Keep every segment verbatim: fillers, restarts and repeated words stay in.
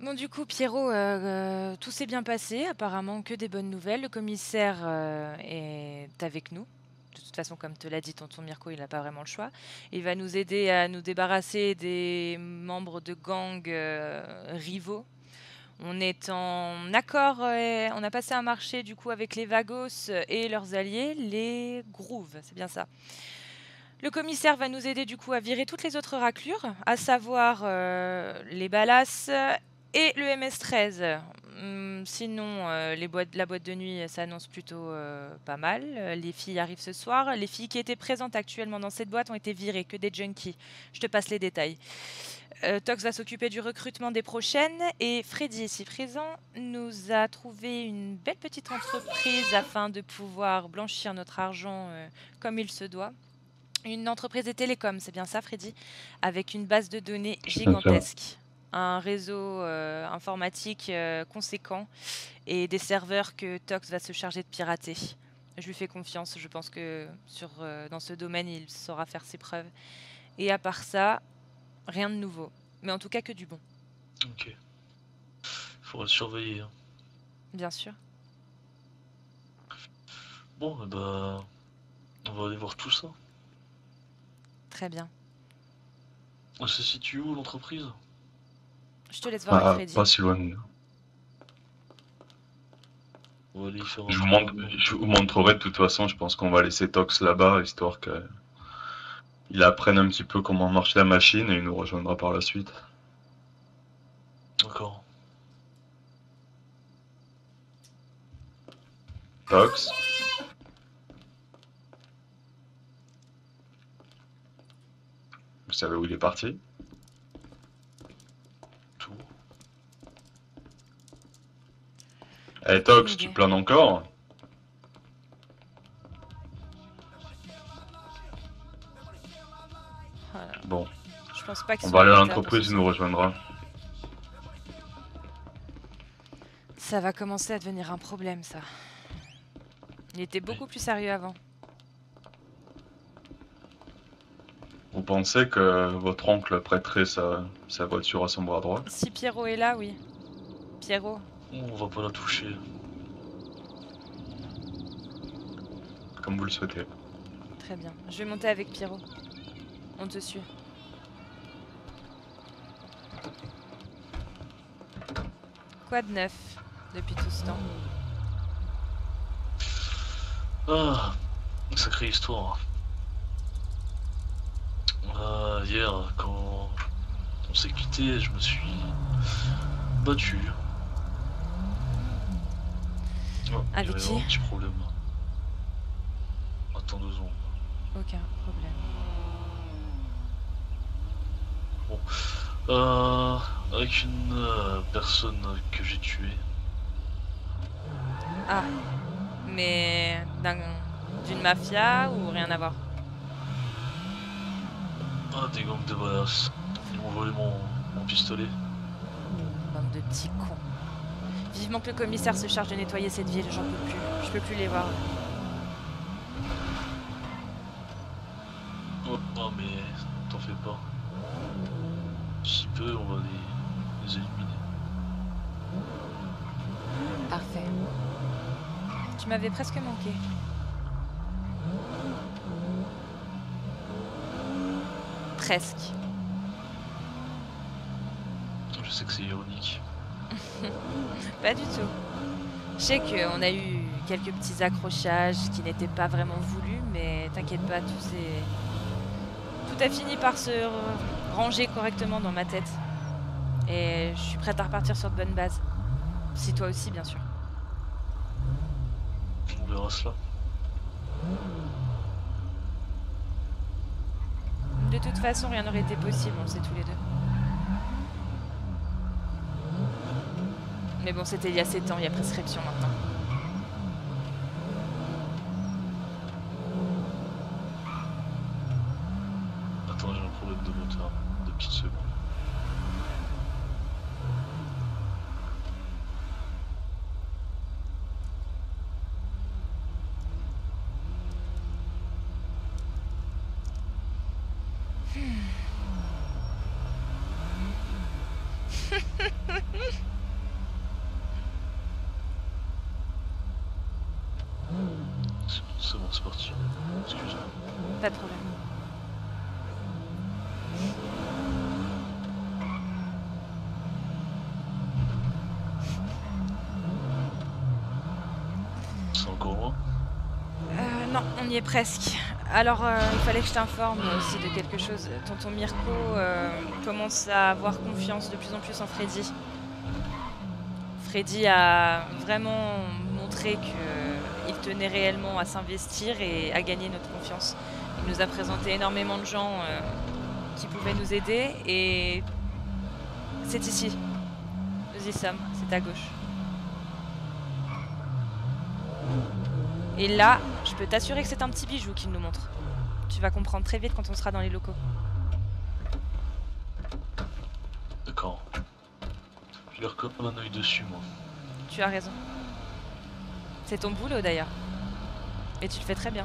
Bon, du coup, Pierrot, euh, euh, tout s'est bien passé. Apparemment, que des bonnes nouvelles. Le commissaire euh, est avec nous. De toute façon, comme te l'a dit tonton Mirko, il n'a pas vraiment le choix. Il va nous aider à nous débarrasser des membres de gangs euh, rivaux. On est en accord, euh, on a passé un marché du coup avec les Vagos et leurs alliés, les Grooves, c'est bien ça. Le commissaire va nous aider du coup à virer toutes les autres raclures, à savoir euh, les Ballas et le M S treize. Hum, sinon, euh, les boîtes, la boîte de nuit s'annonce plutôt euh, pas mal. Euh, Les filles arrivent ce soir. Les filles qui étaient présentes actuellement dans cette boîte ont été virées, que des junkies. Je te passe les détails. Euh, Tox va s'occuper du recrutement des prochaines et Freddy, ici présent, nous a trouvé une belle petite entreprise afin de pouvoir blanchir notre argent euh, comme il se doit. Une entreprise de télécom, c'est bien ça, Freddy? Avec une base de données Bien sûr. gigantesque, un réseau euh, informatique euh, conséquent et des serveurs que Tox va se charger de pirater. Je lui fais confiance, je pense que sur, euh, dans ce domaine, il saura faire ses preuves. Et à part ça, rien de nouveau. Mais en tout cas que du bon, Ok. Faudra le surveiller. Hein. bien sûr. Bon, eh bah, on va aller voir tout ça. Très bien. Elle se situe où l'entreprise? Je te laisse voir avec Pas, Freddy. pas si loin. de nous. On va aller y faire un Je vous, tour. montre, je vous montrerai de toute façon, je pense qu'on va laisser Tox là-bas, histoire qu'il apprenne un petit peu comment marche la machine et il nous rejoindra par la suite. D'accord. Tox. Vous savez où il est parti? Tout. Eh Tox, Aucune tu idée. planes encore? Voilà. Bon, Je pense pas qu'il on soit va aller en à état pour ce l'entreprise, il nous soir. rejoindra. Ça va commencer à devenir un problème, ça. Il était beaucoup plus sérieux avant. Vous pensez que votre oncle prêterait sa, sa voiture à son bras droit? Si Pierrot est là, oui. Pierrot, On va pas la toucher. Comme vous le souhaitez. très bien. Je vais monter avec Pierrot. On te suit. Quoi de neuf depuis tout ce temps? Ah, sacrée histoire. Ah, hier, quand on s'est quitté, je me suis battu. Oh, il Avec va y qui? avoir un petit problème. Attends deux secondes. Aucun problème. Bon. Euh, avec une euh, personne que j'ai tuée. Ah, mais d'un- d'une mafia ou rien à voir? Ah, des gangs de badass. Ils m'ont volé mon, mon pistolet. Bande de petits cons. Vivement que le commissaire se charge de nettoyer cette ville, j'en peux plus. Je peux plus les voir. Oh, oh, mais t'en fais pas. Si peu, on va les, les éliminer. Parfait. Tu m'avais presque manqué. Presque. Je sais que c'est ironique. Pas du tout. Je sais qu'on a eu quelques petits accrochages qui n'étaient pas vraiment voulus, mais t'inquiète pas, tout s'est... Tout a fini par se ranger correctement dans ma tête. Et je suis prête à repartir sur de bonnes bases. Si toi aussi, bien sûr. On verra cela. De toute façon, rien n'aurait été possible, on le sait tous les deux. Mais bon, c'était il y a sept ans, il y a prescription maintenant. Attends, j'ai un problème de moteur. Deux petites secondes. C'est bon, c'est parti. Excuse-moi. Pas de problème. C'est encore loin? Euh, non, on y est presque. Alors, euh, il fallait que je t'informe aussi de quelque chose. Tonton Mirko euh, commence à avoir confiance de plus en plus en Freddy. Freddy a vraiment montré qu'il tenait réellement à s'investir et à gagner notre confiance. Il nous a présenté énormément de gens euh, qui pouvaient nous aider et c'est ici. Nous y sommes, c'est à gauche. Et là, je peux t'assurer que c'est un petit bijou qu'il nous montre. Tu vas comprendre très vite quand on sera dans les locaux. D'accord. Je garde comme un œil dessus, moi. Tu as raison. C'est ton boulot d'ailleurs. Et tu le fais très bien.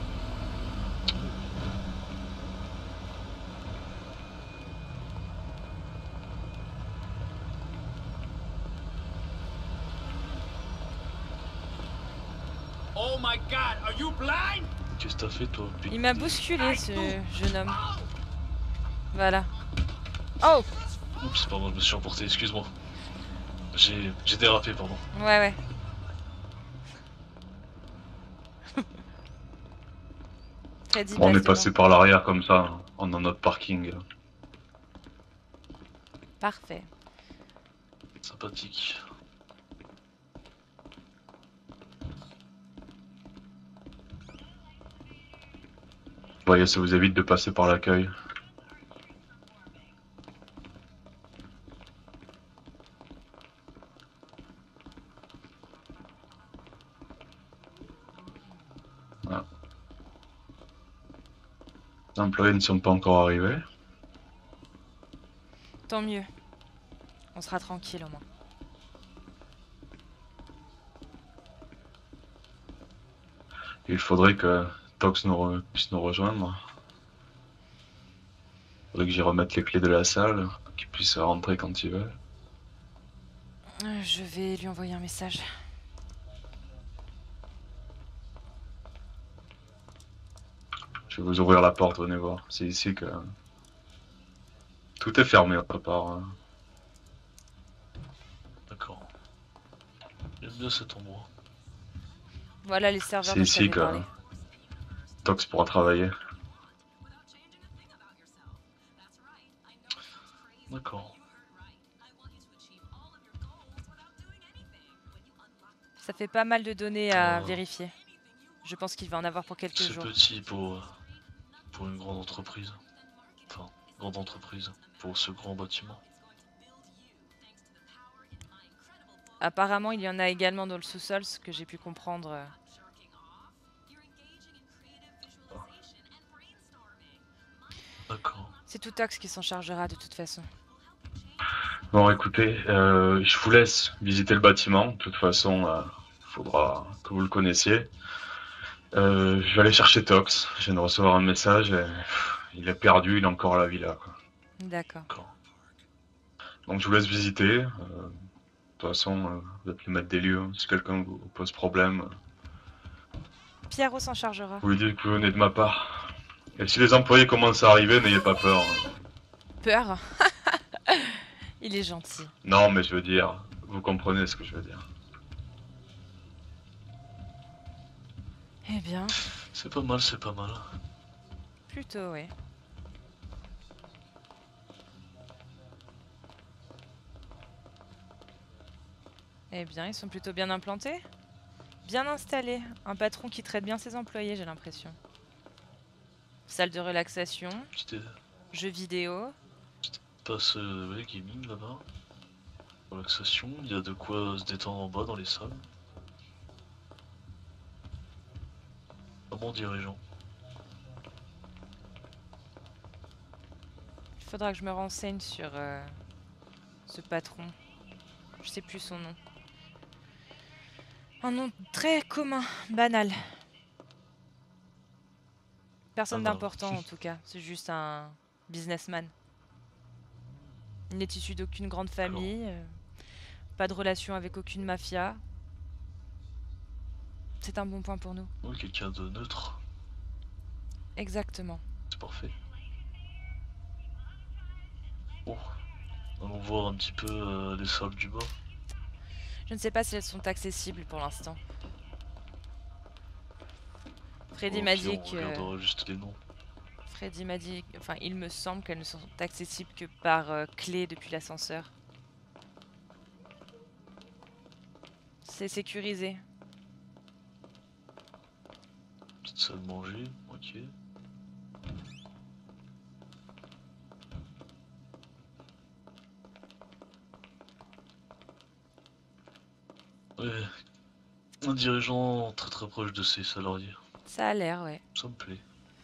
Oh my god, are you blind? Qu'est-ce que t'as fait, toi? putain Il m'a bousculé, ce jeune homme. Voilà. Oh! Oups, pardon, je me suis emporté, excuse-moi. J'ai j'ai dérapé, pardon. Ouais, ouais. Freddy, Bon, on passe est passé devant. par l'arrière comme ça, on a notre parking. Parfait. Sympathique. Voyez, ça vous évite de passer par l'accueil. Voilà. Les employés ne sont pas encore arrivés. Tant mieux. On sera tranquille au moins. Il faudrait que Tox nous re- puisse nous rejoindre. Il faudrait que j'y remette les clés de la salle, qu'il puisse rentrer quand il veut. Euh, Je vais lui envoyer un message. Je vais vous ouvrir la porte, venez voir. C'est ici que... Tout est fermé autre part. hein. D'accord. J'aime bien cet endroit. Voilà les serveurs C'est dont je ici t'avais que parlé. Tox pourra travailler. D'accord. Ça fait pas mal de données à Euh. vérifier. Je pense qu'il va en avoir pour quelques C'est jours. petit pour, euh, pour une grande entreprise. Enfin, grande entreprise. Pour ce grand bâtiment. Apparemment, il y en a également dans le sous-sol, ce que j'ai pu comprendre. euh. D'accord. C'est tout Tox qui s'en chargera de toute façon. Bon, écoutez, euh, je vous laisse visiter le bâtiment. De toute façon, il euh, faudra que vous le connaissiez. Euh, je vais aller chercher Tox. Je viens de recevoir un message. Et, pff, il est perdu, il est encore à la villa. Quoi. D'accord. D'accord. Donc je vous laisse visiter. Euh, de toute façon, euh, vous êtes le maître des lieux. Si quelqu'un vous pose problème, euh, Pierrot s'en chargera. vous lui dites que vous venez de ma part. Et si les employés commencent à arriver, n'ayez pas peur. hein. Peur. Il est gentil. Non, mais je veux dire, vous comprenez ce que je veux dire. Eh bien, C'est pas mal, c'est pas mal. plutôt, ouais. Eh bien, ils sont plutôt bien implantés. Bien installés. Un patron qui traite bien ses employés, j'ai l'impression. Salle de relaxation, Petit jeux vidéo. espace euh, ouais, gaming là-bas. Relaxation, il y a de quoi se détendre en bas dans les salles. Un bon dirigeant. Il faudra que je me renseigne sur euh, ce patron. Je sais plus son nom. Un nom très commun, banal. Personne Ah bah. d'important en tout cas, c'est juste un businessman. Il n'est issu d'aucune grande famille, euh, pas de relation avec aucune mafia. C'est un bon point pour nous. Oui, quelqu'un de neutre, Exactement. c'est parfait. Bon, allons voir un petit peu euh, les salles du bas. Je ne sais pas si elles sont accessibles pour l'instant. Freddy Au m'a pire, dit on que... regardera juste les noms. Freddy m'a dit... Enfin, il me semble qu'elles ne sont accessibles que par euh, clé depuis l'ascenseur. C'est sécurisé. Petite salle de manger, ok. Ouais, un dirigeant très très proche de ses salariés. Ça a l'air, ouais. Ça me plaît.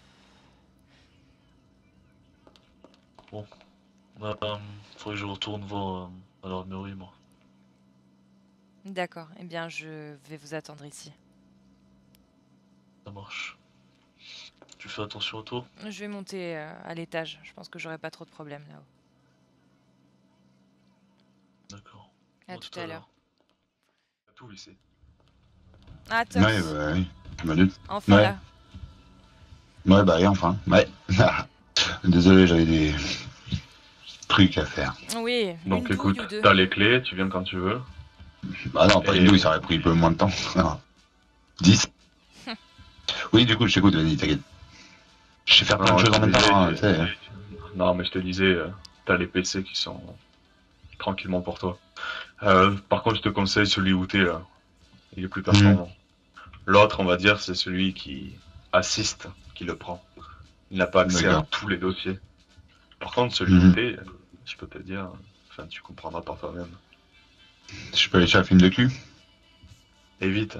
Bon, bah, euh, faudrait que je retourne voir euh, à l'armurerie, moi. D'accord. Eh bien, je vais vous attendre ici. Ça marche. Tu fais attention à toi? Je vais monter euh, à l'étage. Je pense que j'aurai pas trop de problèmes là-haut. D'accord. À Bon, tout à l'heure. Tout ici. Ah, Tox. Ouais, bah, oui. Je me doute. Enfin Ouais. là. Ouais, bah, oui, enfin. Ouais. Désolé, j'avais des trucs à faire. Oui, une Donc douille écoute, ou deux. t'as les clés, tu viens quand tu veux. Bah non, pas Et- une douille, ça aurait pris un peu moins de temps. Non. dix. Oui, du coup, je t'écoute, vas-y, t'inquiète. Je sais faire plein Non, de je choses en te même temps, disais, hein, tu- tu sais. Non, mais je te disais, euh, t'as les P C qui sont tranquillement pour toi. Euh, par contre, je te conseille celui où t'es là. Il est plus performant. L'autre, on va dire, c'est celui qui assiste, qui le prend. Il n'a pas accès à D'accord. tous les dossiers. Par contre, celui Mhm. où t'es, je peux te dire, enfin, tu comprendras par toi-même. Je peux aller chercher un film de cul. Et vite.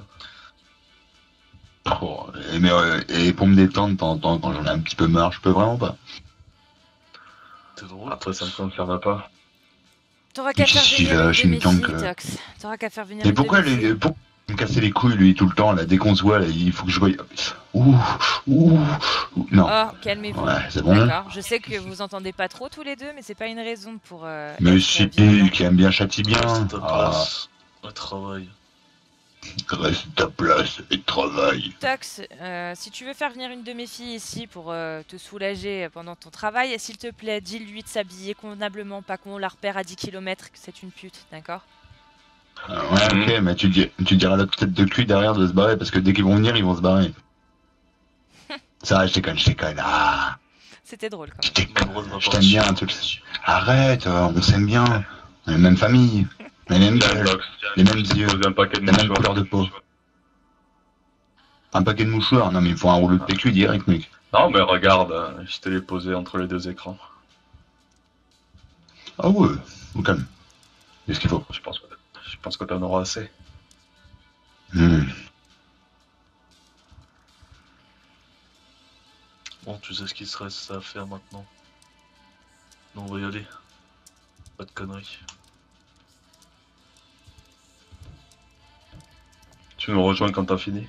Oh, et, mais, euh, et pour me détendre de temps en temps, quand j'en ai un petit peu marre, je peux vraiment pas. T'es drôle. Après, ça ne me concerne pas. T'auras qu'à Si, faire si, venir là, une je de me mes tente filles, que- Tox. T'auras qu'à faire venir Mais une pourquoi, de mes les, filles. pourquoi me casser les couilles, lui, tout le temps, là, dès qu'on se voit, là, il faut que je voie. Ouh, ouh, ouh. Non. Oh, calmez-vous. Ouais, c'est bon. D'accord. Je sais que vous entendez pas trop tous les deux, mais c'est pas une raison pour. Euh, Mais être si, violent. qui aime bien châtie bien. Reste à ta Ah, place. Un travail. reste à ta place et travaille. Tox, euh, si tu veux faire venir une de mes filles ici pour euh, te soulager pendant ton travail, s'il te plaît, dis-lui de s'habiller convenablement, pas qu'on la repère à dix kilomètres, que c'est une pute, d'accord? Ah, ouais, ok, mais tu, dis, tu diras à la tête de cul derrière de se barrer, parce que dès qu'ils vont venir, ils vont se barrer. Ça va, je déconne, je déconne. Ah, C'était drôle quand je même. déconne. Malheureusement, va Je pas t'aime bien, dessus. tout le- Arrête, euh, on s'aime bien. On est la même famille. On a les mêmes Tiens, gueules, Dox, les mêmes yeux, pose un paquet de la même mouchoirs. couleur de peau. Un paquet de mouchoirs. Non, mais il me faut un rouleau de P Q direct, mec. Non, mais regarde, euh, je te l'ai posé entre les deux écrans. Ah ouais, au calme. Qu'est-ce qu'il faut? Je pense que, je pense que t'en auras assez. Hmm. Bon, tu sais ce qu'il te reste à faire maintenant. Non, on va y aller. Pas de conneries. Tu nous rejoins quand t'as fini.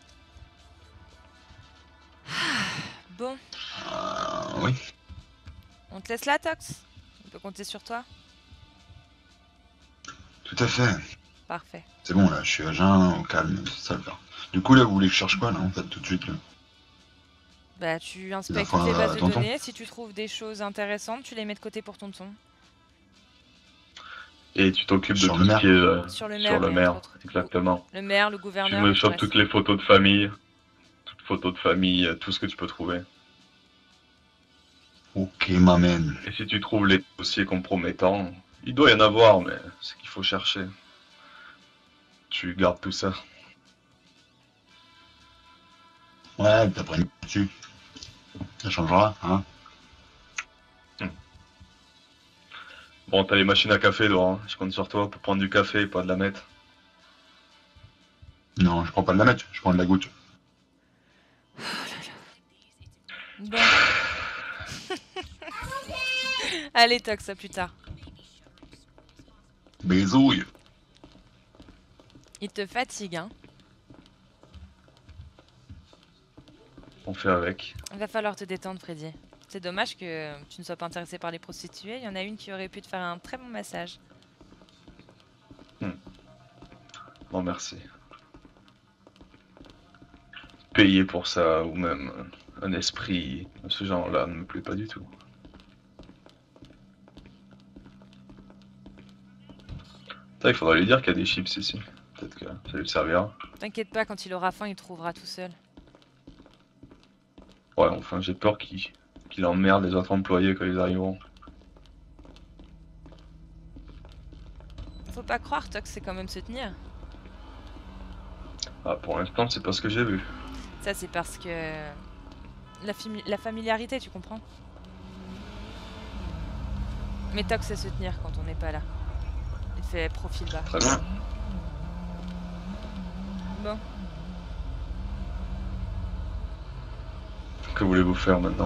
Bon, Euh, oui. on te laisse là, Tox? On peut compter sur toi? Tout à fait. Parfait. C'est bon, là, je suis à jeun, au calme, c'est ça le faire. Du coup, là, vous voulez que je cherche quoi, là, en fait, tout de suite, là? Bah, tu inspectes La fois, toutes les bases euh, de tonton. données. Si tu trouves des choses intéressantes, tu les mets de côté pour tonton. Et tu t'occupes de Sur tout le ce maire. qui est euh, Sur le sur maire, le oui, maire. entre autres. Exactement. Le maire, le Tu gouverneur. me et tout chopes le toutes reste. les photos de famille. Toutes photos de famille, euh, tout ce que tu peux trouver. Ok, m'amène. Et si tu trouves les dossiers compromettants, il doit y en avoir, mais c'est qu'il faut chercher. Tu gardes tout ça. Ouais, t'as pris une dessus. Ça changera, hein? Bon, t'as les machines à café, Laurent. Je compte sur toi pour prendre du café et pas de la mettre. Non, je prends pas de la mettre, je prends de la goutte. Bon. Allez, Tox, à plus tard. Bisouille. Il te fatigue, hein? On fait avec. Il va falloir te détendre, Freddy. C'est dommage que tu ne sois pas intéressé par les prostituées. Il y en a une qui aurait pu te faire un très bon massage. Hmm. Bon, merci. Payer pour ça, ou même un esprit de ce genre-là ne me plaît pas du tout. Il faudrait lui dire qu'il y a des chips ici. Peut-être que ça lui servira. T'inquiète pas, quand il aura faim, il trouvera tout seul. Ouais, enfin, j'ai peur qu'il qu'il emmerde les autres employés quand ils arriveront. Faut pas croire, Tox, c'est quand même se tenir. Ah, pour l'instant, c'est pas ce que j'ai vu. Ça, c'est parce que... La, la familiarité, tu comprends? Mais Tox sait se tenir quand on n'est pas là. Il fait profil bas. Très bien. Bon. Que voulez-vous faire maintenant?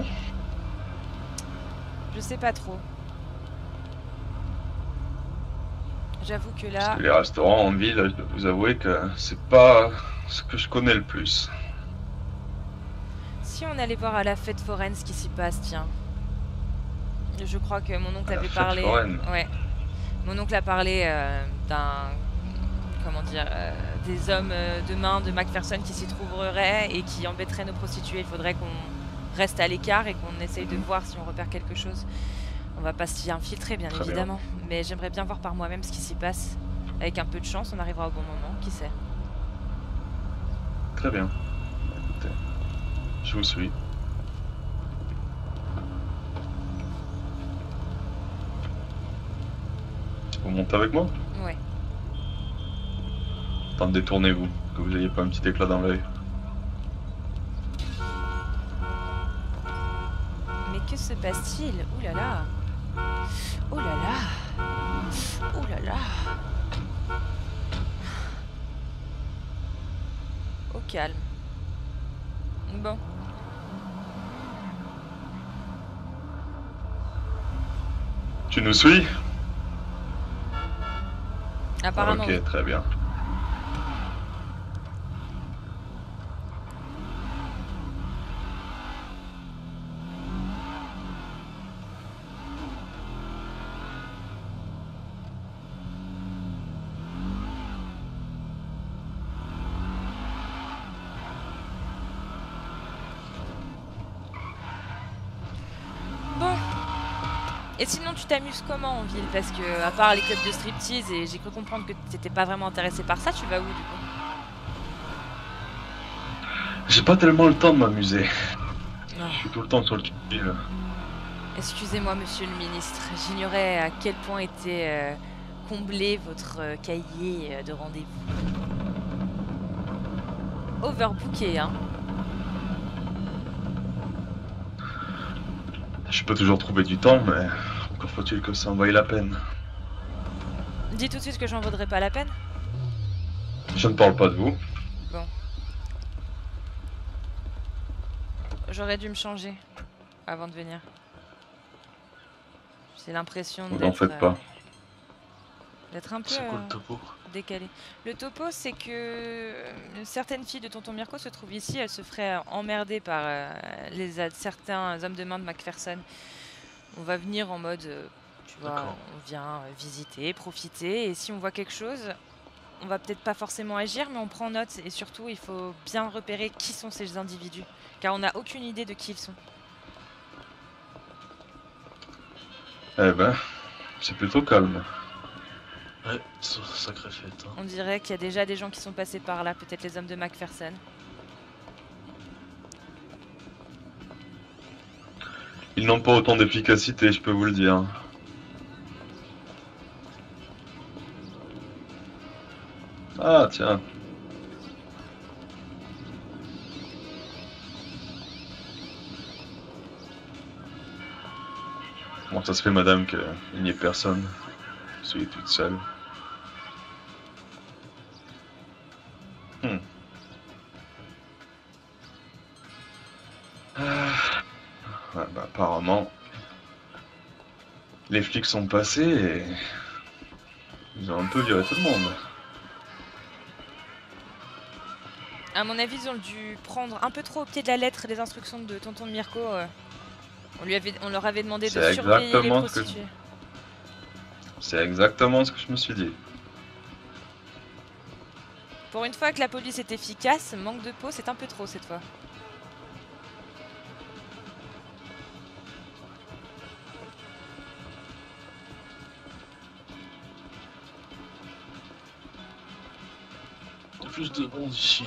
Je sais pas trop. J'avoue que là... Parce que les restaurants en ville, je dois vous avouer que c'est pas ce que je connais le plus. Si on allait voir à la fête foraine ce qui s'y passe, tiens. Je crois que mon oncle À la avait fête parlé... foraine. Ouais. Mon oncle a parlé euh, d'un... Comment dire... Euh, des hommes euh, de main de Macpherson qui s'y trouveraient et qui embêteraient nos prostituées. Il faudrait qu'on reste à l'écart et qu'on essaye de voir si on repère quelque chose. On va pas s'y infiltrer, bien Très évidemment. Bien. Mais j'aimerais bien voir par moi-même ce qui s'y passe. Avec un peu de chance, on arrivera au bon moment, qui sait. Très bien. Écoutez, je vous suis. Vous montez avec moi? Ouais. Tant de détournez-vous, que vous n'ayez pas un petit éclat dans l'œil. Mais que se passe-t-il? Ouh là là. Oh là là. Oh là là. Au calme. Bon. Tu nous suis? Apparemment. Ok, très bien. Et sinon, tu t'amuses comment en ville? Parce que, à part les clubs de striptease, et j'ai cru comprendre que t'étais pas vraiment intéressé par ça, tu vas où du coup? J'ai pas tellement le temps de m'amuser. Oh. Je suis tout le temps sur le fil. Excusez-moi, monsieur le ministre, j'ignorais à quel point était euh, comblé votre euh, cahier euh, de rendez-vous. Overbooké, hein? Je peux toujours trouver du temps, mais encore faut-il que ça en vaille la peine. Dis tout de suite que j'en vaudrais pas la peine. Je ne parle pas de vous. Bon. J'aurais dû me changer avant de venir. J'ai l'impression Vous d'être... n'en faites pas. Euh, d'être un peu C'est quoi euh, le topo? décalé. Le topo, c'est que une certaine fille de tonton Mirko se trouve ici. Elle se ferait emmerder par euh, les, certains hommes de main de Macpherson. On va venir en mode... Euh, tu vois, on vient euh, visiter, profiter. Et si on voit quelque chose... On va peut-être pas forcément agir, mais on prend note. Et surtout, il faut bien repérer qui sont ces individus. Car on n'a aucune idée de qui ils sont. Eh ben, c'est plutôt calme. Ouais, sacrée fête. Hein. On dirait qu'il y a déjà des gens qui sont passés par là. Peut-être les hommes de Macpherson. Ils n'ont pas autant d'efficacité, je peux vous le dire. Ah, tiens. Comment ça se fait, madame, qu'il n'y ait personne? Vous soyez toute seule. Hmm. Ah. Ouais, bah, apparemment, les flics sont passés et ils ont un peu viré tout le monde. À mon avis, ils ont dû prendre un peu trop au pied de la lettre les instructions de tonton Mirko. Euh, On, lui avait, on leur avait demandé de C'est surveiller les exactement ce que- prostituées. C'est exactement ce que je me suis dit. Pour une fois que la police est efficace, manque de peau, c'est un peu trop cette fois. Il y a plus de monde ici.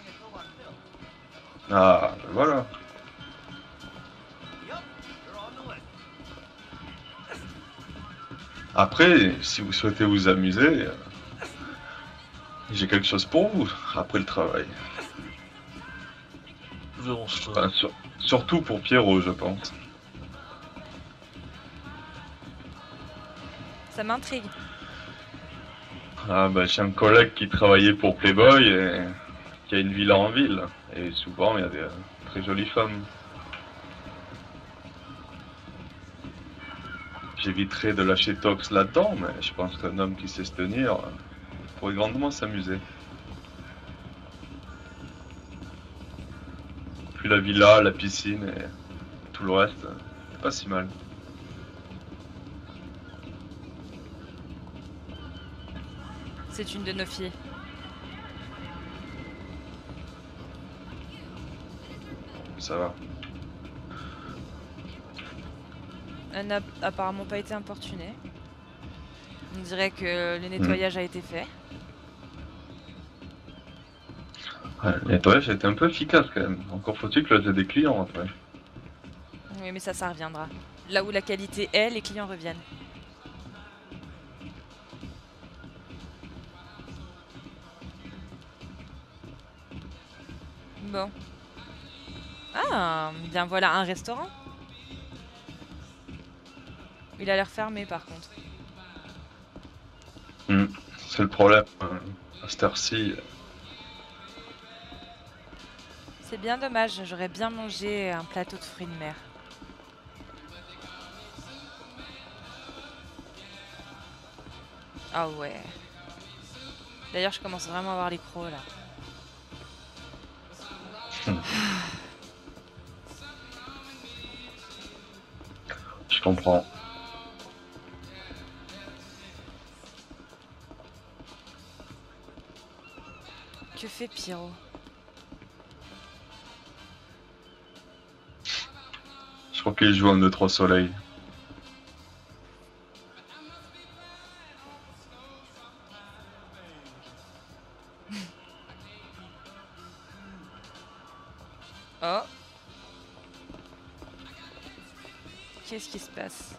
Ah, ben voilà. Après, si vous souhaitez vous amuser, euh, j'ai quelque chose pour vous après le travail. Verrons cela. Enfin, sur- surtout pour Pierrot, je pense. Ça m'intrigue. Ah bah j'ai un collègue qui travaillait pour Playboy et qui a une villa en ville. Et souvent il y a des euh, très jolies femmes. J'éviterai de lâcher Tox là-dedans, mais je pense qu'un homme qui sait se tenir euh, pourrait grandement s'amuser. Puis la villa, la piscine et tout le reste, euh, c'est pas si mal. C'est une de nos filles. Ça va. Elle n'a apparemment pas été importunée. On dirait que le nettoyage a été fait. Ouais, le nettoyage a été un peu efficace quand même. Encore faut-il que j'ai des clients après. Oui, mais ça, ça reviendra. Là où la qualité est, les clients reviennent. Bon. Ah, bien voilà un restaurant. Il a l'air fermé par contre. Hmm, c'est le problème. euh, À cette heure-ci, euh, C'est bien dommage, j'aurais bien mangé un plateau de fruits de mer. Ah ouais. D'ailleurs, je commence vraiment à avoir les crocs là. je comprends. Que fait Pierrot? Je crois qu'il joue un deux trois soleils. Oh. Qu'est-ce qui se passe?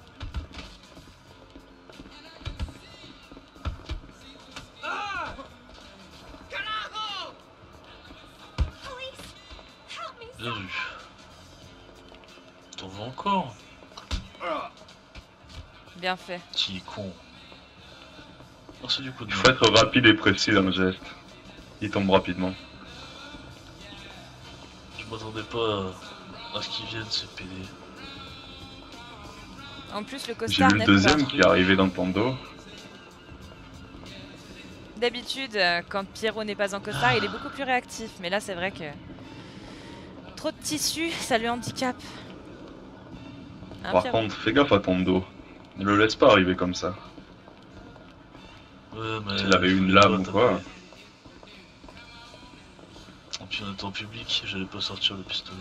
Bien vu. T'en veux encore? Bien fait. Petit con. Merci du coup de Il faut être rapide et précis dans le geste. Il tombe rapidement. Je m'attendais pas à, à ce qu'ils viennent, ces P D. En plus, le J'ai costard vu le n'aime pas. deuxième qui est arrivé dans ton dos. D'habitude, euh, quand Pierrot n'est pas en costard, il est beaucoup plus réactif. Mais là, c'est vrai que trop de tissu, ça lui handicape. Hein, Par Pierrot? contre, fais gaffe à ton dos. Ne le laisse pas arriver comme ça. Ouais, mais. S'il avait je une voulais lame pas ou quoi. taper. Et puis on était en public, j'allais pas sortir le pistolet.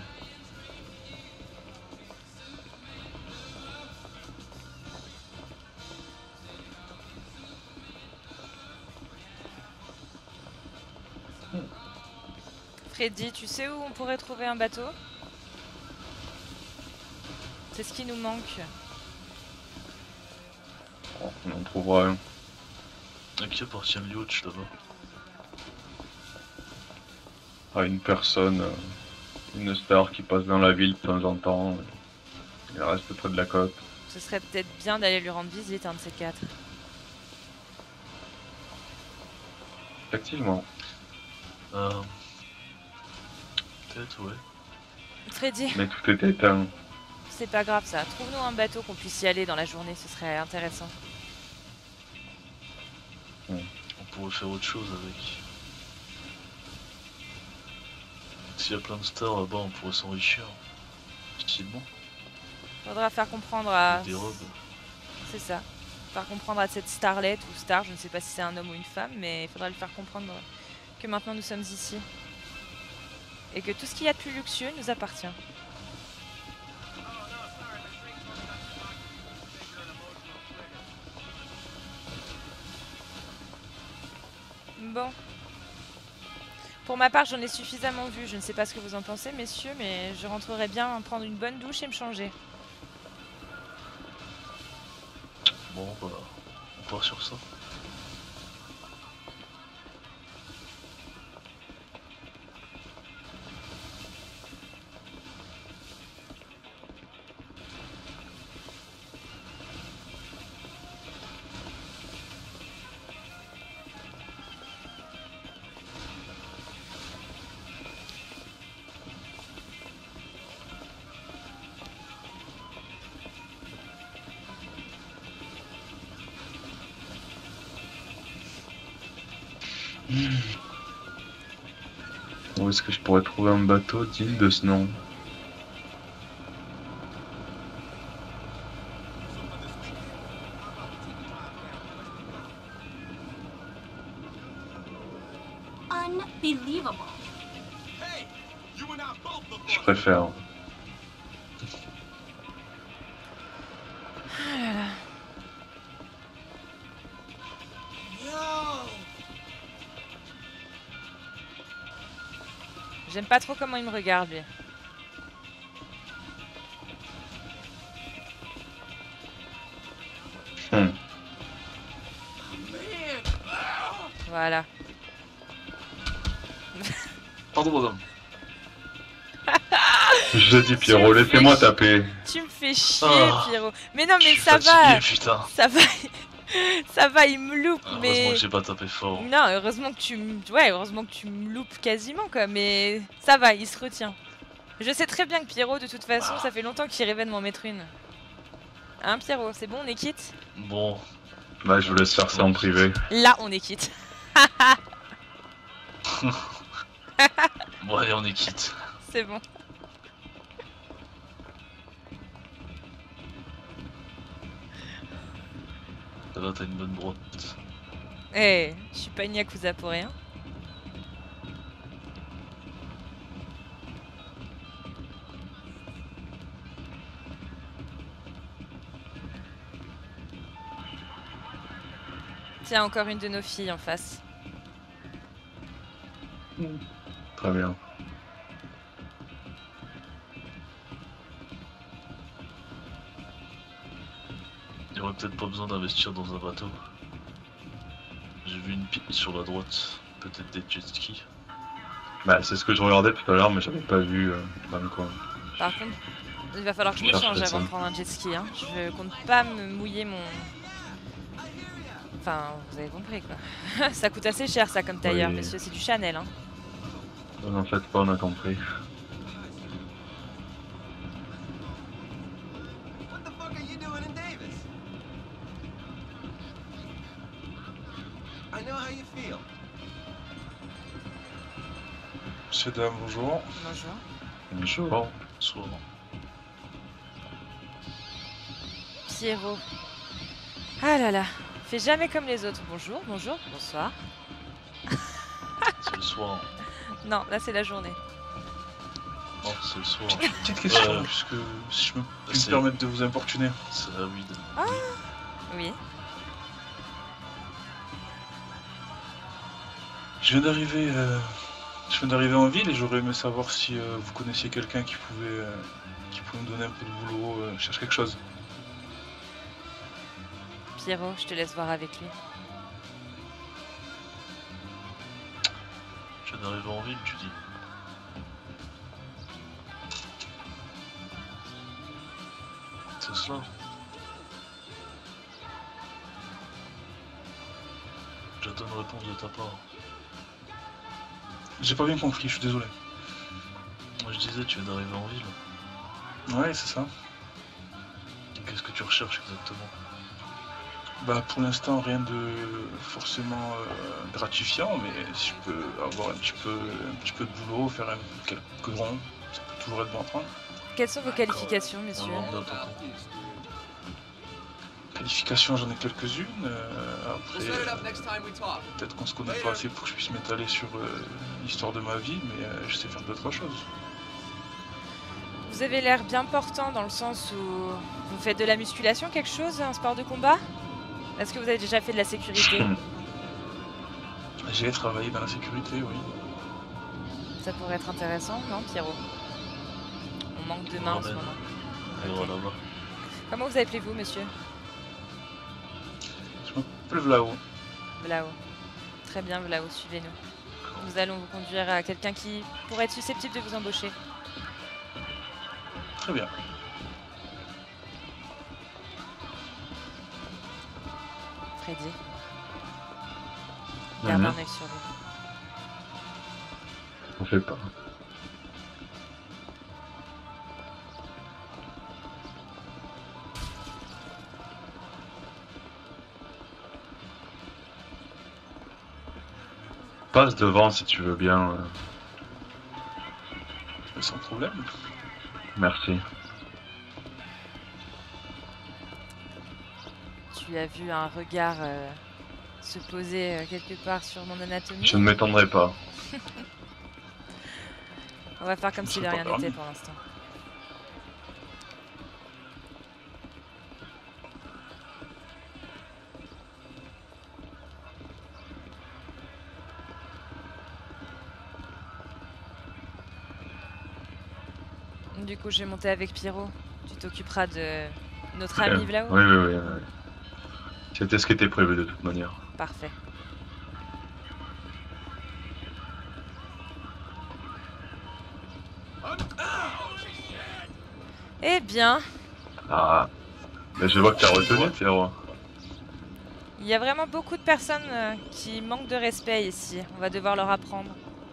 Freddy, tu sais où on pourrait trouver un bateau? C'est ce qui nous manque. Bon, on en trouvera un. À qui appartient le yacht là-bas? À une personne, euh, une star qui passe dans la ville de temps en temps. Il reste près de la côte. Ce serait peut-être bien d'aller lui rendre visite, un de ces quatre. Effectivement. Euh... Peut-être, ouais. Freddy, Mais tout est éteint. c'est pas grave ça. Trouve-nous un bateau qu'on puisse y aller dans la journée, ce serait intéressant. On pourrait faire autre chose avec. S'il y a plein de stars là-bas, on pourrait s'enrichir. Facilement. Faudra faire comprendre à... Des robes. C'est ça. Faire comprendre à cette starlet ou star, je ne sais pas si c'est un homme ou une femme, mais il faudra lui faire comprendre que maintenant nous sommes ici. Et que tout ce qu'il y a de plus luxueux nous appartient. Bon. Pour ma part, j'en ai suffisamment vu. Je ne sais pas ce que vous en pensez, messieurs, mais je rentrerai bien prendre une bonne douche et me changer. Bon, bah, on part sur ça. Où est-ce que je pourrais trouver un bateau digne de ce nom? Unbelievable. Je préfère. J'aime pas trop comment il me regarde, lui. Hmm. Voilà. Pardon, madame. Je te dis, Pierrot, Tu me laissez-moi fais taper. Tu me fais chier, Ah. Pierrot. Mais non, Je mais suis ça va. fatigué, putain. Ça va. Ça va, il me loupe, Heureusement mais... que j'ai pas tapé fort. Non, heureusement que tu me... Ouais, heureusement que tu me loupes quasiment, quoi. Mais ça va, il se retient. Je sais très bien que Pierrot, de toute façon, ça fait longtemps qu'il rêvait de m'en mettre une. Hein, Pierrot, c'est bon, on est quitte? Bon, Bah, je vous laisse faire ça en privé. Là, on est quitte. bon allez, on est quitte. C'est bon. Ça va, t'as une bonne droite. Eh, je suis pas une yakuza pour rien. Tiens, encore une de nos filles en face. Très bien. Il y aurait peut-être pas besoin d'investir dans un bateau. J'ai vu une piste sur la droite, peut-être des jet skis. Bah, c'est ce que je regardais tout à l'heure, mais j'avais pas vu euh, dans le coin. Par contre, il va falloir que je me Cherche change ça. avant de prendre un jet ski. Hein. Je compte pas me mouiller mon... Enfin, vous avez compris quoi. Ça coûte assez cher ça comme tailleur, Oui. messieurs, c'est du Chanel. Hein. Non, en fait, pas, on a compris. What the fuck are you doing in Davis? I know how you feel. Monsieur, dame, bonjour. Bonjour. Bonjour. Soit. Pierrot. Ah là là. Fais jamais comme les autres. Bonjour, bonjour, bonsoir. C'est le soir. Non, là c'est la journée. Non, c'est le soir. Petite question, Euh, puisque si je me puis c'est- me permettre de vous importuner. C'est la weed. Oui. Je viens d'arriver, euh, je viens d'arriver en ville et j'aurais aimé savoir si euh, vous connaissiez quelqu'un qui pouvait, euh, qui pouvait me donner un peu de boulot. Euh, je cherche quelque chose. Pierrot, je te laisse voir avec lui. Je viens d'arriver en ville, tu dis. C'est cela. J'attends une réponse de ta part. J'ai pas bien compris, je suis désolé. Moi je disais, tu viens d'arriver en ville. Ouais, c'est ça. Qu'est-ce que tu recherches exactement? Bah pour l'instant rien de forcément euh, gratifiant, mais si je peux avoir un petit peu, un petit peu de boulot, faire un, quelques ronds, ça peut toujours être bon à prendre. Quelles sont vos qualifications, On monsieur? va rendre un peu. Qualifications, j'en ai quelques-unes. euh, We'll après, set it euh, up next time we talk. peut-être qu'on se connaît pas assez pour que je puisse m'étaler sur euh, l'histoire de ma vie, mais euh, je sais faire d'autres choses. Vous avez l'air bien portant dans le sens où vous faites de la musculation, quelque chose, un sport de combat? Est-ce que vous avez déjà fait de la sécurité? J'ai travaillé dans la sécurité, oui. Ça pourrait être intéressant, non, Pierrot? On manque de mains en ce Ramène. moment. Et Ok. voilà, là. Comment vous appelez-vous, monsieur? Je m'appelle Vlao. Vlao. Très bien, Vlao, suivez-nous. Nous allons vous conduire à quelqu'un qui pourrait être susceptible de vous embaucher. Très bien. Freddy. Garde Mhm. un œil sur lui. On fait pas. Passe devant si tu veux bien. euh, Sans problème. Merci. Tu as vu un regard euh, se poser euh, quelque part sur mon anatomie? Je ne m'étendrai pas. On va faire comme si de C'est rien pas grave. n'était pour l'instant. Du coup, je vais monter avec Pierrot. Tu t'occuperas de notre ami Ok. Vlao? Oui, oui, oui. oui. C'était ce qui était prévu de toute manière. Parfait. Eh bien, Ah. Mais je vois que t'as retenu, Pierrot. il y a vraiment beaucoup de personnes euh, qui manquent de respect ici. On va devoir leur apprendre.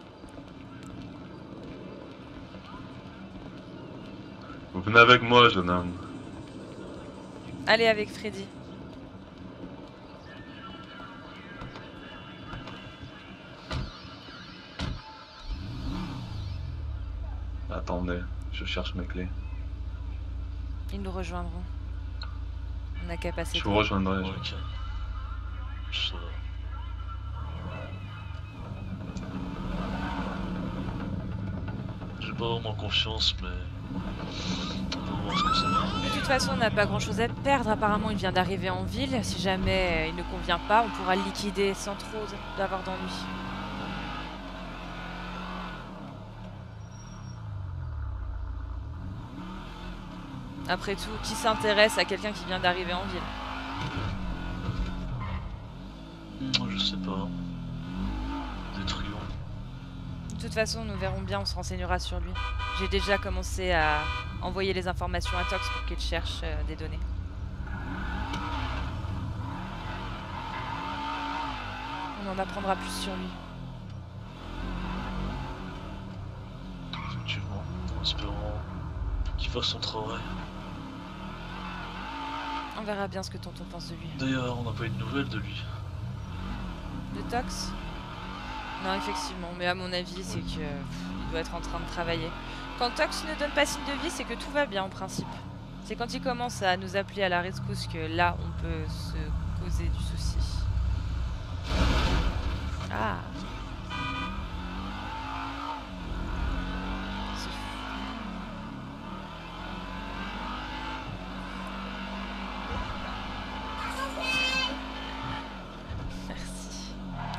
Vous venez avec moi, jeune homme. Allez avec Freddy. Attendez, je cherche mes clés. Ils nous rejoindront. On n'a qu'à passer. Je vous devant. rejoindrai. Ouais, ok. Ça va. J'ai pas vraiment confiance, mais on va voir ce que ça va. De toute façon, on n'a pas grand chose à perdre. Apparemment, il vient d'arriver en ville. Si jamais euh, il ne convient pas, on pourra le liquider sans trop d'avoir d'ennui. Après tout, qui s'intéresse à quelqu'un qui vient d'arriver en ville? Moi, je sais pas. Des truands. De toute façon, nous verrons bien, on se renseignera sur lui. J'ai déjà commencé à envoyer les informations à Tox pour qu'il cherche euh, des données. On en apprendra plus sur lui. Effectivement, en espérant qu'il fasse son travail. On verra bien ce que tonton pense de lui. D'ailleurs, on n'a pas eu de nouvelles de lui. De Tox? Non, effectivement, mais à mon avis, c'est que pff, il doit être en train de travailler. Quand Tox ne donne pas signe de vie, c'est que tout va bien en principe. C'est quand il commence à nous appeler à la rescousse que là, on peut se causer du souci. Ah. C'est fou. Merci.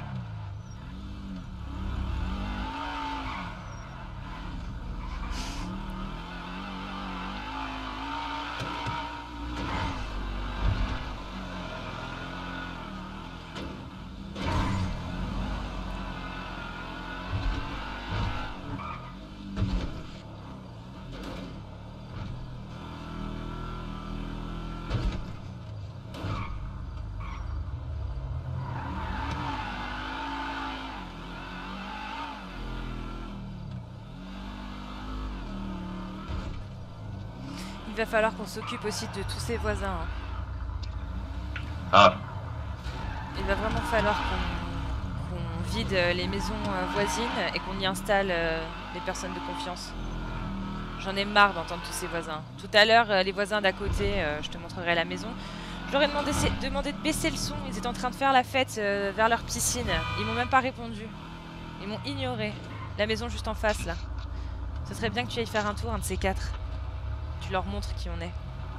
Il va falloir qu'on s'occupe aussi de tous ses voisins. hein. Ah, Il va vraiment falloir qu'on qu'on vide euh, les maisons euh, voisines et qu'on y installe euh, des personnes de confiance. J'en ai marre d'entendre tous ces voisins. Tout à l'heure, euh, les voisins d'à côté, euh, je te montrerai la maison. Je leur ai demandé, demandé de baisser le son. Ils étaient en train de faire la fête euh, vers leur piscine. Ils m'ont même pas répondu. Ils m'ont ignoré. La maison juste en face, là. Ce serait bien que tu ailles faire un tour, un de ces quatre. Tu leur montres qui on est.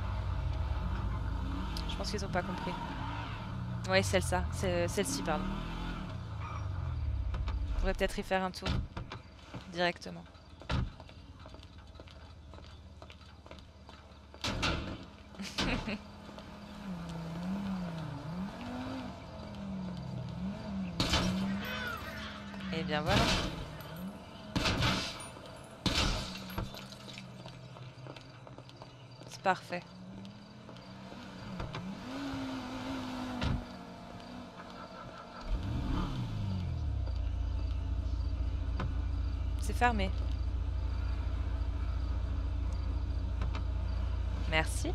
Je pense qu'ils ont pas compris. Ouais, celle-ci, celle-ci, pardon. On pourrait peut-être y faire un tour. Directement. Et bien voilà. C'est parfait. C'est fermé. Merci.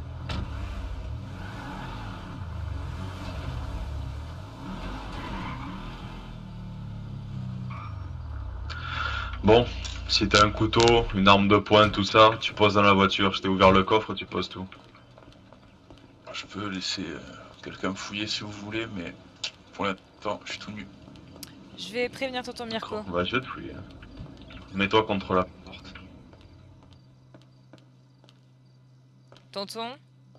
Bon, si t'as un couteau, une arme de poing, tout ça, tu poses dans la voiture. Je t'ai ouvert le coffre, tu poses tout. Je peux laisser euh, quelqu'un fouiller si vous voulez, mais pour l'instant, je suis tout nu. Je vais prévenir tonton Mirko. Bah, je vais te fouiller. Mets-toi contre la porte. Tonton?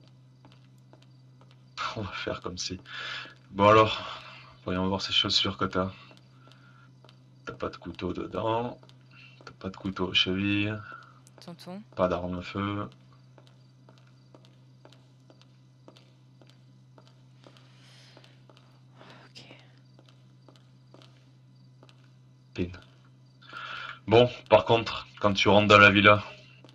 On va faire comme si. Bon alors, voyons voir ces chaussures que t'as. T'as pas de couteau dedans. T'as pas de couteau aux chevilles. Tonton? Pas d'arme à feu. Ok. Pin. Bon, par contre, quand tu rentres dans la villa,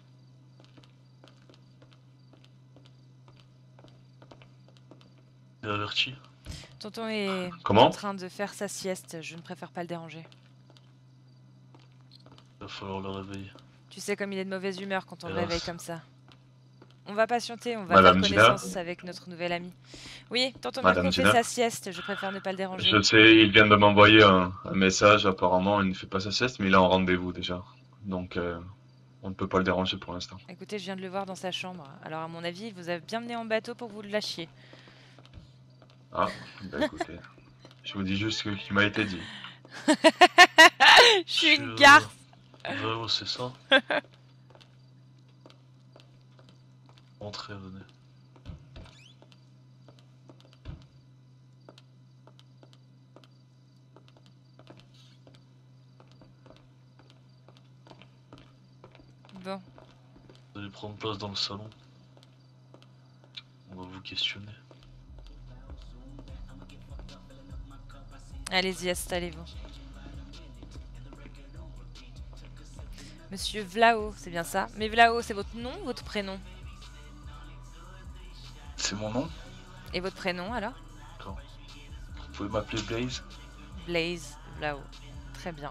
T'es averti? Tonton est Comment en train de faire sa sieste. Je ne préfère pas le déranger. Il va falloir le réveiller. Tu sais comme il est de mauvaise humeur quand on le Hélas. réveille comme ça. On va patienter, on va Madame faire Gina connaissance avec notre nouvel ami. Oui, tonton Madame Mirko fait Gina sa sieste. Je préfère ne pas le déranger. je sais, il vient de m'envoyer un, un message. Apparemment, il ne fait pas sa sieste, mais il est en rendez-vous déjà. Donc, euh, on ne peut pas le déranger pour l'instant. Écoutez, je viens de le voir dans sa chambre. Alors à mon avis, il vous a bien mené en bateau pour que vous le lâchiez. Ah, bah écoutez, je vous dis juste ce qui m'a été dit. Je suis une garce. Vraiment, c'est ça. Entrez, venez. Bon, Vous allez prendre place dans le salon. On va vous questionner. allez-y, installez-vous. Monsieur Vlao, c'est bien ça? Mais Vlao, c'est votre nom ou votre prénom? C'est mon nom. Et votre prénom alors? Vous pouvez m'appeler Blaze. Blaze Vlao. Très bien.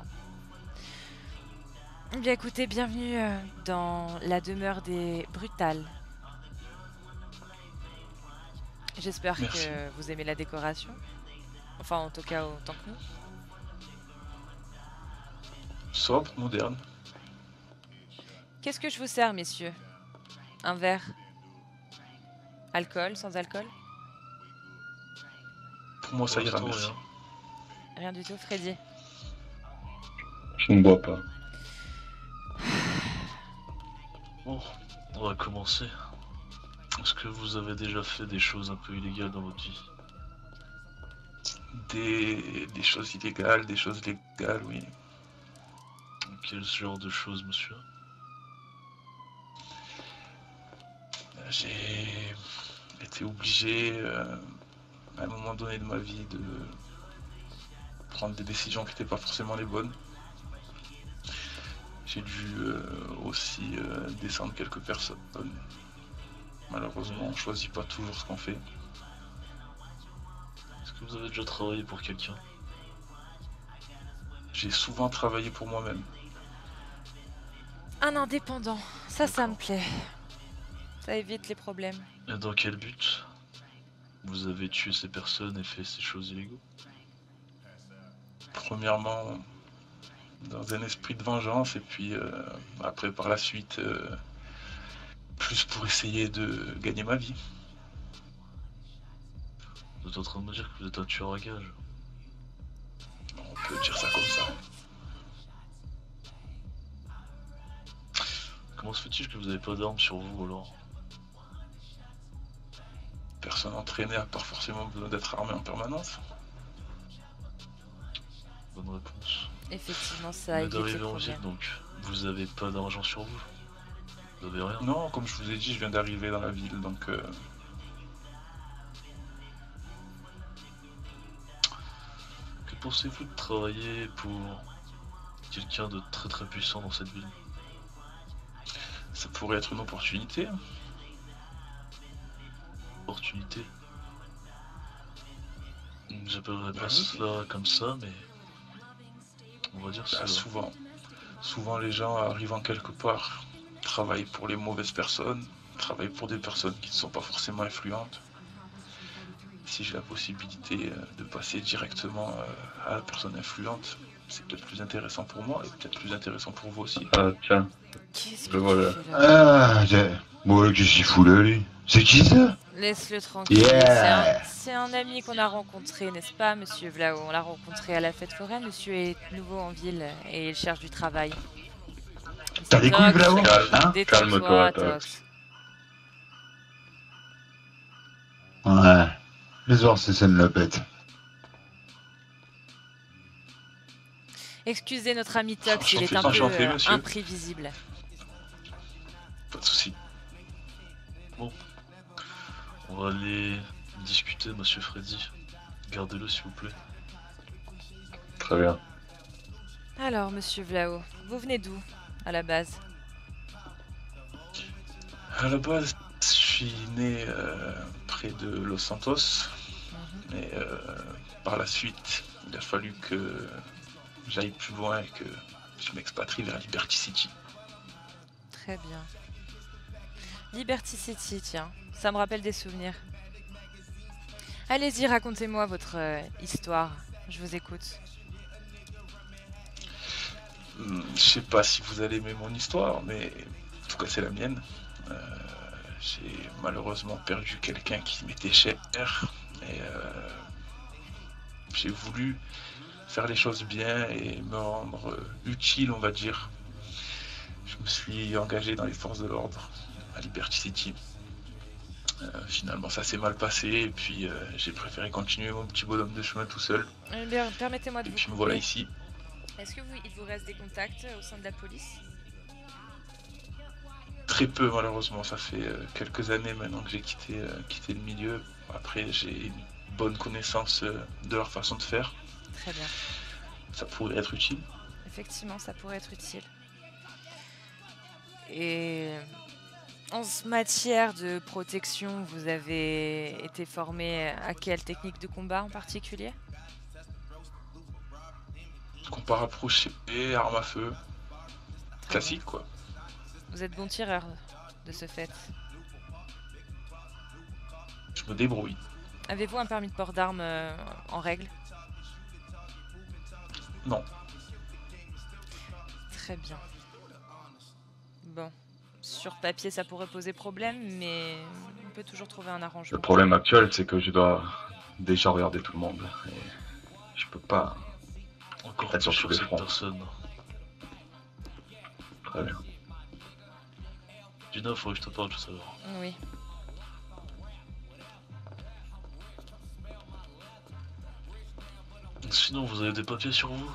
Eh bien écoutez, bienvenue euh, dans la demeure des Brutales. J'espère Merci. que vous aimez la décoration. Enfin, en tout cas, autant que nous. Sobre, moderne. Qu'est-ce que je vous sers, messieurs? Un verre? Alcool, sans alcool? Pour moi, ça Pour ira, l'instant, merci. rien. Rien du tout, Freddy. Je ne bois pas. Bon, on va commencer. Est-ce que vous avez déjà fait des choses un peu illégales dans votre vie? Des... des choses illégales, des choses légales, oui. Quel genre de choses, monsieur? J'ai été obligé, euh, à un moment donné de ma vie, de prendre des décisions qui n'étaient pas forcément les bonnes. J'ai dû euh, aussi euh, descendre quelques personnes. Malheureusement, on ne choisit pas toujours ce qu'on fait. Est-ce que vous avez déjà travaillé pour quelqu'un? J'ai souvent travaillé pour moi-même. Un indépendant, ça, ça me plaît. Ça évite les problèmes. Et dans quel but vous avez tué ces personnes et fait ces choses illégales? Premièrement, dans un esprit de vengeance, et puis euh, après par la suite, euh, plus pour essayer de gagner ma vie. Vous êtes en train de me dire que vous êtes un tueur à gages? On peut dire ça comme ça. Comment se fait-il que vous n'avez pas d'armes sur vous alors? Personne entraîné à part forcément besoin d'être armé en permanence. Bonne réponse. Effectivement, ça Vous évite êtes les arrivé en ville problèmes. donc vous avez pas d'argent sur vous? Vous avez rien? Non, comme je vous ai dit, je viens d'arriver dans la ville, donc... Euh... Que pensez-vous de travailler pour quelqu'un de très très puissant dans cette ville? Ça pourrait être une opportunité. Opportunité? J'appellerais Bah pas oui. cela comme ça, mais on va dire Bah, ça. souvent. Souvent les gens arrivant quelque part travaillent pour les mauvaises personnes, travaillent pour des personnes qui ne sont pas forcément influentes. Si j'ai la possibilité euh, de passer directement euh, à la personne influente, c'est peut-être plus intéressant pour moi et peut-être plus intéressant pour vous aussi. Ah, tiens, Qu'est-ce Le que voilà. tu fais là? Ah, j'ai... Bon, qu'est-ce qu'il fout là, lui? C'est qui ça? Laisse-le tranquille. Yeah. C'est un, c'est un ami qu'on a rencontré, n'est-ce pas, monsieur Vlao? On l'a rencontré à la fête foraine. Monsieur est nouveau en ville et il cherche du travail. T'as des couilles, Tox, Vlao? Calme. Hein? détends-toi, Calme-toi, Tox. Tox. Ouais. Les voir ces scènes le pète. Excusez notre ami Tox, il est Enchanté, un peu enchanté, euh, monsieur. imprévisible. Pas de soucis. On va aller discuter, monsieur Freddy. Gardez-le s'il vous plaît. Très bien. Alors, monsieur Vlao, vous venez d'où, à la base? À la base, je suis né euh, près de Los Santos, Mhm. mais euh, par la suite, il a fallu que j'aille plus loin et que je m'expatrie vers Liberty City. Très bien. Liberty City, tiens, ça me rappelle des souvenirs. Allez-y, racontez-moi votre euh, histoire, je vous écoute. Hmm, Je sais pas si vous allez aimer mon histoire, mais en tout cas c'est la mienne. Euh, j'ai malheureusement perdu quelqu'un qui m'était cher et euh, j'ai voulu faire les choses bien et me rendre euh, utile, on va dire. Je me suis engagé dans les forces de l'ordre à Liberty City. Euh, finalement ça s'est mal passé et puis euh, j'ai préféré continuer mon petit bonhomme de chemin tout seul. Eh bien, permettez-moi de Et vous puis me couper. voilà ici. Est-ce que vous, il vous reste des contacts euh, au sein de la police? Très peu malheureusement, ça fait euh, quelques années maintenant que j'ai quitté, euh, quitté le milieu. Après j'ai une bonne connaissance euh, de leur façon de faire. Très bien. Ça pourrait être utile. Effectivement, ça pourrait être utile. Et en ce matière de protection, vous avez été formé à quelle technique de combat en particulier? Combat rapproché, arme à feu, Très classique quoi. bien. Vous êtes bon tireur de ce fait. Je me débrouille. Avez-vous un permis de port d'armes euh, en règle? Non. Très bien. Bon, sur papier ça pourrait poser problème, mais on peut toujours trouver un Le arrangement. problème actuel, c'est que je dois déjà regarder tout le monde. Et je peux pas. Encore Être plus sur sur tous les cette fronts. personne. Très bien. Gina, faudrait que je te parle tout à l'heure. Oui. Sinon, vous avez des papiers sur vous?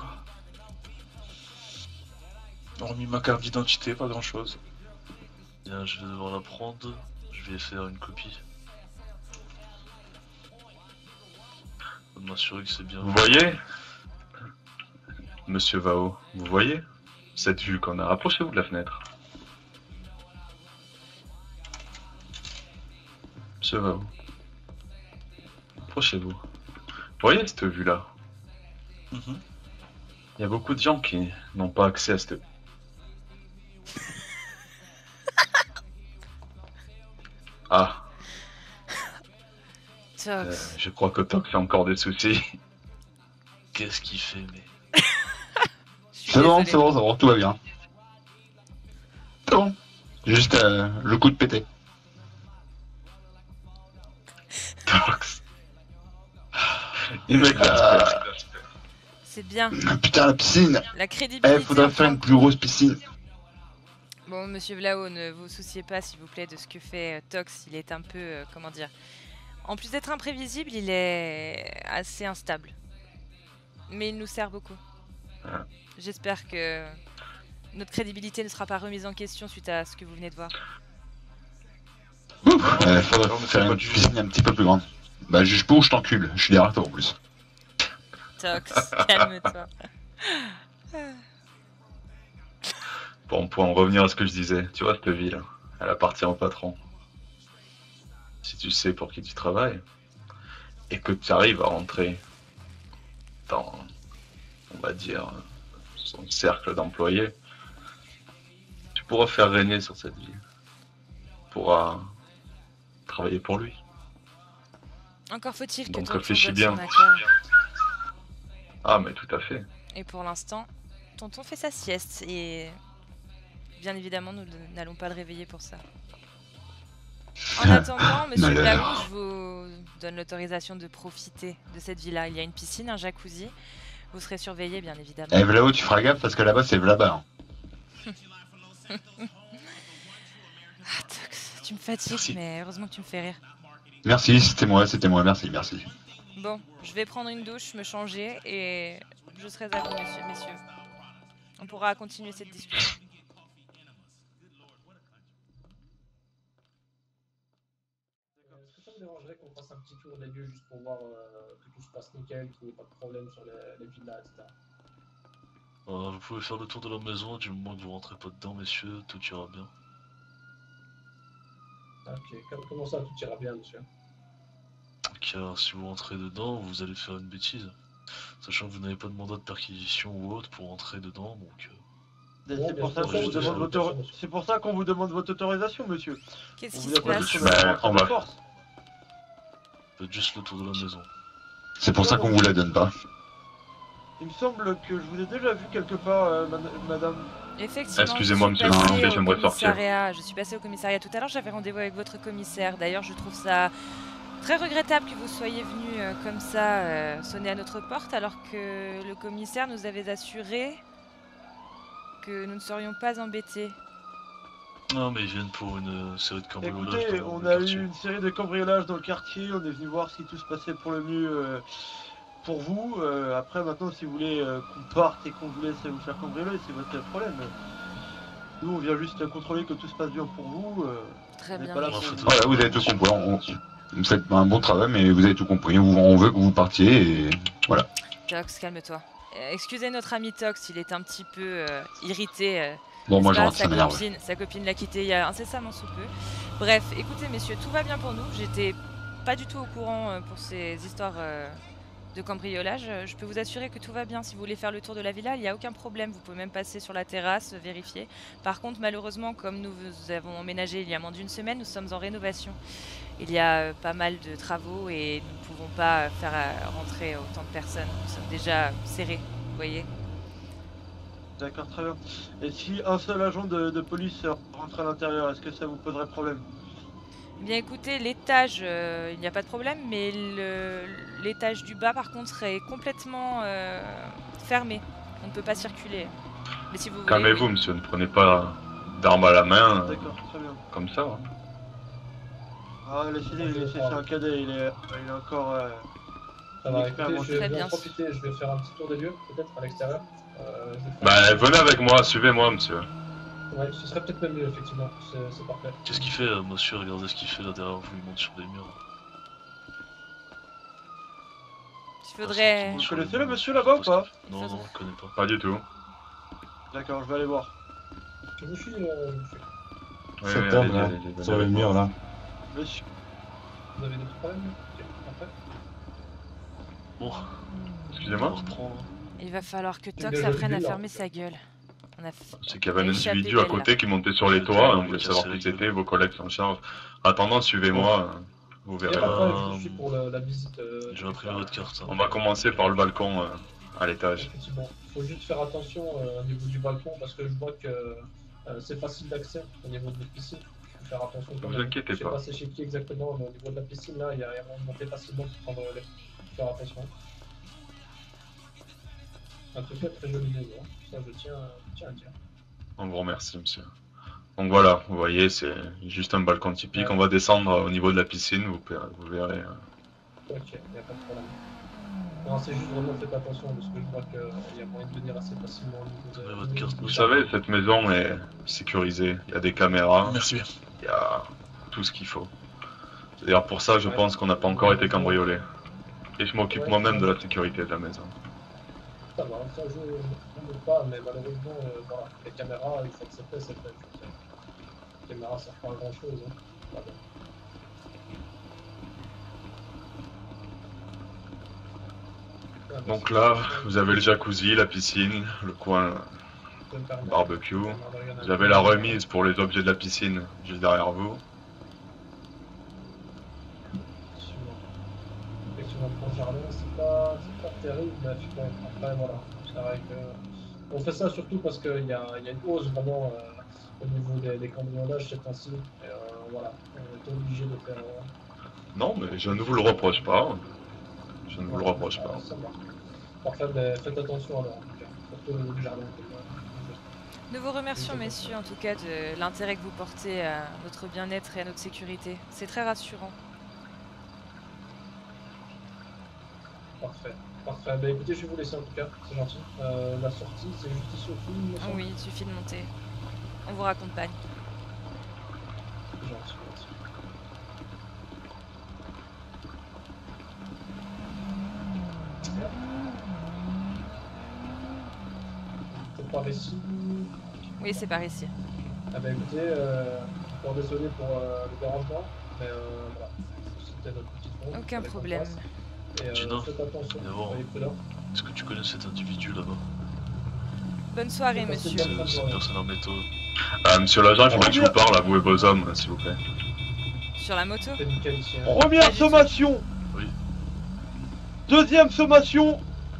Hormis ma carte d'identité, pas grand chose. Bien, je vais devoir la prendre. Je vais faire une copie. Faut m'assurer que c'est bien. Vous voyez, Monsieur Vao, vous voyez cette vue qu'on a? Approchez-vous de la fenêtre. Monsieur Vao. Approchez-vous. Vous voyez cette vue-là? Mhm. Il y a beaucoup de gens qui n'ont pas accès à cette... Ah, Tox, euh, je crois que Tox a encore des soucis. Qu'est-ce qu'il fait, mais je suis suis C'est bon, désolée. c'est bon, c'est bon, tout va bien. C'est bon. Juste euh, le coup de pété. Tox. Il m'éclate. Ah. C'est bien. Putain, la piscine. La crédibilité. Eh, faudrait en faire tant une que- plus grosse piscine. Bon, monsieur Vlao, ne vous souciez pas, s'il vous plaît, de ce que fait euh, Tox. Il est un peu, euh, comment dire... En plus d'être imprévisible, il est assez instable. Mais il nous sert beaucoup. Ah. J'espère que notre crédibilité ne sera pas remise en question suite à ce que vous venez de voir. Ouf, euh, faudrait Non, mais c'est faire pas une du- piscine un petit peu plus grande. Bah, juge pas où je t'encule, je suis derrière toi en plus. Tox, calme-toi. Bon, pour en revenir à ce que je disais, tu vois, cette ville, elle appartient au patron. Si tu sais pour qui tu travailles, et que tu arrives à rentrer dans, on va dire, son cercle d'employés, tu pourras faire régner sur cette ville. Tu pourras travailler pour lui. Encore faut-il que Donc tonton réfléchis donne bien. son accord. Ah, mais tout à fait. Et pour l'instant, tonton fait sa sieste et bien évidemment, nous n'allons pas le réveiller pour ça. En attendant, monsieur Malheur. Blaou, je vous donne l'autorisation de profiter de cette villa. Il y a une piscine, un jacuzzi. Vous serez surveillé, bien évidemment. Eh, Vlao, tu feras gaffe parce que là-bas, c'est là-bas. Hein. Ah, Tox, tu me fatigues, Merci. mais heureusement que tu me fais rire. Merci, c'était moi, c'était moi, merci, merci. Bon, je vais prendre une douche, me changer et je serai à vous, messieurs. messieurs. On pourra continuer cette discussion. Est-ce que ça me dérangerait qu'on fasse un petit tour des lieux juste pour voir euh, que tout se passe nickel, qu'il n'y ait pas de problème sur les, les villas, et cetera. Euh, vous pouvez faire le tour de la maison, du moment que vous rentrez pas dedans, messieurs, tout ira bien. Ok, comme- comment ça, tout ira bien, monsieur? Car si vous rentrez dedans, vous allez faire une bêtise. Sachant que vous n'avez pas de mandat de perquisition ou autre pour entrer dedans, donc... euh, C'est Bon, c'est bien pour, ça sûr, qu'on je vous te demande demande votre... monsieur. C'est pour ça qu'on vous demande votre autorisation, monsieur. Qu'est-ce On qui vous se a pas passe dit qu'on Bah, allait rentrer on de va- force. Faites juste le tour de la maison. C'est pour ça qu'on vous la donne pas. Il me semble que je vous ai déjà vu quelque part, euh, man- madame. Effectivement, Excusez-moi, je suis monsieur le passée préfet, au j'aimerais sortir. commissariat. Je suis passée au commissariat tout à l'heure, j'avais rendez-vous avec votre commissaire. D'ailleurs, je trouve ça très regrettable que vous soyez venu euh, comme ça euh, sonner à notre porte alors que le commissaire nous avait assuré que nous ne serions pas embêtés. Non, mais ils viennent pour une euh, série de cambriolages Écoutez, dans on le a quartier. eu une série de cambriolages dans le quartier, on est venu voir si tout se passait pour le mieux euh, pour vous. Euh, après, maintenant, si vous voulez euh, qu'on parte et qu'on vous laisse vous faire cambrioler, c'est votre problème. Nous, on vient juste contrôler que tout se passe bien pour vous. euh, Très on n'est bien. pas là Non, pour- faites- Voilà, vous avez tout compris. On- Vous faites un bon travail, mais vous avez tout compris. On on veut que vous partiez et voilà. Tox, calme-toi. Euh, excusez notre ami Tox, il est un petit peu euh, irrité. euh, Bon, moi, n'est-ce je pas, rentre, sa ça m'énerve. copine, sa copine l'a quitté il y a incessamment sous peu. Bref, écoutez messieurs, tout va bien pour nous. J'étais pas du tout au courant euh, pour ces histoires euh, de cambriolage. Euh, Je peux vous assurer que tout va bien. Si vous voulez faire le tour de la villa, il n'y a aucun problème. Vous pouvez même passer sur la terrasse, euh, vérifier. Par contre, malheureusement, comme nous vous avons emménagé il y a moins d'une semaine, nous sommes en rénovation. Il y a euh, pas mal de travaux et nous ne pouvons pas euh, faire euh, rentrer autant de personnes. Nous sommes déjà serrés, vous voyez. D'accord, très bien. Et si un seul agent de, de police rentre à l'intérieur, est-ce que ça vous poserait problème? Eh bien écoutez, l'étage, euh, il n'y a pas de problème, mais le- l'étage du bas par contre est complètement euh, fermé. On ne peut pas circuler. Mais si vous voulez... Calmez-vous, monsieur, ne prenez pas d'armes à la main euh, D'accord, très bien. comme ça. hein. Ah, laissez-le, laissez, c'est un cadet, il est, il est encore... euh, Ça va, Expert, écoutez, moi, je vais très bien bien. profiter, je vais faire un petit tour des lieux, peut-être à l'extérieur. Euh, je vais faire- Bah, venez avec moi, suivez-moi, monsieur. Ouais, ce serait peut-être même mieux, effectivement, c'est c'est parfait. Qu'est-ce qu'il fait, euh, monsieur? Regardez ce qu'il fait là derrière vous, il monte sur des murs. Il faudrait... Vous connaissez le monsieur là-bas ou pas? Non, non, je connais pas. Pas du tout. D'accord, je vais aller voir. Je vous suis, euh, je vous suis. Oui, Cette oui, table, allez-y, là, allez-y, venez sur le avec moi. mur là. Monsieur... Vous avez d'autres problèmes? Ok, après. Bon, Excusez-moi. on reprend. hein. Il va falloir que Une Tox de apprenne à jolies, là. fermer sa gueule. On a f- C'est qu'il y avait un Échappé individu à belle, côté là. qui montait sur les toits, et on voulait savoir qui c'était, vos collègues s'en chargent. Attendant, suivez-moi, euh, vous Il y a verrez. pas de problème, je Euh, vous suis pour le- la visite. euh, Je vais imprimer votre carte. hein. On va commencer par le balcon euh, à l'étage. Effectivement, il faut juste faire attention euh, au niveau du balcon parce que je vois que euh, c'est facile d'accès au niveau de la piscine. Il faut faire attention quand Ne vous même. inquiétez Je sais pas. pas c'est chez qui exactement, mais au niveau de la piscine là, il y a rien de monter facilement pour prendre les. Faut faire attention. En tout cas, très joli maison, ça je tiens, je tiens à dire. On vous remercie, monsieur. Donc voilà, vous voyez, c'est juste un balcon typique. Ouais. On va descendre au niveau de la piscine, vous, per- vous verrez. euh. Ok, il n'y a pas de problème. Non, c'est juste vraiment faites attention parce que je vois qu'il y a moyen de venir assez facilement au niveau de. Ouais, votre carte, Vous savez, cette maison est sécurisée. Il y a des caméras, Merci bien. il y a tout ce qu'il faut. C'est d'ailleurs pour ça, je Ouais. pense qu'on n'a pas encore été cambriolé. Et je m'occupe Ouais, moi-même de ouais. la sécurité de la maison. Ça va, ça je ne doute pas, mais malheureusement, euh, voilà, les caméras, il faut accepter cette fait. Les caméras servent pas à grand chose. Hein. Voilà. Ah, bah, Donc c'est- là, c'est- vous avez le jacuzzi, la piscine, le coin je me permets. barbecue. Ça m'en regarde un Vous avez peu. la remise pour les objets de la piscine juste derrière vous. Effectivement. Effectivement, pour le jardin, c'est pas, c'est pas terrible, mais bon, après, voilà. C'est vrai que. On fait ça surtout parce qu'il y a, il y a une hausse vraiment euh, au niveau des, des cambriolages ces temps-ci. Et euh, voilà, on est obligé de faire. Euh, Non, mais je ne vous le reproche pas. Je ne vous le reproche Ah, pas. ça marche. Parfait, mais faites attention alors, en tout cas. Surtout le jardin. comme, euh, Nous vous remercions, messieurs, en tout cas, de l'intérêt que vous portez à notre bien-être et à notre sécurité. C'est très rassurant. Parfait. Parfait. Bah écoutez, je vais vous laisser en tout cas, c'est gentil. Euh, la sortie, c'est juste ici au fond, il me Ah semble. oui, il suffit de monter. On vous raccompagne. C'est gentil, merci. Bien. C'est par ici. Oui, c'est par ici. Ah bah écoutez, euh, encore désolé pour euh, le dérangement, mais euh, voilà. C'était notre petite ronde. Aucun fallait qu'on problème. passe. Et euh, Gina, faites attention, d'abord. soyez prudents. Est-ce que tu connais cet individu là-bas? Bonne soirée, Passez monsieur. bien. C'est cette personne en métaux. Ah, monsieur l'agent, j'aimerais que je Reviens. vous parle à vous et vos hommes, s'il vous plaît. Sur la moto? C'est nickel ici. Hein. Première Pas du tout. sommation. Oui. Deuxième sommation.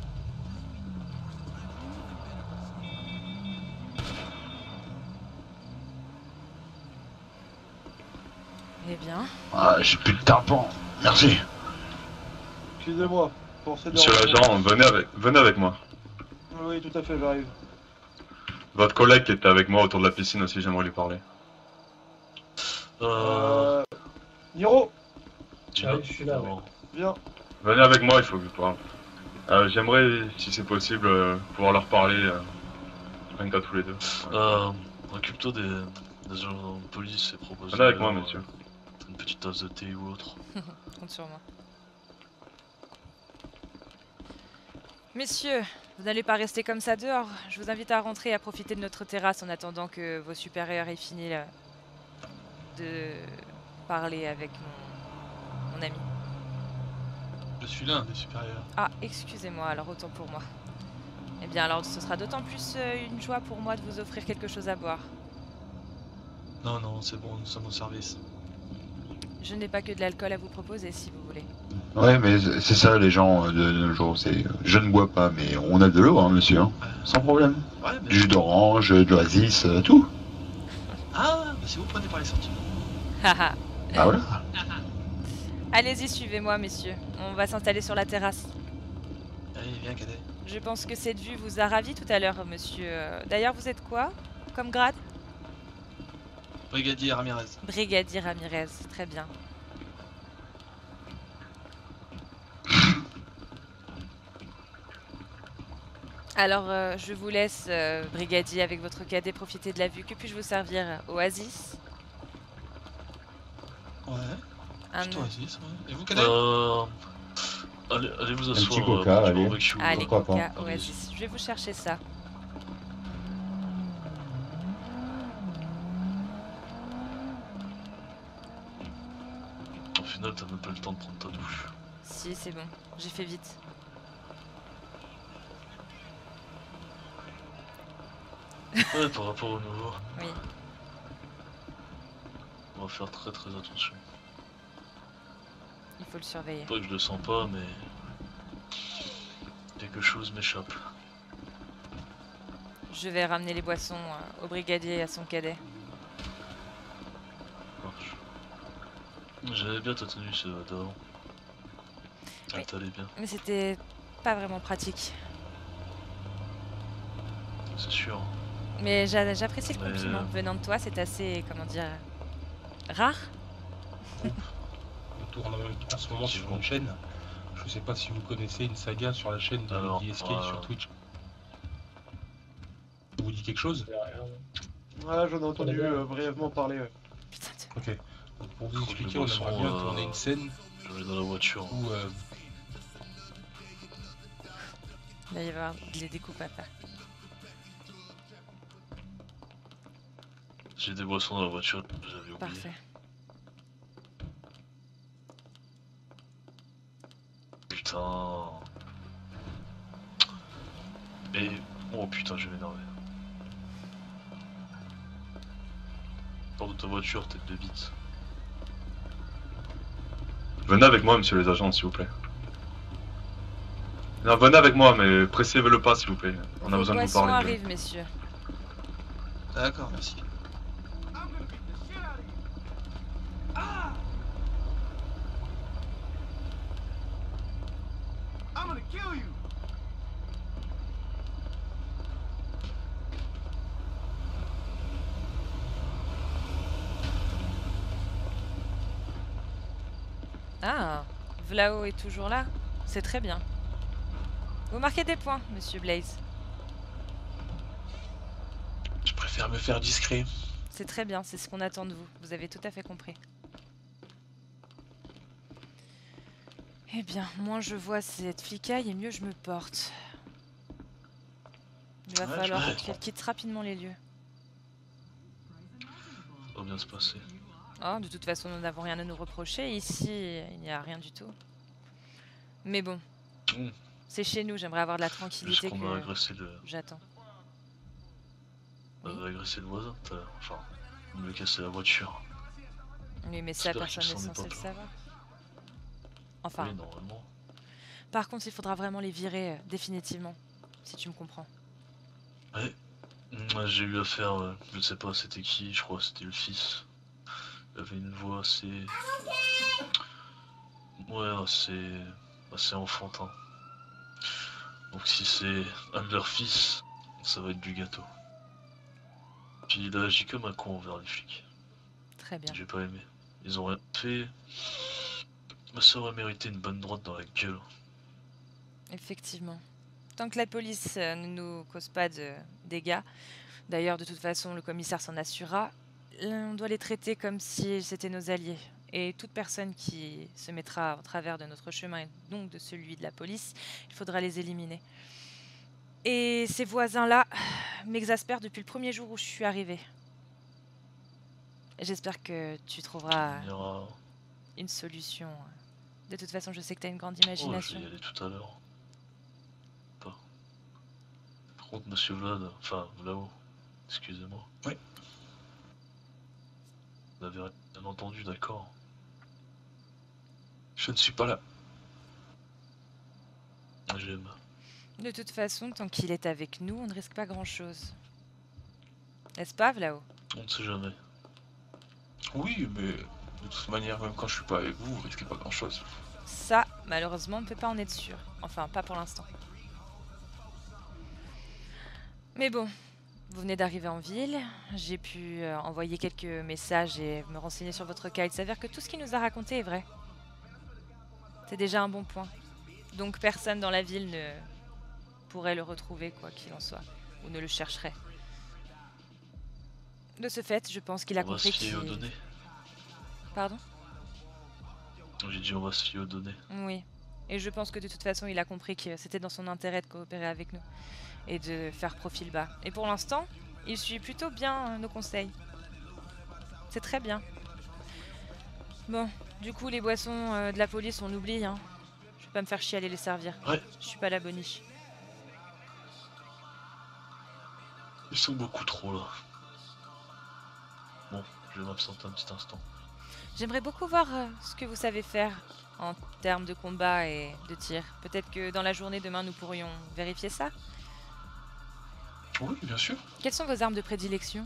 Eh bien, Ah, j'ai plus de tympan. Merci. Excusez-moi pour ces Monsieur dérangements. l'agent, venez avec, venez avec moi. Oui, tout à fait, j'arrive. Votre collègue qui était avec moi autour de la piscine aussi, j'aimerais lui parler. Euh... Euh... Niro, Gina, Ah oui, je suis là, ouais. d'abord. viens. Venez avec moi, il faut que je vous parle. Euh, j'aimerais, si c'est possible, euh, pouvoir leur parler, euh, rien qu'à tous les deux. Ouais. Euh... Occupe-toi des... des agents de police et propose... Venez avec moi, monsieur. Une petite tasse de thé ou autre. compte sur moi. Messieurs, vous n'allez pas rester comme ça dehors. Je vous invite à rentrer et à profiter de notre terrasse en attendant que vos supérieurs aient fini là, de parler avec mon, mon ami. Je suis l'un des supérieurs. Ah, excusez-moi, alors autant pour moi. Eh bien alors ce sera d'autant plus euh, une joie pour moi de vous offrir quelque chose à boire. Non, non, c'est bon, nous sommes au service. Je n'ai pas que de l'alcool à vous proposer si vous voulez. Ouais, mais c'est ça, les gens de nos jours. C'est, je ne bois pas, mais on a de l'eau, hein, monsieur. Hein, sans problème. Ouais, mais... Du jus d'orange, de l'oasis, euh, tout. Ah, mais si vous prenez par les sentiments. Haha. Ah voilà. Allez-y, suivez-moi, messieurs. On va s'installer sur la terrasse. Allez, viens, cadet. Je pense que cette vue vous a ravi tout à l'heure, monsieur. Euh, D'ailleurs, vous êtes quoi comme grade? Brigadier Ramirez. Brigadier Ramirez, très bien. Alors, euh, je vous laisse, euh, brigadier, avec votre cadet, profiter de la vue. Que puis-je vous servir? Oasis? Ouais, Un... plutôt Oasis, ouais. Et vous, cadet? Euh... Allez, allez vous asseoir. petit coca, euh, pour du allez. barbecue, Allez, euh, Pourquoi Coca, pas. Oasis. Je vais vous chercher ça. Au final, t'as même pas le temps de prendre ta douche. Si, c'est bon. J'ai fait vite. Ouais, par rapport au nouveau, Oui. on va faire très très attention. Il faut le surveiller. Pas que je le sens pas, mais... Dès Quelque chose m'échappe. Je vais ramener les boissons euh, au brigadier et à son cadet. Marche. J'avais bien ta tenue ce d'avant. Ça Oui. t'allait bien. Mais c'était pas vraiment pratique. C'est sûr. Mais j'a- j'apprécie le Mais, compliment. euh, Venant de toi, c'est assez, comment dire, rare. On tourne en ce moment sur une chaîne. Je sais pas si vous connaissez une saga sur la chaîne de Alors, Lady S K euh, sur Twitch. Ça vous dit quelque chose? Ouais, j'en ai entendu euh, brièvement parler. Ouais. Putain, tu- Ok. Donc, pour vous Faut que expliquer, les on boissons, aimerait bien euh, tourner une scène Je vais dans la voiture. où euh, il va y avoir des découpes à faire. J'ai des boissons dans la voiture, j'avais oublié. Parfait. Putain. Et... Oh putain, je vais m'énerver. Sors de ta voiture, tête de bite. Venez avec moi, monsieur les agents, s'il vous plaît. Non, venez avec moi, mais pressez le pas, s'il vous plaît. On a Les besoin de vous boissons parler. arrivent, messieurs. D'accord, merci. I'm gonna kill you. Ah, Vlao est toujours là. C'est très bien. Vous marquez des points, monsieur Blaze. Je préfère me faire discret. C'est très bien, c'est ce qu'on attend de vous. Vous avez tout à fait compris. Eh bien, moins je vois cette flicaille et mieux je me porte. Il va Ouais, falloir je comprends. qu'elle quitte rapidement les lieux. Ça va bien se passer. Oh, de toute façon, nous n'avons rien à nous reprocher. Ici, il n'y a rien du tout. Mais bon, Mm. c'est chez nous. J'aimerais avoir de la Juste tranquillité qu'on a que agressé le... j'attends. On avait agressé le voisin tout à l'heure. Enfin, on lui a cassé la voiture. Oui, mais ça, J'espère qu'il personne n'est s'en est censé pas le plaint. savoir. Enfin, Oui, normalement. par contre, il faudra vraiment les virer euh, définitivement, si tu me comprends. Ouais. Mm, J'ai eu affaire, euh, je sais pas c'était qui, je crois que c'était le fils. Il avait une voix assez... Ouais, assez... assez enfantin. Donc si c'est un de leurs fils, ça va être du gâteau. Puis il a agi comme un con envers les flics. Très bien. J'ai pas aimé. Ils ont rien fait. Ma soeur aurait mérité une bonne droite dans la gueule. Effectivement. Tant que la police euh, ne nous cause pas de dégâts, d'ailleurs, de toute façon, le commissaire s'en assurera, on doit les traiter comme si c'était nos alliés. Et toute personne qui se mettra au travers de notre chemin, et donc de celui de la police, il faudra les éliminer. Et ces voisins-là m'exaspèrent depuis le premier jour où je suis arrivée. J'espère que tu trouveras Il y aura... une solution. De toute façon, je sais que tu as une grande Oh, je imagination. vais y aller tout à l'heure. Pas. Par contre, monsieur Vlad, enfin, là-haut, excusez-moi. Oui. Vous avez bien entendu, d'accord? Je ne suis pas là. J'aime. De toute façon, tant qu'il est avec nous, on ne risque pas grand-chose. N'est-ce pas, Vlao? On ne sait jamais. Oui, mais de toute manière, même quand je suis pas avec vous, vous risquez pas grand chose. Ça, malheureusement, on ne peut pas en être sûr. Enfin, pas pour l'instant. Mais bon, vous venez d'arriver en ville. J'ai pu euh, envoyer quelques messages et me renseigner sur votre cas. Il s'avère que tout ce qu'il nous a raconté est vrai. C'est déjà un bon point. Donc personne dans la ville ne pourrait le retrouver, quoi qu'il en soit. Ou ne le chercherait. De ce fait, je pense qu'il a On va se compris fier aux qu'il... données. Pardon? J'ai dit on va se fier aux données. Oui. Et je pense que de toute façon, il a compris que c'était dans son intérêt de coopérer avec nous. Et de faire profil bas. Et pour l'instant, il suit plutôt bien nos conseils. C'est très bien. Bon, du coup, les boissons euh, de la police, on oublie, hein. Je vais pas me faire chier à aller les servir. Ouais. Je suis pas la boniche. Ils sont beaucoup trop là. Bon, je vais m'absenter un petit instant. J'aimerais beaucoup voir euh, ce que vous savez faire en termes de combat et de tir. Peut-être que dans la journée demain, nous pourrions vérifier ça. Oui, bien sûr. Quelles sont vos armes de prédilection?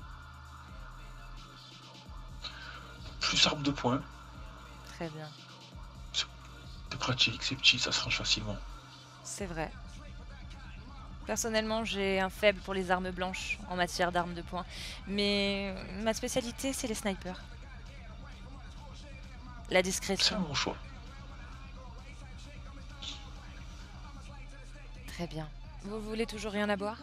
Plus arme de poing. Très bien. C'est pratique, c'est petit, ça se range facilement. C'est vrai. Personnellement, j'ai un faible pour les armes blanches en matière d'armes de poing. Mais ma spécialité, c'est les snipers. La C'est discrétion. mon choix. Très bien. Vous voulez toujours rien à boire?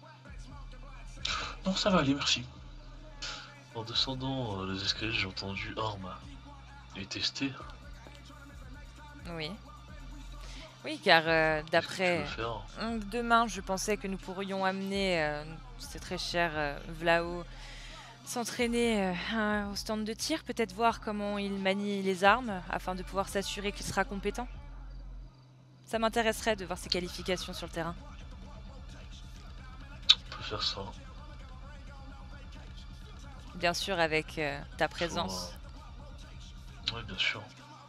Non, ça va aller, merci. En descendant euh, les escaliers, j'ai entendu armes et testé. Oui. Oui, car euh, Qu'est-ce que tu d'après... veux faire? Hum, Demain, je pensais que nous pourrions amener, euh, c'est très cher, euh, Vlao, s'entraîner euh, à- au stand de tir, peut-être voir comment il manie les armes, afin de pouvoir s'assurer qu'il sera compétent. Ça m'intéresserait de voir ses qualifications sur le terrain. On peut faire ça. Bien sûr, avec euh, ta présence. Oui, bien sûr.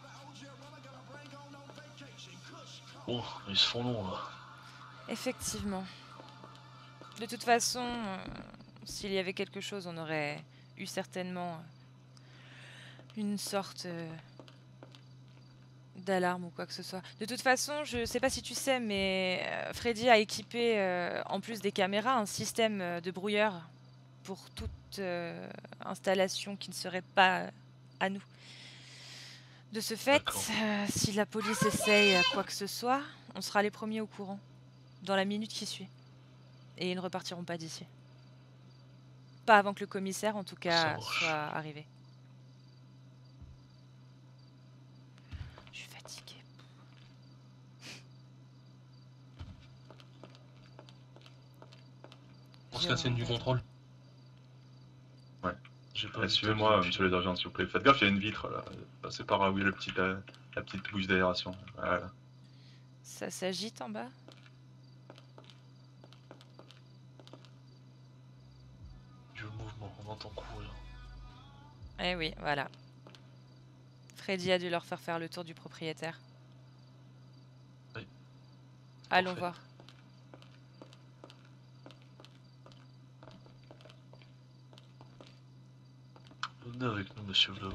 Oh, ils se font longs là. Effectivement. De toute façon, euh, s'il y avait quelque chose, on aurait eu certainement euh, une sorte euh, d'alarme ou quoi que ce soit. De toute façon, je sais pas si tu sais, mais euh, Freddy a équipé, euh, en plus des caméras, un système euh, de brouilleur pour toute euh, installation qui ne serait pas à nous. De ce fait, D'accord. euh, si la police essaye quoi que ce soit, on sera les premiers au courant, dans la minute qui suit. Et ils ne repartiront pas d'ici. Pas avant que le commissaire, en tout Ça cas, marche. soit arrivé. Je suis fatiguée. Pour la scène du contrôle. J'ai pas Ouais, vu Suivez-moi, ta monsieur les agents, s'il vous plaît. Faites gaffe, il y a une vitre là. Passez par là où il y a le petit, euh, la petite bouche d'aération. Voilà. Ça s'agite en bas? Du mouvement, on entend courir. Eh oui, voilà. Freddy a dû leur faire faire le tour du propriétaire. Oui. Allons Parfait. voir. Venez avec nous, monsieur Vlao.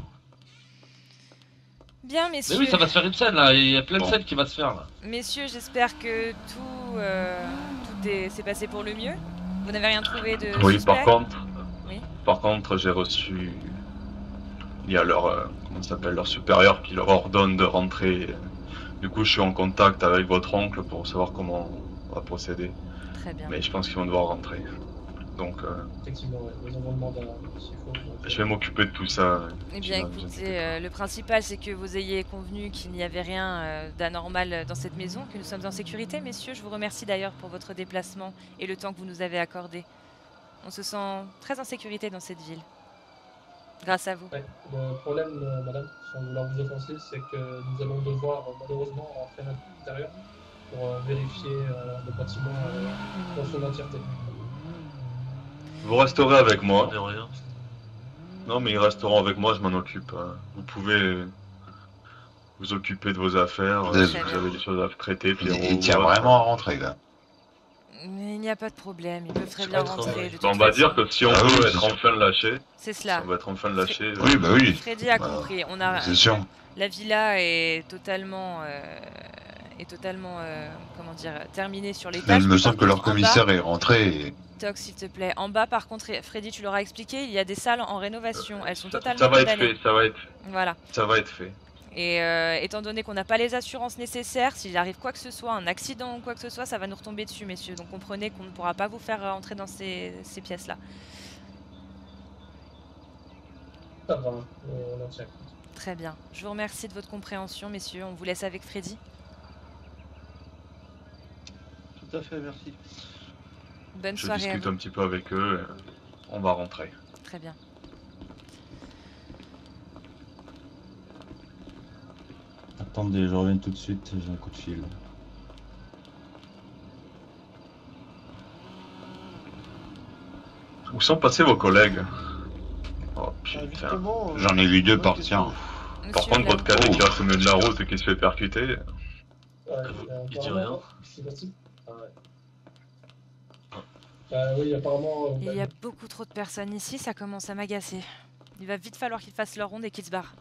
Bien, Mais messieurs. oui, ça va se faire une scène là, il y a plein de Bon. scènes qui va se faire là. Messieurs, j'espère que tout, euh, tout est- s'est passé pour le mieux. Vous n'avez rien trouvé de Oui, suspect? par contre, Oui. par contre, j'ai reçu. Il y a leur, euh, comment ça s'appelle, leur supérieur qui leur ordonne de rentrer. Du coup, je suis en contact avec votre oncle pour savoir comment on va procéder. Très bien. Mais je pense qu'ils vont devoir rentrer. Donc, euh, Effectivement, ouais. Nous avons demandé à- s'il faut. donc, je vais m'occuper de tout ça. Eh Tu bien, vas- vous inquiétez écoutez, euh, le principal, c'est que vous ayez convenu qu'il n'y avait rien euh, d'anormal dans cette maison, que nous sommes en sécurité, messieurs. Je vous remercie d'ailleurs pour votre déplacement et le temps que vous nous avez accordé. On se sent très en sécurité dans cette ville. Grâce à vous. Ouais. Le problème, euh, madame, sans vouloir vous offenser, c'est que nous allons devoir euh, malheureusement rentrer à l'intérieur pour euh, vérifier euh, le bâtiment euh, dans son entièreté. Vous resterez avec moi. On est rien. Non, mais ils resteront avec moi, je m'en occupe. hein. Vous pouvez vous occuper de vos affaires. Très euh, si bien. vous avez des choses à traiter, Il, Pierrot. il tient ou autre. vraiment à rentrer là. Mais il n'y a pas de problème, ils peuvent très C'est bien pas rentrer. travail. De Ben, toute on va façon. dire que si on Ah oui, veut c'est être sûr. enfin lâché, C'est si cela. on va être enfin lâché. euh, Oui, bah oui. Freddy a Bah, compris. On a, C'est sûr. La villa est totalement, euh, est totalement, euh, comment dire, terminée sur l'étage. Il me Mais semble par que leur contre, en commissaire est rentré. Et... bas, Tox, s'il te plaît. En bas, par contre, Freddy, tu leur as expliqué, il y a des salles en rénovation. Elles sont ça, totalement ça va être condamnées. fait, ça va être, Voilà. ça va être fait. Et euh, étant donné qu'on n'a pas les assurances nécessaires, s'il arrive quoi que ce soit, un accident ou quoi que ce soit, ça va nous retomber dessus, messieurs. Donc comprenez qu'on ne pourra pas vous faire euh, entrer dans ces, ces pièces-là. Ça va, on en tient compte. Très bien. Je vous remercie de votre compréhension, messieurs. On vous laisse avec Freddy. Tout à fait, merci. Bonne Je soirée à discute vous. un petit peu avec eux. et On va rentrer. Très bien. Attendez, je reviens tout de suite, j'ai un coup de fil. Où sont passés vos collègues? Oh, putain. Euh, justement, euh, J'en ai vu deux bonne partir. question. Par contre, votre cadet qui reste au milieu de la route et qui se fait percuter. Ouais, Euh, euh, il dit apparemment, rien. c'est possible. Ah ouais. Bah oui, apparemment. euh, Il y a beaucoup trop de personnes ici, ça commence à m'agacer. Il va vite falloir qu'ils fassent leur ronde et qu'ils se barrent.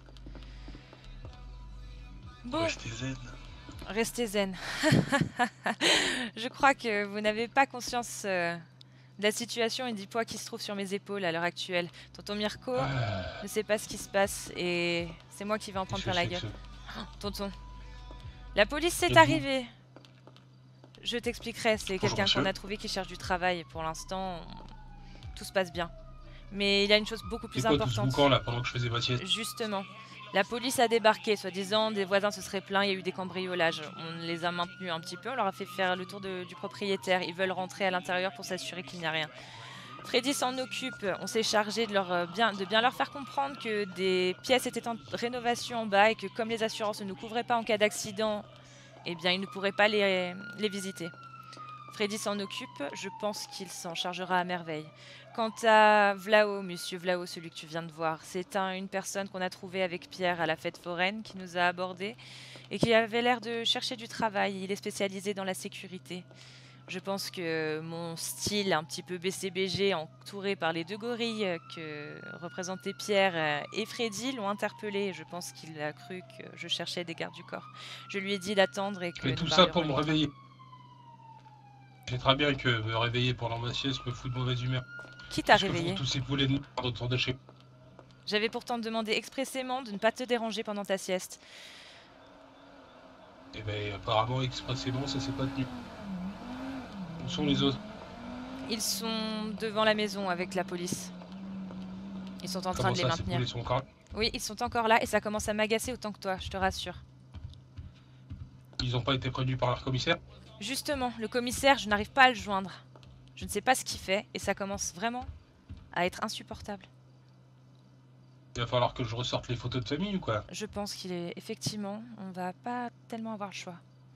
Bon, Restez zen. restez zen. Je crois que vous n'avez pas conscience euh, de la situation et du poids qui se trouve sur mes épaules à l'heure actuelle. Tonton Mirko ne sait pas ce qui se passe et c'est moi qui vais en prendre plein la gueule. Oh, tonton, la police est Et arrivée. Je t'expliquerai, c'est Bonjour, quelqu'un qu'on monsieur. a trouvé qui cherche du travail. Pour l'instant, tout se passe bien. Mais il y a une chose beaucoup plus C'est quoi tout ce importante. boucan là pendant que je faisais ma sieste? Justement, la police a débarqué, soi-disant, des voisins se seraient plaints, il y a eu des cambriolages. On les a maintenus un petit peu, on leur a fait faire le tour de- du propriétaire. Ils veulent rentrer à l'intérieur pour s'assurer qu'il n'y a rien. Freddy s'en occupe, on s'est chargé de, leur, euh, bien, de bien leur faire comprendre que des pièces étaient en rénovation en bas et que comme les assurances ne nous couvraient pas en cas d'accident, eh bien ils ne pourraient pas les, les visiter. Freddy s'en occupe, je pense qu'il s'en chargera à merveille. Quant à Vlao, monsieur Vlao, celui que tu viens de voir, c'est un- une personne qu'on a trouvée avec Pierre à la fête foraine qui nous a abordés et qui avait l'air de chercher du travail. Il est spécialisé dans la sécurité. Je pense que mon style un petit peu B C B G, entouré par les deux gorilles que représentaient Pierre euh, et Freddy, l'ont interpellé. Je pense qu'il a cru que je cherchais des gardes du corps. Je lui ai dit d'attendre et que... Mais nous tout ça pour parlions me en ligne. réveiller. C'est très bien que me réveiller pendant ma sieste me fout de mauvaise humeur. Qui t'a Parce que réveillé? font tous ces poulets de merde autour de chez. J'avais pourtant demandé expressément de ne pas te déranger pendant ta sieste. Et ben apparemment expressément ça s'est pas tenu. Où sont les autres? Ils sont devant la maison avec la police. Ils sont en train Comment de les ça, ces maintenir. poulets sont encore là? Oui, ils sont encore là et ça commence à m'agacer autant que toi, je te rassure. Ils ont pas été prévenus par leur commissaire? Justement, le commissaire, je n'arrive pas à le joindre. Je ne sais pas ce qu'il fait et ça commence vraiment à être insupportable. Il va falloir que je ressorte les photos de famille ou quoi? Je pense qu'il est... Effectivement, on va pas tellement avoir le choix.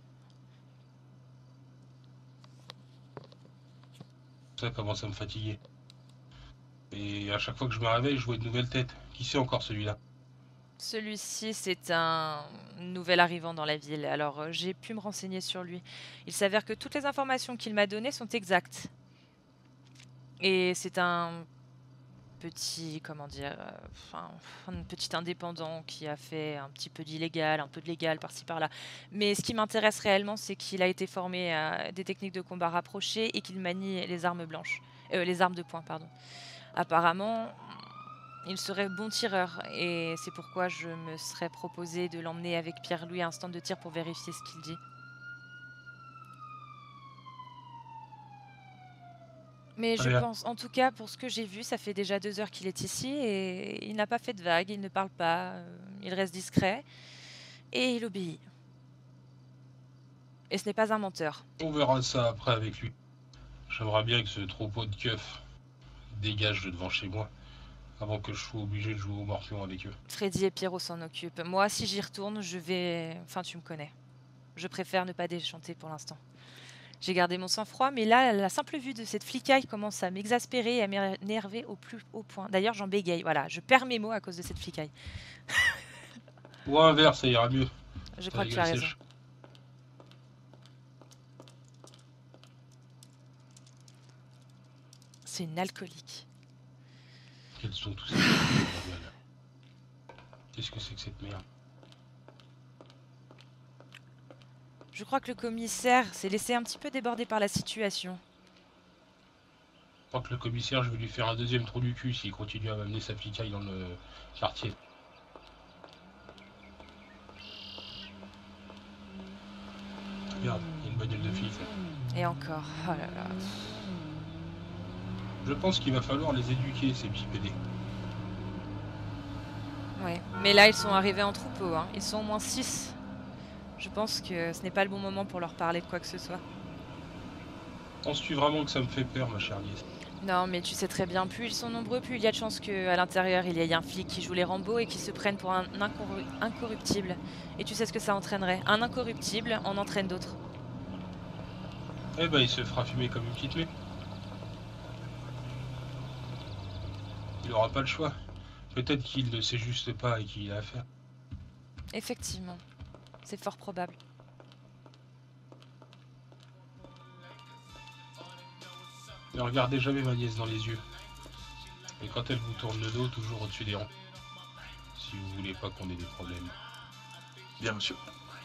Ça commence à me fatiguer. Et à chaque fois que je me réveille, je vois une nouvelle tête. Qui c'est encore celui-là? Celui-ci, c'est un nouvel arrivant dans la ville. Alors, euh, j'ai pu me renseigner sur lui. Il s'avère que toutes les informations qu'il m'a données sont exactes. Et c'est un petit, comment dire, euh, enfin, un petit indépendant qui a fait un petit peu d'illégal, un peu de légal par-ci par-là. Mais ce qui m'intéresse réellement, c'est qu'il a été formé à des techniques de combat rapprochées et qu'il manie les armes blanches, euh, les armes de poing, pardon. Apparemment, il serait bon tireur et c'est pourquoi je me serais proposé de l'emmener avec Pierre-Louis à un stand de tir pour vérifier ce qu'il dit. Mais je Très bien. pense, en tout cas, pour ce que j'ai vu, ça fait déjà deux heures qu'il est ici et il n'a pas fait de vagues, il ne parle pas, euh, il reste discret et il obéit. Et ce n'est pas un menteur. On verra ça après avec lui. J'aimerais bien que ce troupeau de keufs dégage de devant chez moi avant que je sois obligé de jouer au morpion avec eux. Freddy et Pierrot s'en occupent. Moi, si j'y retourne, je vais... Enfin, tu me connais. Je préfère ne pas déchanter pour l'instant. J'ai gardé mon sang-froid, mais là, la simple vue de cette flicaille commence à m'exaspérer et à m'énerver au plus haut point. D'ailleurs, j'en bégaye. Voilà, je perds mes mots à cause de cette flicaille. Ou un verre, ça ira mieux. Je Ça crois que tu gueule as raison. sèche. C'est une alcoolique. Quels sont tous ces bordel? Qu'est-ce que c'est que cette merde? Je crois que le commissaire s'est laissé un petit peu déborder par la situation. Je crois que le commissaire, je vais lui faire un deuxième trou du cul s'il continue à m'amener sa flicaille dans le quartier. Regarde, il y a une bagnole de flic là. Et encore. Oh là là. Je pense qu'il va falloir les éduquer, ces petits pédés. Ouais. Mais là, ils sont arrivés en troupeau. Hein. Ils sont au moins six. Je pense que ce n'est pas le bon moment pour leur parler de quoi que ce soit. Penses-tu vraiment que ça me fait peur, ma chère nièce? Non, mais tu sais très bien, plus ils sont nombreux, plus il y a de chances qu'à l'intérieur, il y ait un flic qui joue les Rambo et qui se prenne pour un incorru- incorruptible. Et tu sais ce que ça entraînerait. Un incorruptible en entraîne d'autres. Eh ben, il se fera fumer comme une petite mue. Il aura pas le choix. Peut-être qu'il ne sait juste pas à qui il a affaire. Effectivement, c'est fort probable. Ne regardez jamais ma nièce dans les yeux. Et quand elle vous tourne le dos, toujours au-dessus des rangs. Si vous voulez pas qu'on ait des problèmes. Bien, monsieur.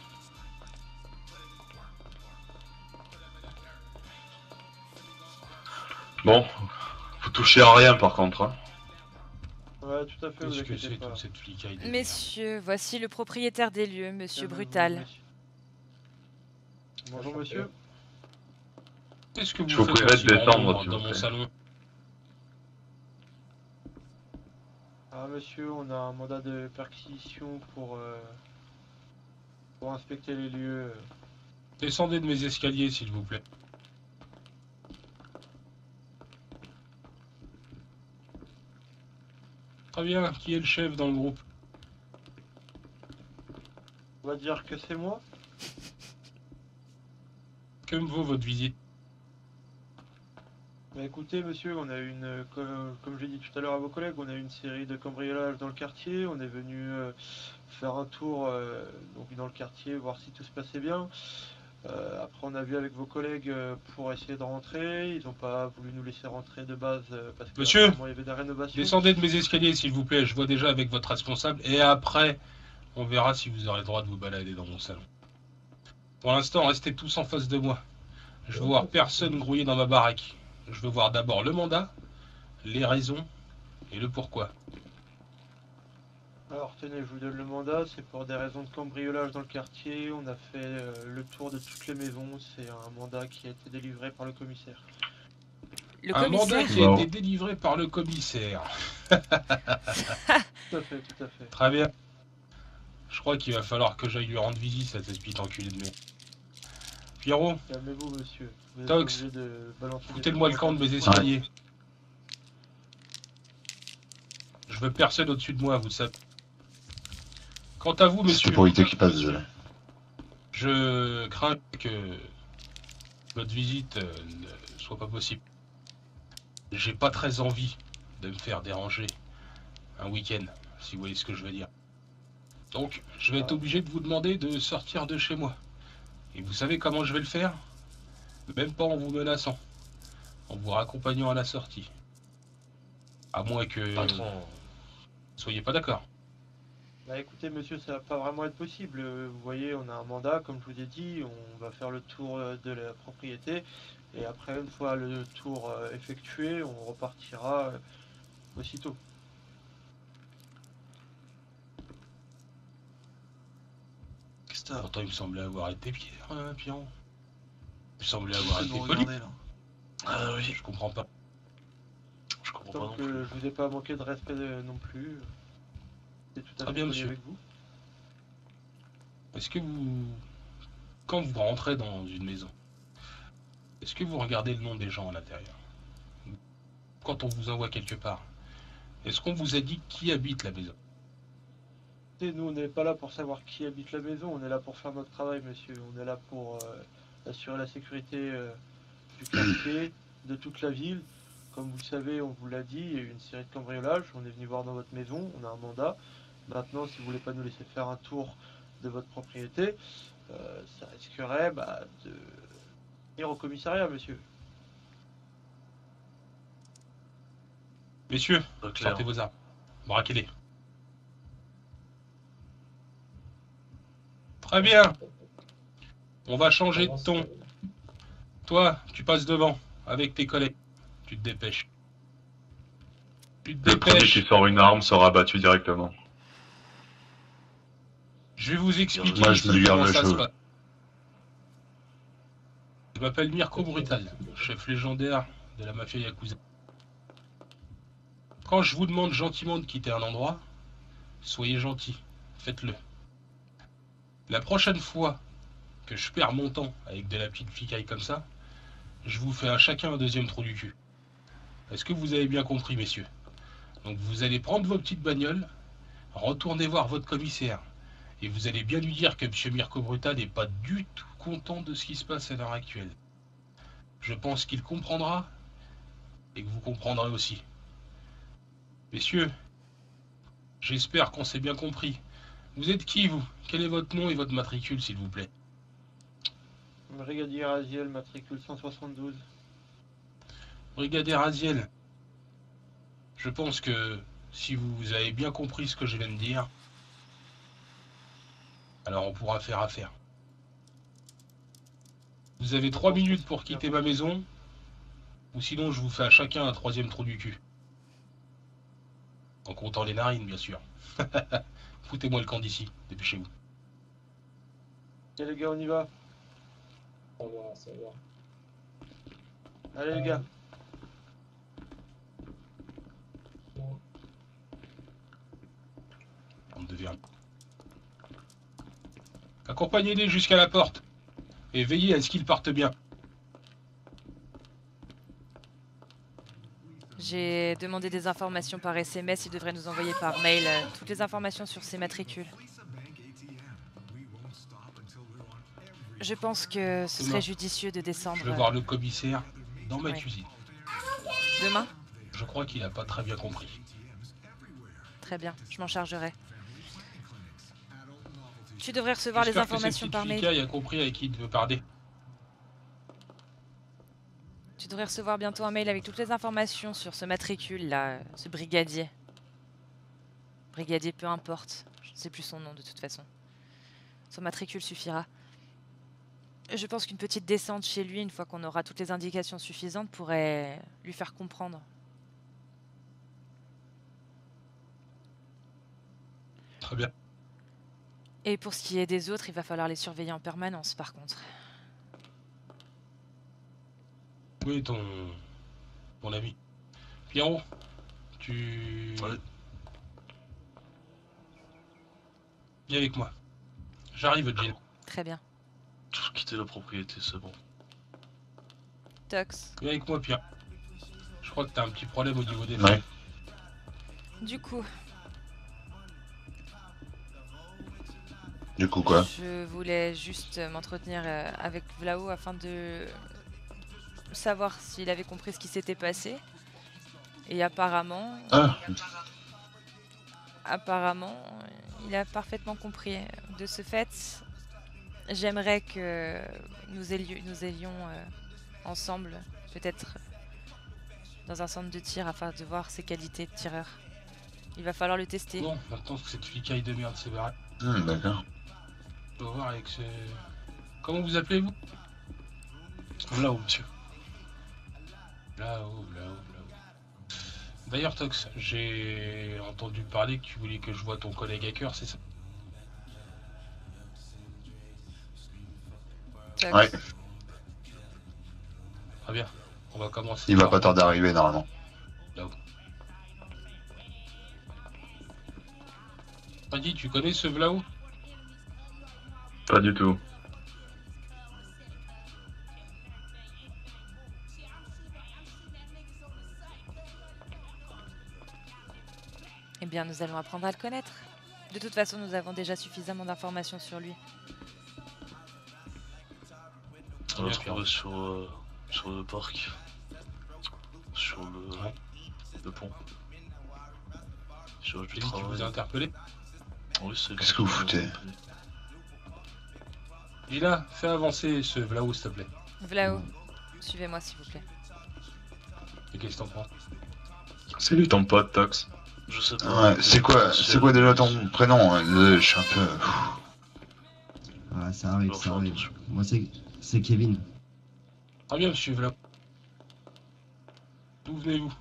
Bon, vous touchez à rien par contre. Hein. Ouais, tout à fait, vous Qu'est-ce que inquiétez c'est pas. toute cette flicaille de Messieurs, voici le propriétaire des lieux, Monsieur Bien, Brutal. bonjour, monsieur. Bonjour monsieur. Qu'est-ce que vous Je vous faites prierai de aussi grand descendre, nombre s'il dans vous mon plaît. salon? Ah monsieur, on a un mandat de perquisition pour, euh, pour inspecter les lieux. Descendez de mes escaliers, s'il vous plaît. Très bien, qui est le chef dans le groupe? On va dire que c'est moi. Que me vaut votre visite? Bah écoutez monsieur, on a eu une, comme, comme j'ai dit tout à l'heure à vos collègues, on a eu une série de cambriolages dans le quartier. On est venu euh, faire un tour euh, donc dans le quartier, voir si tout se passait bien. Euh, après on a vu avec vos collègues euh, pour essayer de rentrer. Ils n'ont pas voulu nous laisser rentrer de base euh, parce que Monsieur, apparemment, il y avait des rénovations. Descendez de mes escaliers, s'il vous plaît. Je vois déjà avec votre responsable. Et après, on verra si vous aurez le droit de vous balader dans mon salon. Pour l'instant, restez tous en face de moi. Je veux voir personne grouiller dans ma baraque. Je veux voir d'abord le mandat, les raisons et le pourquoi. Alors tenez, je vous donne le mandat, c'est pour des raisons de cambriolage dans le quartier. On a fait euh, le tour de toutes les maisons. C'est un mandat qui a été délivré par le commissaire. Le Un commissaire mandat qui a Wow. été délivré par le commissaire. Tout à fait, tout à fait. Très bien. Je crois qu'il va falloir que j'aille lui rendre visite à cette petite enculée de merde. Pierrot, Calmez-vous monsieur. Vous êtes Tox, obligé de balancer des foutez-moi le camp de mes trucs. escaliers. Je veux personne au-dessus de moi, vous le savez. Quant à vous, C'est monsieur, pour éviter qu'il passe de là. je crains que votre visite euh, ne soit pas possible. J'ai pas très envie de me faire déranger un week-end, si vous voyez ce que je veux dire. Donc, je vais être obligé de vous demander de sortir de chez moi. Et vous savez comment je vais le faire? Même pas en vous menaçant, en vous raccompagnant à la sortie. À moins que Patron, vous soyez pas d'accord. Bah écoutez monsieur, ça va pas vraiment être possible. Euh, Vous voyez, on a un mandat, comme je vous ai dit, on va faire le tour euh, de la propriété. Et après, une fois le tour euh, effectué, on repartira euh, aussitôt. qu'est-ce que t'as? Pourtant, il me semblait avoir été Pierre, hein, Pierrot. Il me semblait avoir Vous été nous poli. regardez, là. Ah oui, Je comprends pas. je comprends pas Tant non que plus. je vous ai pas manqué de respect euh, non plus. C'est tout à Très fait bien, poli monsieur. avec vous. Est-ce que vous... Quand vous rentrez dans une maison, est-ce que vous regardez le nom des gens à l'intérieur? Quand on vous envoie quelque part, est-ce qu'on vous a dit qui habite la maison? Et nous, on n'est pas là pour savoir qui habite la maison, on est là pour faire notre travail, monsieur. On est là pour euh, assurer la sécurité euh, du quartier, de toute la ville. Comme vous le savez, on vous l'a dit, il y a eu une série de cambriolages. On est venu voir dans votre maison, on a un mandat. Maintenant, si vous voulez pas nous laisser faire un tour de votre propriété, euh, ça risquerait bah, de venir au commissariat, monsieur. Messieurs, Pas clair. sortez vos armes. Braquez-les. Très bien. On va changer de ton. Toi, tu passes devant avec tes collègues. Tu te dépêches. Tu te Le premier dépêches. qui sort une arme sera abattu directement. Je vais vous expliquer Moi, je me ici garde comment le ça se cheveu. passe. Je m'appelle Mirko Brutal, chef légendaire de la mafia Yakuza. Quand je vous demande gentiment de quitter un endroit, soyez gentil, faites-le. La prochaine fois que je perds mon temps avec de la petite flicaille comme ça, je vous fais à chacun un deuxième trou du cul. Est-ce que vous avez bien compris, messieurs? Donc vous allez prendre vos petites bagnoles, retourner voir votre commissaire, et vous allez bien lui dire que M. Mirko Brutal n'est pas du tout content de ce qui se passe à l'heure actuelle. Je pense qu'il comprendra, et que vous comprendrez aussi. Messieurs, J'espère qu'on s'est bien compris. Vous êtes qui, vous? Quel est votre nom et votre matricule, s'il vous plaît? Brigadier Aziel, matricule cent soixante-douze. Brigadier Aziel, je pense que si vous avez bien compris ce que je viens de dire, alors on pourra faire affaire. Vous avez trois minutes pour quitter ma maison, ou sinon je vous fais à chacun un troisième trou du cul. En comptant les narines, bien sûr. Foutez-moi le camp d'ici, dépêchez-vous. Ok les gars, on y va. Ça va, ça va. Allez les gars. On devient. Accompagnez-les jusqu'à la porte et veillez à ce qu'ils partent bien. J'ai demandé des informations par S M S, ils devraient nous envoyer par mail euh, toutes les informations sur ces matricules. Je pense que ce serait judicieux de descendre... Je vais voir le commissaire dans ma Ouais. cuisine. Demain? Je crois qu'il n'a pas très bien compris. Très bien, je m'en chargerai. Tu devrais recevoir les J'espère que informations cette par petite mail. flicaille a compris avec qui il veut parler. Tu devrais recevoir bientôt un mail avec toutes les informations sur ce matricule là, ce brigadier. Brigadier, peu importe. Je ne sais plus son nom de toute façon. Son matricule suffira. Je pense qu'une petite descente chez lui, une fois qu'on aura toutes les indications suffisantes, pourrait lui faire comprendre. Très bien. Et pour ce qui est des autres, il va falloir les surveiller en permanence par contre. Oui, ton... ton ami. Pierrot, tu... Ouais. Viens avec moi. J'arrive, Jill. Très bien. Quitter la propriété, c'est bon. Tox. Viens avec moi, Pierre. Je crois que t'as un petit problème au niveau des Ouais. mains. Du coup, Du coup, quoi? je voulais juste m'entretenir euh, avec Vlao afin de savoir s'il avait compris ce qui s'était passé. Et apparemment, Ah, apparemment, il a parfaitement compris. De ce fait, j'aimerais que nous aylions, nous ayons euh, ensemble, peut-être dans un centre de tir, afin de voir ses qualités de tireur. Il va falloir le tester. Bon, maintenant que cette flicaille de merde s'est barrée, hum, d'accord. je dois voir avec ce... Comment vous appelez-vous? Là-haut, monsieur. Là-haut, là-haut, là-haut. D'ailleurs, Tox, j'ai entendu parler que tu voulais que je voie ton collègue hacker, c'est ça? Tox. Ouais, Très bien. On va commencer. il va par- pas tarder d'arriver normalement. Là-haut. Freddy, tu connais ce Vlao? Pas du tout. Eh bien, nous allons apprendre à le connaître. De toute façon, nous avons déjà suffisamment d'informations sur lui. On l'a bien, trouvé sur, euh, sur le parc. Sur le, Ouais. le pont. Sur J'ai du dit que tu vous ai travail. interpellé. Oui, c'est Qu'est-ce que vous foutez? Lila, fais avancer ce Vlao, s'il te plaît. Vlao, suivez-moi s'il vous plaît. Et qu'est-ce que t'en penses? C'est lui ton pote, Tox. Je sais pas. Ouais, c'est quoi, c'est quoi déjà ton prénom? euh, Je suis un peu... Ouais, ça arrive, Faut ça faire arrive. attention. Moi, c'est c'est Kevin. Très bien, monsieur Vlao. D'où venez-vous?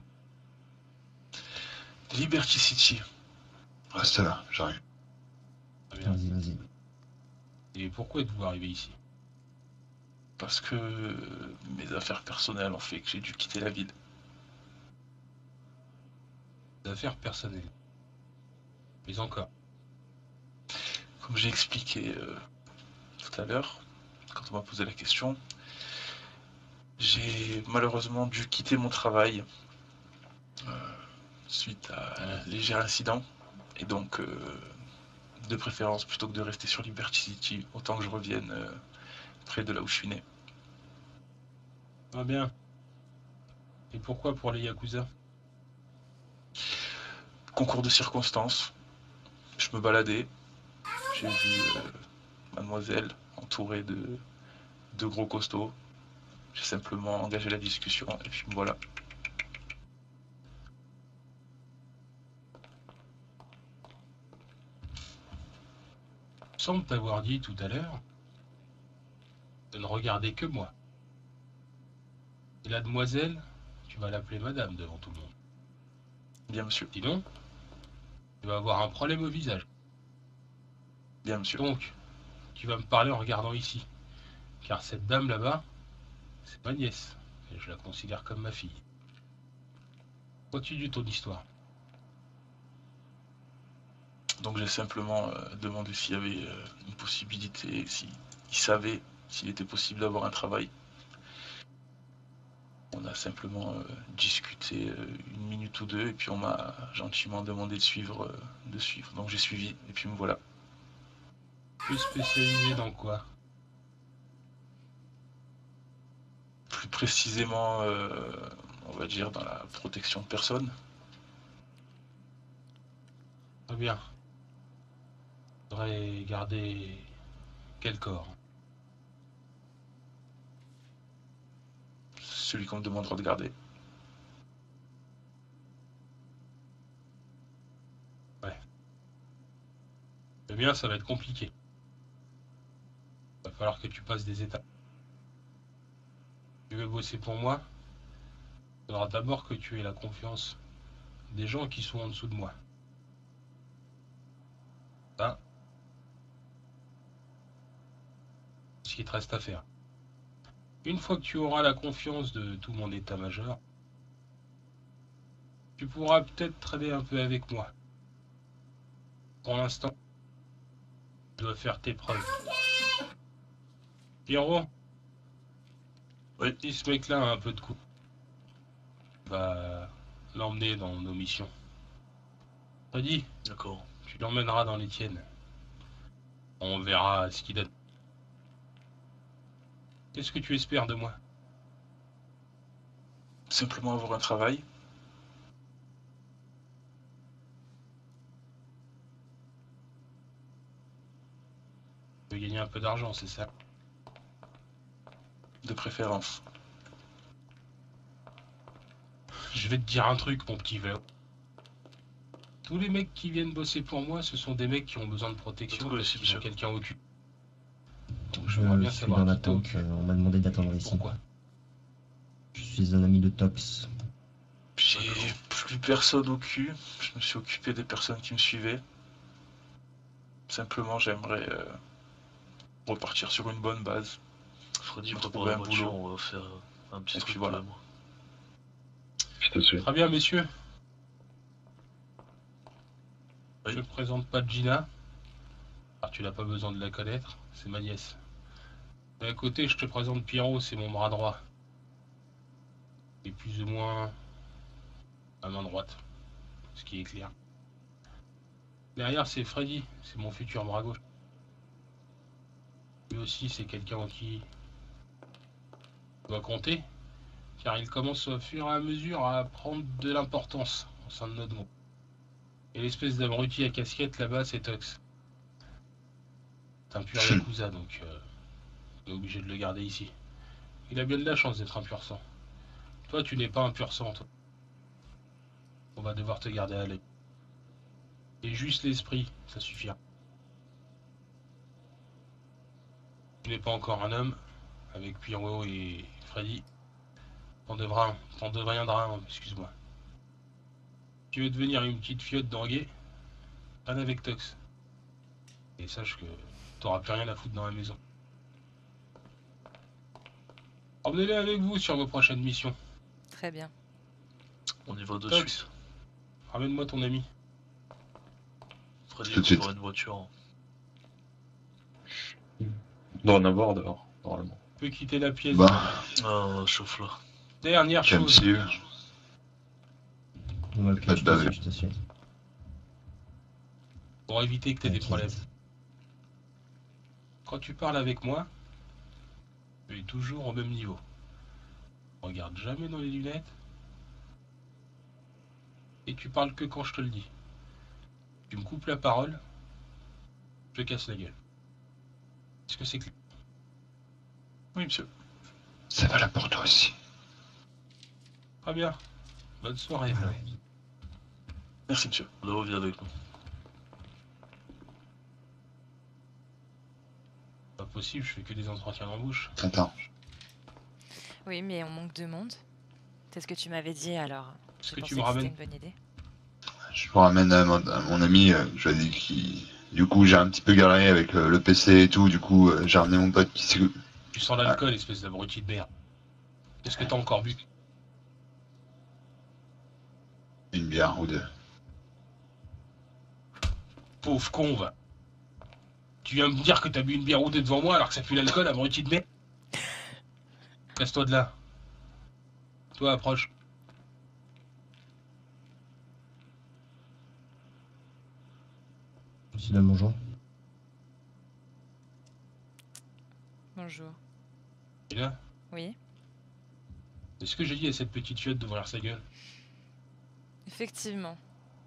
Liberty City. Reste là, j'arrive. Très bien. Vas-y, vas-y. Et pourquoi êtes-vous arrivé ici? Parce que mes affaires personnelles ont fait que j'ai dû quitter la ville. Des affaires personnelles. Mais encore. Comme j'ai expliqué euh, tout à l'heure, quand on m'a posé la question, j'ai malheureusement dû quitter mon travail euh, suite à un léger incident. Et donc, euh, de préférence, plutôt que de rester sur Liberty City, autant que je revienne euh, près de là où je suis né. Ah bien. Et pourquoi pour les Yakuza? Concours de circonstances, je me baladais, j'ai vu euh, mademoiselle entourée de, de gros costauds. J'ai simplement engagé la discussion et puis voilà. Il semble t'avoir dit tout à l'heure de ne regarder que moi. Et la demoiselle, tu vas l'appeler madame devant tout le monde. Bien, monsieur. Sinon, tu vas avoir un problème au visage. Bien, monsieur. Donc, tu vas me parler en regardant ici. Car cette dame là-bas, c'est ma nièce. Et je la considère comme ma fille. Continue ton histoire. Donc j'ai simplement euh, demandé s'il y avait euh, une possibilité, s'il savait s'il était possible d'avoir un travail. On a simplement euh, discuté euh, une minute ou deux et puis on m'a gentiment demandé de suivre, euh, de suivre. Donc j'ai suivi et puis me voilà. Plus spécialisé dans quoi? Plus précisément, euh, on va dire dans la protection de personnes. Très bien. Je voudrais garder quel corps? Celui qu'on me demandera de garder. Ouais. Le mien, ça va être compliqué. Il va falloir que tu passes des étapes. Tu veux bosser pour moi? Il faudra d'abord que tu aies la confiance des gens qui sont en dessous de moi. Ça, c'est ce qui te reste à faire. Une fois que tu auras la confiance de tout mon état-major, tu pourras peut-être trader un peu avec moi. Pour l'instant, tu dois faire tes preuves. Pierrot, oui. Si ce mec-là a un peu de coup, va l'emmener dans nos missions. Freddy, d'accord. Tu l'emmèneras dans les tiennes. On verra ce qu'il a. Qu'est-ce que tu espères de moi? Simplement avoir un travail. Tu veux gagner un peu d'argent, c'est ça? De préférence. Je vais te dire un truc, mon petit Véo. Tous les mecs qui viennent bosser pour moi, ce sont des mecs qui ont besoin de protection parce qu'ils ont quelqu'un au cul. Donc, je bien suis dans l'attente, euh, on m'a demandé d'attendre ici. Pourquoi? Je suis un ami de Tox. J'ai plus personne au cul, je me suis occupé des personnes qui me suivaient. Simplement, j'aimerais euh, repartir sur une bonne base. Freddy, prépare la voiture, on va faire un petit et truc puis voilà. moi. Je te suis. Très bien, messieurs. Oui. Je ne présente pas Gina. Alors, tu n'as pas besoin de la connaître, c'est ma nièce. D'un côté, je te présente Pierrot, c'est mon bras droit. Et plus ou moins à main droite, ce qui est clair. Derrière, c'est Freddy, c'est mon futur bras gauche. Lui aussi, c'est quelqu'un en qui doit compter, car il commence au fur et à mesure à prendre de l'importance au sein de notre groupe. Et l'espèce d'abruti à casquette là-bas, c'est Tox. C'est un pur yakuza, donc euh, on est obligé de le garder ici. Il a bien de la chance d'être un pur sang. Toi, tu n'es pas un pur sang, toi. On va devoir te garder à l'œil. Et juste l'esprit, ça suffira. Tu n'es pas encore un homme, avec Pierrot et Freddy. T'en devras, t'en deviendras un, excuse-moi. Tu veux devenir une petite fiotte d'anguet? Rien avec Tox. Et sache que t'auras plus rien à foutre dans la maison. Emmenez-les avec vous sur vos prochaines missions. Très bien. On y va de Tox, suite. ramène-moi ton ami. Freddy, Tout de suite. prépare une voiture. Il doit en avoir dehors, normalement. Tu peux quitter la pièce. Bah, Ah, chauffe là. Dernière comme chose. si. Ok, Pas de je te bave. suis, je te suis. Pour éviter que tu aies des T'inquiète. problèmes. Quand tu parles avec moi, tu es toujours au même niveau. Regarde jamais dans les lunettes. Et tu parles que quand je te le dis. Tu me coupes la parole, je casse la gueule. Est-ce que c'est clair? Oui, monsieur. Ça va là pour toi aussi. Très bien. Bonne soirée. Merci, monsieur. Là, viens avec nous. Pas possible, je fais que des entretiens d'embauche. Attends. Oui, mais on manque de monde. C'est ce que tu m'avais dit alors. Est-ce J'ai que pensé tu me que c'était ramènes? une bonne idée. Je vous ramène à mon, à mon ami, euh, je lui ai dit qu'il... Du coup, j'ai un petit peu galéré avec le, le P C et tout, du coup, euh, j'ai ramené mon pote qui s'est... Tu sens l'alcool, espèce d'abruti de merde. Qu'est-ce que t'as encore bu? Une bière ou deux. Pauvre con, va. Tu viens me dire que t'as bu une bière ou deux devant moi alors que ça pue l'alcool, abruti de merde? Casse-toi de là. Toi, approche. Monsieur le bonjour. Bonjour. Et là, Oui, c'est ce que j'ai dit à cette petite fiotte d'ouvrir sa gueule. effectivement.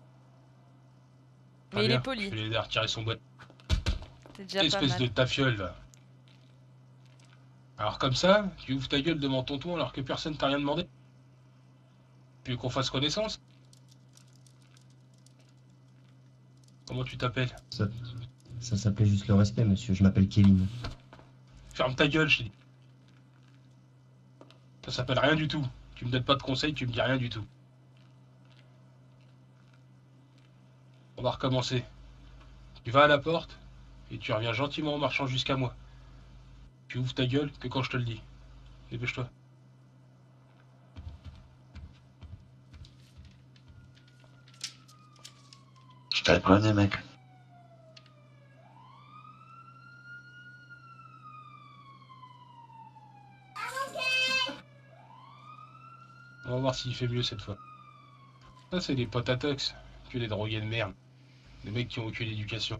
Très Mais il bien, est poli. Je vais l'aider à retirer son boîte. C'est déjà pas Espèce mal. de tafiole, va. Alors comme ça, tu ouvres ta gueule devant tonton alors que personne t'a rien demandé? Tu veux qu'on fasse connaissance? Comment tu t'appelles? Ça, ça s'appelait juste le respect, monsieur. Je m'appelle Kevin. Ferme ta gueule, je t'ai dit. Ça s'appelle rien du tout. Tu me donnes pas de conseils, tu me dis rien du tout. On va recommencer. Tu vas à la porte et tu reviens gentiment en marchant jusqu'à moi. Tu ouvres ta gueule que quand je te le dis. Dépêche-toi. Je t'avais prévenu, mec. On va voir s'il fait mieux cette fois. Ça, c'est des potes à tox. Que des drogués de merde. Des mecs qui ont aucune éducation.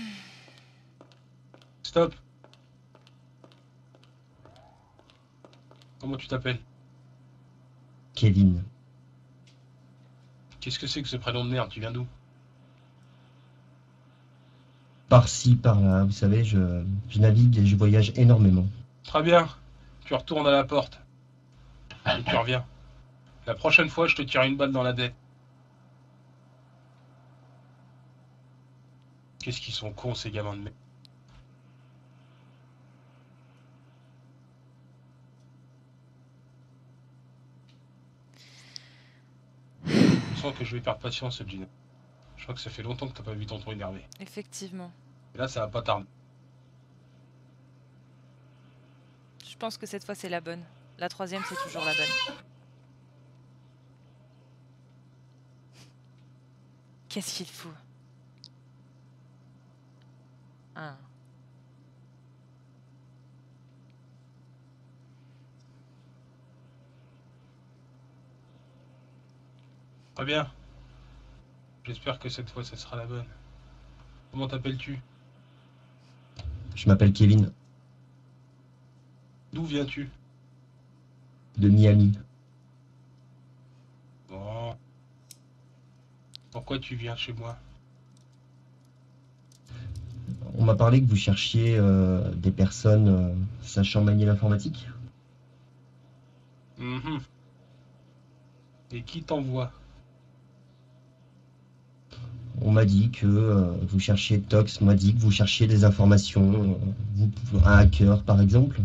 Stop. Comment tu t'appelles? Kevin. Qu'est-ce que c'est que ce prénom de merde? Tu viens d'où? Par-ci, par-là, vous savez, je, je navigue et je voyage énormément. Très bien. Tu retournes à la porte. Et tu reviens. La prochaine fois, je te tire une balle dans la tête. Qu'est-ce qu'ils sont cons, ces gamins de merde. Je sens que je vais perdre patience, Gina. Je crois que ça fait longtemps que t'as pas vu tonton énervé. Effectivement. Et là, ça va pas tarder. Je pense que cette fois c'est la bonne. La troisième c'est toujours la bonne. Qu'est-ce qu'il fout? Ah. Très bien. J'espère que cette fois, ça sera la bonne. Comment t'appelles-tu? Je m'appelle Kevin, D'où viens-tu? de Miami. Bon. Pourquoi tu viens chez moi? On m'a parlé que vous cherchiez euh, des personnes euh, sachant manier l'informatique. Mhm. Et qui t'envoie? On m'a dit que euh, vous cherchiez Tox, m'a dit que vous cherchiez des informations, euh, vous, un hacker par exemple.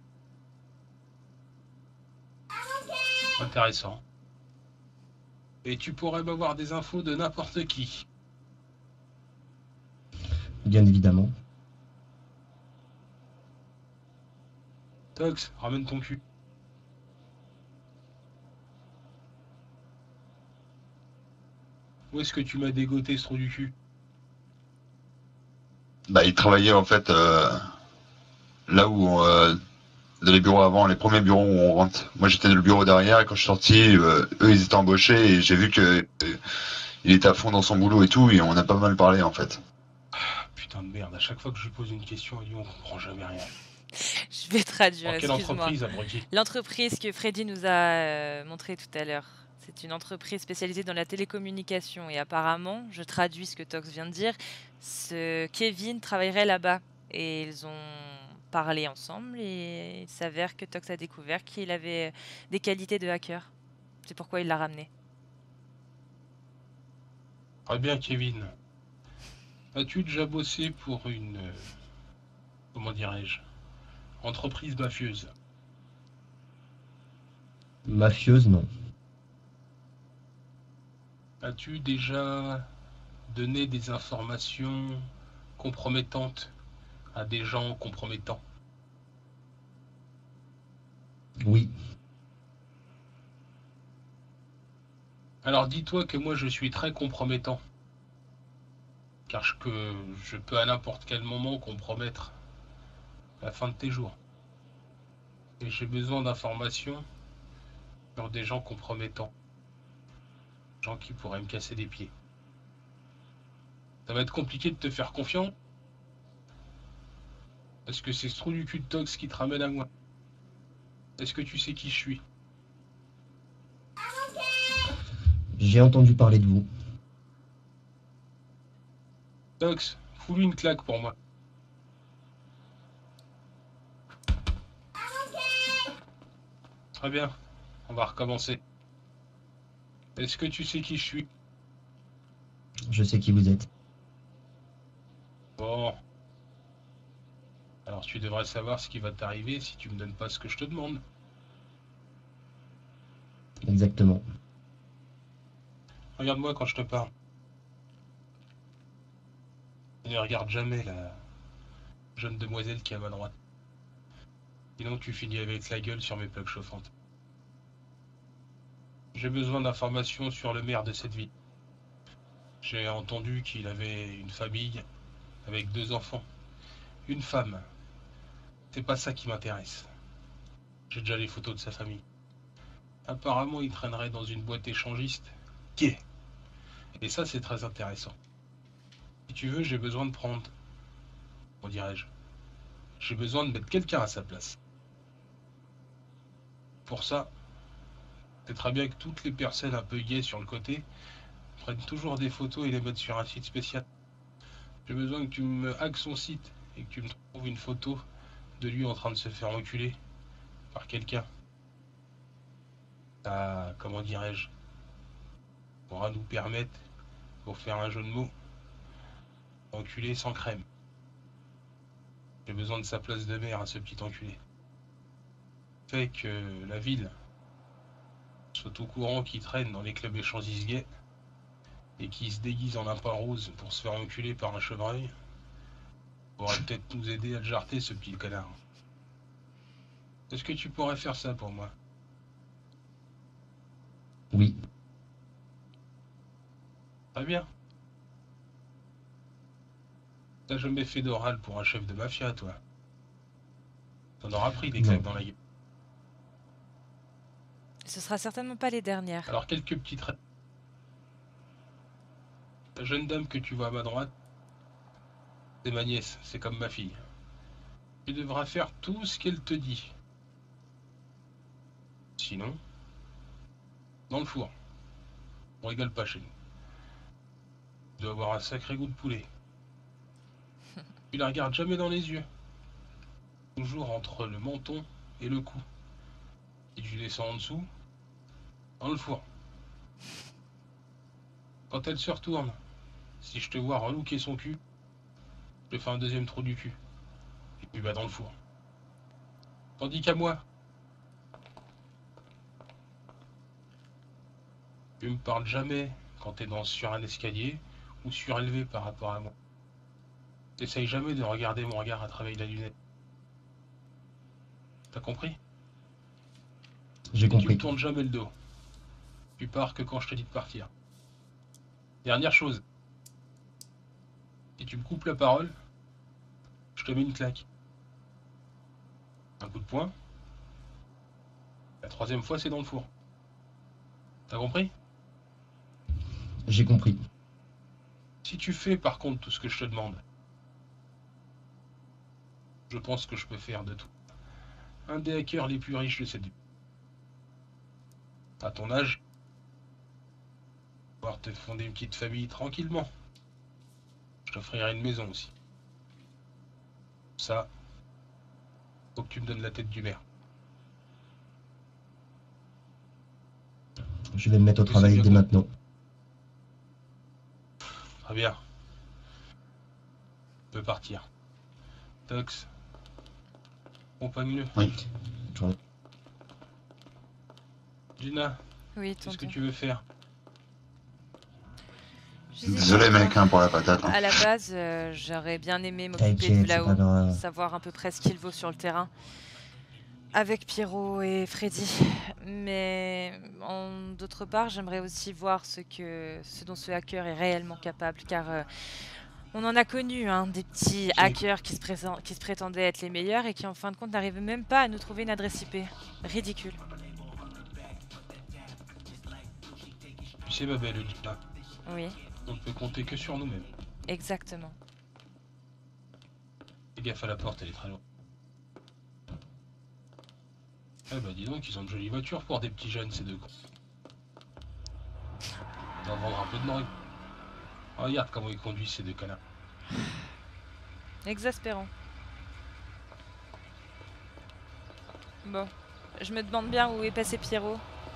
Intéressant. Et tu pourrais m'avoir des infos de n'importe qui. Bien évidemment. Tox, ramène ton cul. Où est-ce que tu m'as dégoté ce trou du cul? Bah, il travaillait en fait euh, là où euh, dans les bureaux avant, les premiers bureaux où on rentre. Moi j'étais dans le bureau derrière et quand je suis sorti, euh, eux ils étaient embauchés et j'ai vu que euh, il était à fond dans son boulot et tout et on a pas mal parlé en fait. Putain de merde, à chaque fois que je lui pose une question, on comprend jamais rien. Je vais traduire, Dans quelle excuse-moi. entreprise, abruti? L'entreprise que Freddy nous a euh, montré tout à l'heure. C'est une entreprise spécialisée dans la télécommunication et apparemment, je traduis ce que Tox vient de dire, ce Kevin travaillerait là-bas et ils ont parlé ensemble et il s'avère que Tox a découvert qu'il avait des qualités de hacker. C'est pourquoi il l'a ramené. Très bien, Kevin. As-tu déjà bossé pour une... euh, comment dirais-je, entreprise mafieuse? Mafieuse, non. As-tu déjà donné des informations compromettantes à des gens compromettants? Oui. Alors dis-toi que moi je suis très compromettant. Car je, que je peux à n'importe quel moment compromettre la fin de tes jours. Et j'ai besoin d'informations sur des gens compromettants. Gens qui pourraient me casser les pieds. Ça va être compliqué de te faire confiance. Parce que c'est ce trou du cul de Tox qui te ramène à moi. Est-ce que tu sais qui je suis? J'ai entendu parler de vous. Tox, fous-lui une claque pour moi. Très bien, on va recommencer. Est-ce que tu sais qui je suis? Je sais qui vous êtes. Bon. Alors tu devrais savoir ce qui va t'arriver si tu me donnes pas ce que je te demande. Exactement. Regarde-moi quand je te parle. Ne regarde jamais la jeune demoiselle qui est à ma droite. Sinon tu finis avec la gueule sur mes plaques chauffantes. J'ai besoin d'informations sur le maire de cette ville. J'ai entendu qu'il avait une famille avec deux enfants. Une femme. C'est pas ça qui m'intéresse. J'ai déjà les photos de sa famille. Apparemment, il traînerait dans une boîte échangiste. Qui Et ça, c'est très intéressant. Si tu veux, j'ai besoin de prendre... Comment dirais-je? J'ai besoin de mettre quelqu'un à sa place. Pour ça, c'est très bien que toutes les personnes un peu gays sur le côté prennent toujours des photos et les mettent sur un site spécial. J'ai besoin que tu me hackes son site et que tu me trouves une photo de lui en train de se faire enculer par quelqu'un. Ça, comment dirais-je, pourra nous permettre, pour faire un jeu de mots, enculer sans crème. J'ai besoin de sa place de maire à ce petit enculé. Fait que la ville soit au courant qu'il traîne dans les clubs échangistes gays et qui se déguise en lapin rose pour se faire enculer par un chevreuil, pourrait peut-être nous aider à le jarter, ce petit connard. Est-ce que tu pourrais faire ça pour moi? Oui. Très bien. T'as jamais fait d'oral pour un chef de mafia, toi? T'en auras pris des claques dans la gueule. Ce sera certainement pas les dernières. Alors quelques petites... La jeune dame que tu vois à ma droite, c'est ma nièce, c'est comme ma fille. Tu devras faire tout ce qu'elle te dit. Sinon, dans le four. On rigole pas chez nous. Tu dois avoir un sacré goût de poulet. Tu la regardes jamais dans les yeux. Toujours entre le menton et le cou. Et tu descends en dessous, dans le four. Quand elle se retourne, si je te vois relooker son cul, je te fais un deuxième trou du cul. Et tu vas dans le four. Tandis qu'à moi, tu me parles jamais quand t'es dans, sur un escalier ou surélevé par rapport à moi. T'essayes jamais de regarder mon regard à travers la lunette. T'as compris? J'ai compris. Tu me tournes jamais le dos. Tu pars que quand je te dis de partir. Dernière chose. Si tu me coupes la parole, je te mets une claque. Un coup de poing. La troisième fois, c'est dans le four. T'as compris? J'ai compris. Si tu fais par contre tout ce que je te demande, je pense que je peux faire de tout. Un des hackers les plus riches de cette ville. À ton âge, Pouvoir te fonder une petite famille tranquillement. Je t'offrirai une maison aussi. Ça, faut que tu me donnes la tête du maire. Je vais me mettre au Et c'est travail bien dès bon. maintenant. Très bien. On peut partir. Tox. Accompagne-le. Oui. Gina, Oui, qu'est-ce que tonton. tu veux faire? Je disais, Désolé tonton, mec hein, pour la patate. hein. à la base, euh, j'aurais bien aimé m'occuper de T'inquiète, c'est pas Vlao, grave. savoir à peu près ce qu'il vaut sur le terrain, avec Pierrot et Freddy. Mais en d'autre part, j'aimerais aussi voir ce que, ce dont ce hacker est réellement capable, car euh, on en a connu hein, des petits J'ai- hackers qui se, présent- qui se prétendaient être les meilleurs et qui en fin de compte n'arrivaient même pas à nous trouver une adresse I P. Ridicule. Tu sais, ma belle Gina, Oui, on ne peut compter que sur nous-mêmes. exactement. Fais gaffe à la porte, elle est très loin. Eh bah dis donc, ils ont de jolies voitures pour des petits jeunes, ces deux cons. On va vendre un peu de morgue. Regarde comment ils conduisent ces deux canards. Exaspérant. Bon, je me demande bien où est passé Pierrot.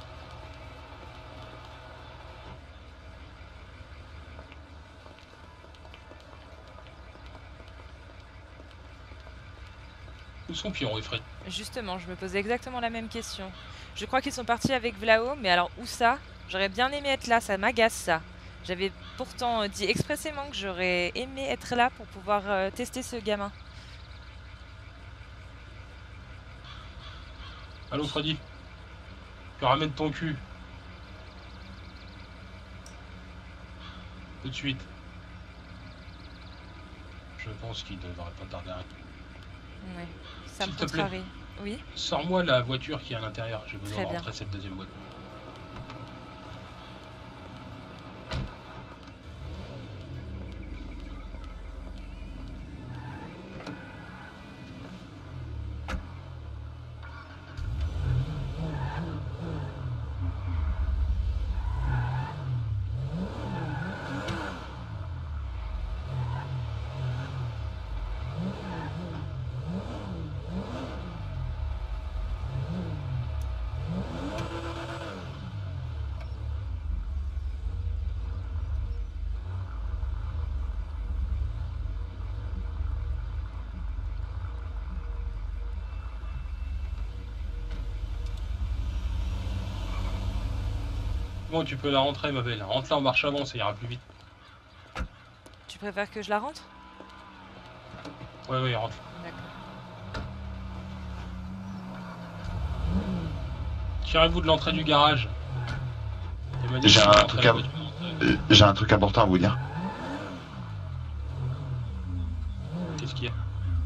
Où sont Pierrot et Fred? Justement, je me posais exactement la même question. Je crois qu'ils sont partis avec Vlao, mais alors où ça? J'aurais bien aimé être là, ça m'agace ça. J'avais pourtant euh, dit expressément que j'aurais aimé être là pour pouvoir euh, tester ce gamin. Allô Freddy? Tu ramènes ton cul. Tout de suite. Je pense qu'il devrait pas tarder à arriver. Ouais, ça me S'il te plaît. contrarie. Oui, Sors-moi la voiture qui est à l'intérieur, j'ai besoin Très de bien. rentrer cette deuxième boîte. Bon, tu peux la rentrer, ma belle. Rentre-la en marche avant, ça ira plus vite. tu préfères que je la rentre? Ouais, ouais, rentre. D'accord. Tirez-vous de l'entrée du garage. Emmanuel, J'ai tu un vas rentrer truc la à- voiture. Euh, J'ai un truc important à vous dire. Qu'est-ce qu'il y a?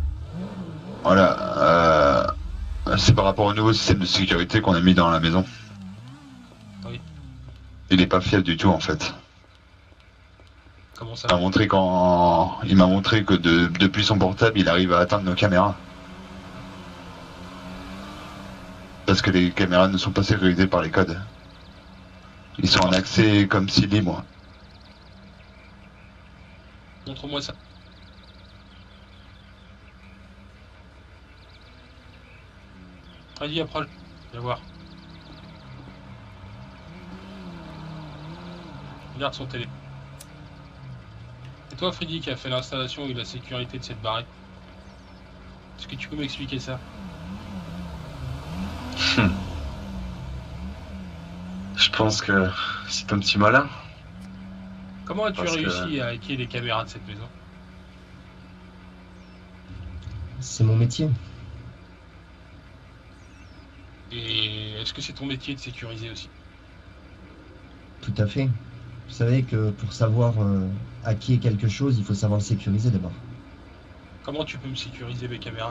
Voilà. Euh, c'est par rapport au nouveau système de sécurité qu'on a mis dans la maison. Oui. Il est pas fiable du tout en fait. Comment ça? Il m'a montré quand il m'a montré que de- depuis son portable, il arrive à atteindre nos caméras. Parce que les caméras ne sont pas sécurisées par les codes. Ils sont en accès comme si libre. Montre-moi ça. Vas-y, approche. Viens voir. Regarde son télé. C'est toi, Freddy, qui a fait l'installation et la sécurité de cette barrette. Est-ce que tu peux m'expliquer ça? Hmm. Je pense que c'est un petit malin. Comment as-tu Parce que- réussi à hacker les caméras de cette maison? C'est mon métier. Et est-ce que c'est ton métier de sécuriser aussi? Tout à fait. Vous savez que pour savoir euh, hacker quelque chose, il faut savoir le sécuriser d'abord. Comment tu peux me sécuriser mes caméras?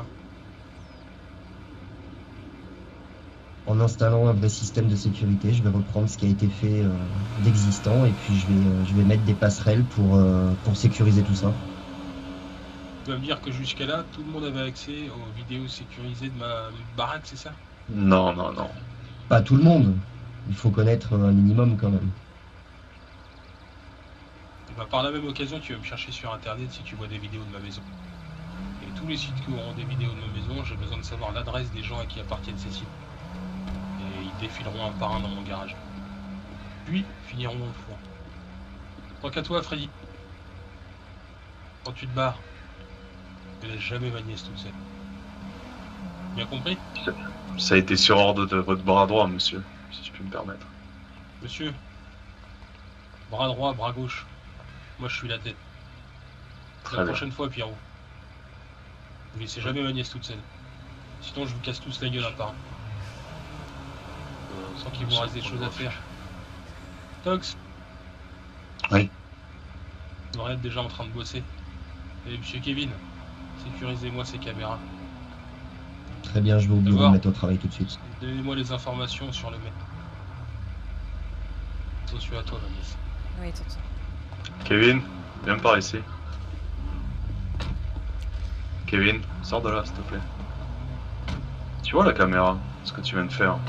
En installant un vrai système de sécurité, je vais reprendre ce qui a été fait euh, d'existant et puis je vais, euh, je vais mettre des passerelles pour, euh, pour sécuriser tout ça. Tu vas me dire que jusqu'à là, tout le monde avait accès aux vidéos sécurisées de ma baraque, c'est ça? Non, non, non. Pas tout le monde. Il faut connaître un minimum quand même. Bah, par la même occasion, tu vas me chercher sur internet si tu vois des vidéos de ma maison. Et tous les sites qui auront des vidéos de ma maison, j'ai besoin de savoir l'adresse des gens à qui appartiennent ces sites. Et ils défileront un par un dans mon garage. Puis finiront dans le four. Tant qu'à toi, Freddy. Quand tu te barres, ne laisse jamais ma nièce toute seule. Bien compris? Ça a été sur ordre de votre bras droit, monsieur, si je puis me permettre. Monsieur, bras droit, bras gauche. Moi, je suis la tête. Très La bien. prochaine fois, Pierrot. Vous laissez jamais ma nièce toute seule. Sinon, je vous casse tous la gueule à part. Euh, sans qu'il vous reste des choses à faire. Tox. Oui. On est déjà en train de bosser. Et monsieur Kevin, sécurisez-moi ces caméras. Très bien, je vais au bureau D'abord. me mettre au travail tout de suite. Donnez-moi les informations sur le mec. Attention à toi, ma nièce. Oui, tonton. Kevin, viens par ici. Kevin, sors de là, s'il te plaît. Tu vois la caméra, ce que tu viens de faire.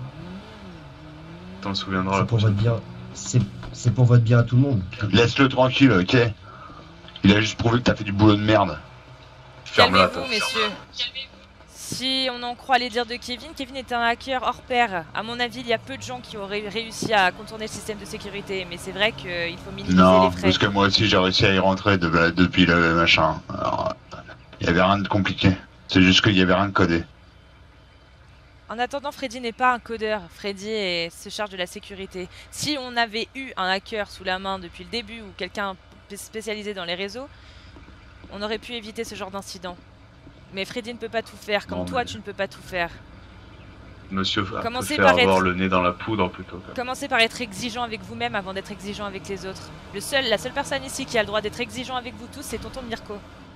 T'en souviendras la C'est pour prochaine votre bien. C'est c'est pour votre bien à tout le monde. Laisse-le tranquille, ok? Il a juste prouvé que t'as fait du boulot de merde. Ferme-la, Calmez-vous, toi. messieurs. Si on en croit les dires de Kevin, Kevin est un hacker hors pair. À mon avis, il y a peu de gens qui auraient réussi à contourner le système de sécurité, mais c'est vrai qu'il faut minimiser Non, les frais. parce que moi aussi j'ai réussi à y rentrer de- depuis le machin. Alors, il y avait rien de compliqué. C'est juste qu'il y avait rien de codé. En attendant, Freddy n'est pas un codeur. Freddy est- se charge de la sécurité. Si on avait eu un hacker sous la main depuis le début ou quelqu'un p- spécialisé dans les réseaux, on aurait pu éviter ce genre d'incident. Mais Freddy ne peut pas tout faire, comme Non, toi mais- tu ne peux pas tout faire. Monsieur Commencez préfère par avoir être- le nez dans la poudre plutôt que... Commencez par être exigeant avec vous-même avant d'être exigeant avec les autres. Le seul, la seule personne ici qui a le droit d'être exigeant avec vous tous, c'est tonton Mirko.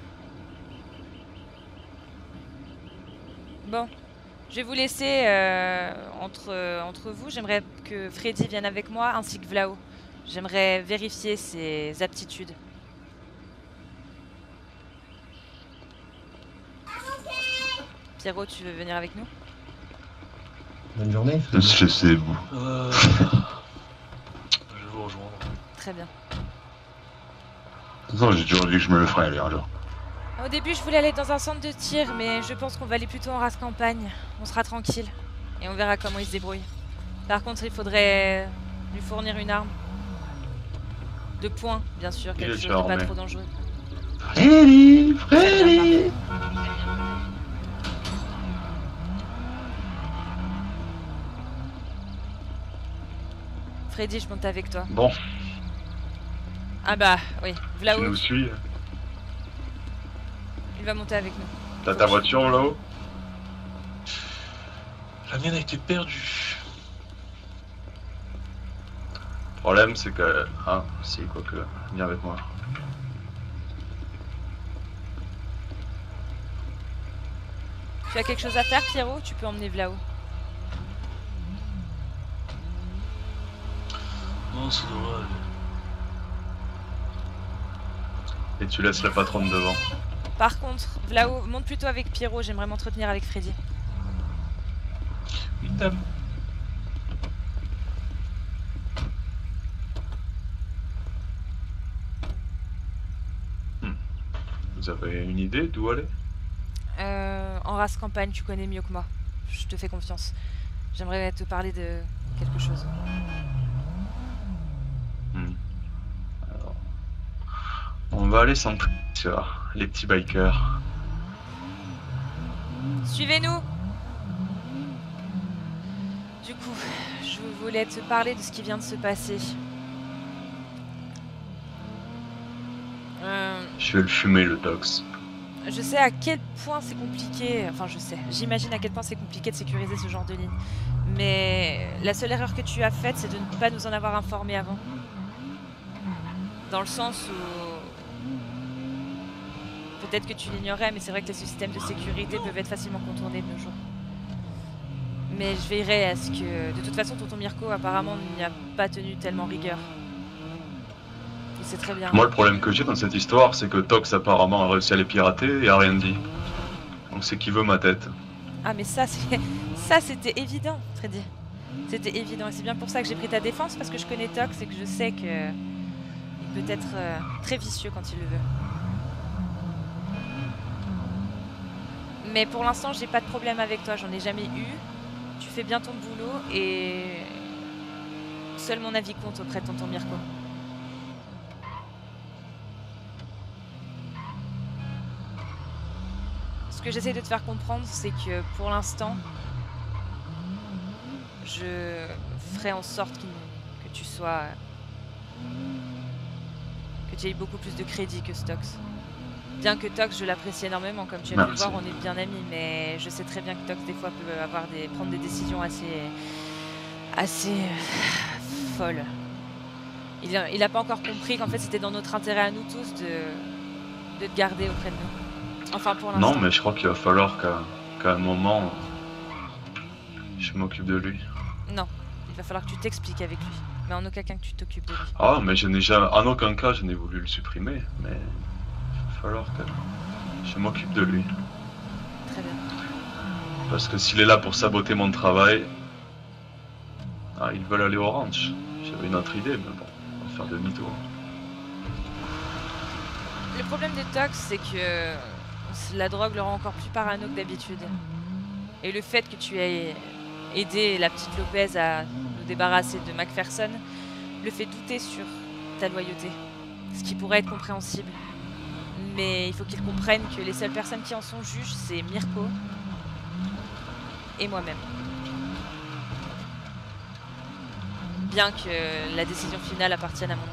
Bon, je vais vous laisser euh, entre, euh, entre vous. J'aimerais que Freddy vienne avec moi, ainsi que Vlao. J'aimerais vérifier ses aptitudes. Pierrot, tu veux venir avec nous? Bonne journée. Je sais, vous. Euh... Je vais vous rejoindre. Très bien. De toute façon, j'ai toujours dit que je me le ferais aller un jour. Au début, je voulais aller dans un centre de tir, mais je pense qu'on va aller plutôt en race campagne. On sera tranquille. Et on verra comment il se débrouille. Par contre, il faudrait lui fournir une arme. De poing, bien sûr, Il quelque est chose déjà de pas armé. trop dangereux. Freddy, Freddy. Freddy, je monte avec toi. Bon, Ah bah, oui. tu Vlao, nous suis. il va monter avec nous. T'as ta voiture là-haut? La mienne a été perdue. Le problème c'est que... Ah, si, quoique, viens avec moi. Tu as quelque chose à faire, Pierrot? Tu peux emmener Vlao. Non, c'est dommage. Et tu laisses la patronne devant. Par contre, Vlao, monte plutôt avec Pierrot. J'aimerais m'entretenir avec Freddy. Oui, dame. Vous avez une idée d'où aller? Euh, en race campagne, tu connais mieux que moi. Je te fais confiance. J'aimerais te parler de quelque chose. Hmm. Alors, on va aller centrer sur les petits bikers. Suivez-nous! Du coup, je voulais te parler de ce qui vient de se passer. Euh, Je vais le fumer, le Tox. je sais à quel point c'est compliqué, enfin je sais, j'imagine à quel point c'est compliqué de sécuriser ce genre de ligne. Mais la seule erreur que tu as faite, c'est de ne pas nous en avoir informé avant. Dans le sens où... Peut-être que tu l'ignorais, mais c'est vrai que les systèmes de sécurité peuvent être facilement contournés de nos jours. Mais je veillerai à ce que... De toute façon, tonton Mirko, apparemment, n'y a pas tenu tellement rigueur. Et c'est très bien. Moi, le problème que j'ai dans cette histoire, c'est que Tox apparemment a réussi à les pirater et a rien dit. Donc c'est qui veut ma tête. Ah mais ça, c'est... ça c'était évident, Freddy. C'était évident. Et c'est bien pour ça que j'ai pris ta défense, parce que je connais Tox et que je sais que... il peut être euh, très vicieux quand il le veut. Mais pour l'instant, j'ai pas de problème avec toi, j'en ai jamais eu. Tu fais bien ton boulot et seul mon avis compte auprès de tonton Mirko. Ce que j'essaie de te faire comprendre, c'est que pour l'instant, je ferai en sorte qu'il- que tu sois... que tu aies beaucoup plus de crédit que Stox. Bien que Tox, je l'apprécie énormément, comme tu as pu le Merci. voir, on est bien amis, mais je sais très bien que Tox, des fois, peut avoir des, prendre des décisions assez... assez... euh, folles. Il a, il a pas encore compris qu'en fait, c'était dans notre intérêt à nous tous de, de te garder auprès de nous. Enfin, pour l'instant. Non, mais je crois qu'il va falloir qu'à qu'à un moment, je m'occupe de lui. Non, il va falloir que tu t'expliques avec lui. Mais en aucun cas que tu t'occupes de lui. Ah, mais je n'ai jamais, en aucun cas, je n'ai voulu le supprimer, mais il va falloir que je m'occupe de lui. Très bien. Parce que s'il est là pour saboter mon travail, ah, ils veulent aller au ranch. J'avais une autre idée, mais bon, on va faire demi-tour. Le problème de Tox, c'est que la drogue le rend encore plus parano que d'habitude. Et le fait que tu aies aidé la petite Lopez à nous débarrasser de Macpherson le fait douter sur ta loyauté. Ce qui pourrait être compréhensible. Mais il faut qu'il comprenne que les seules personnes qui en sont juges, c'est Mirko et moi-même. Bien que la décision finale appartienne à mon oncle.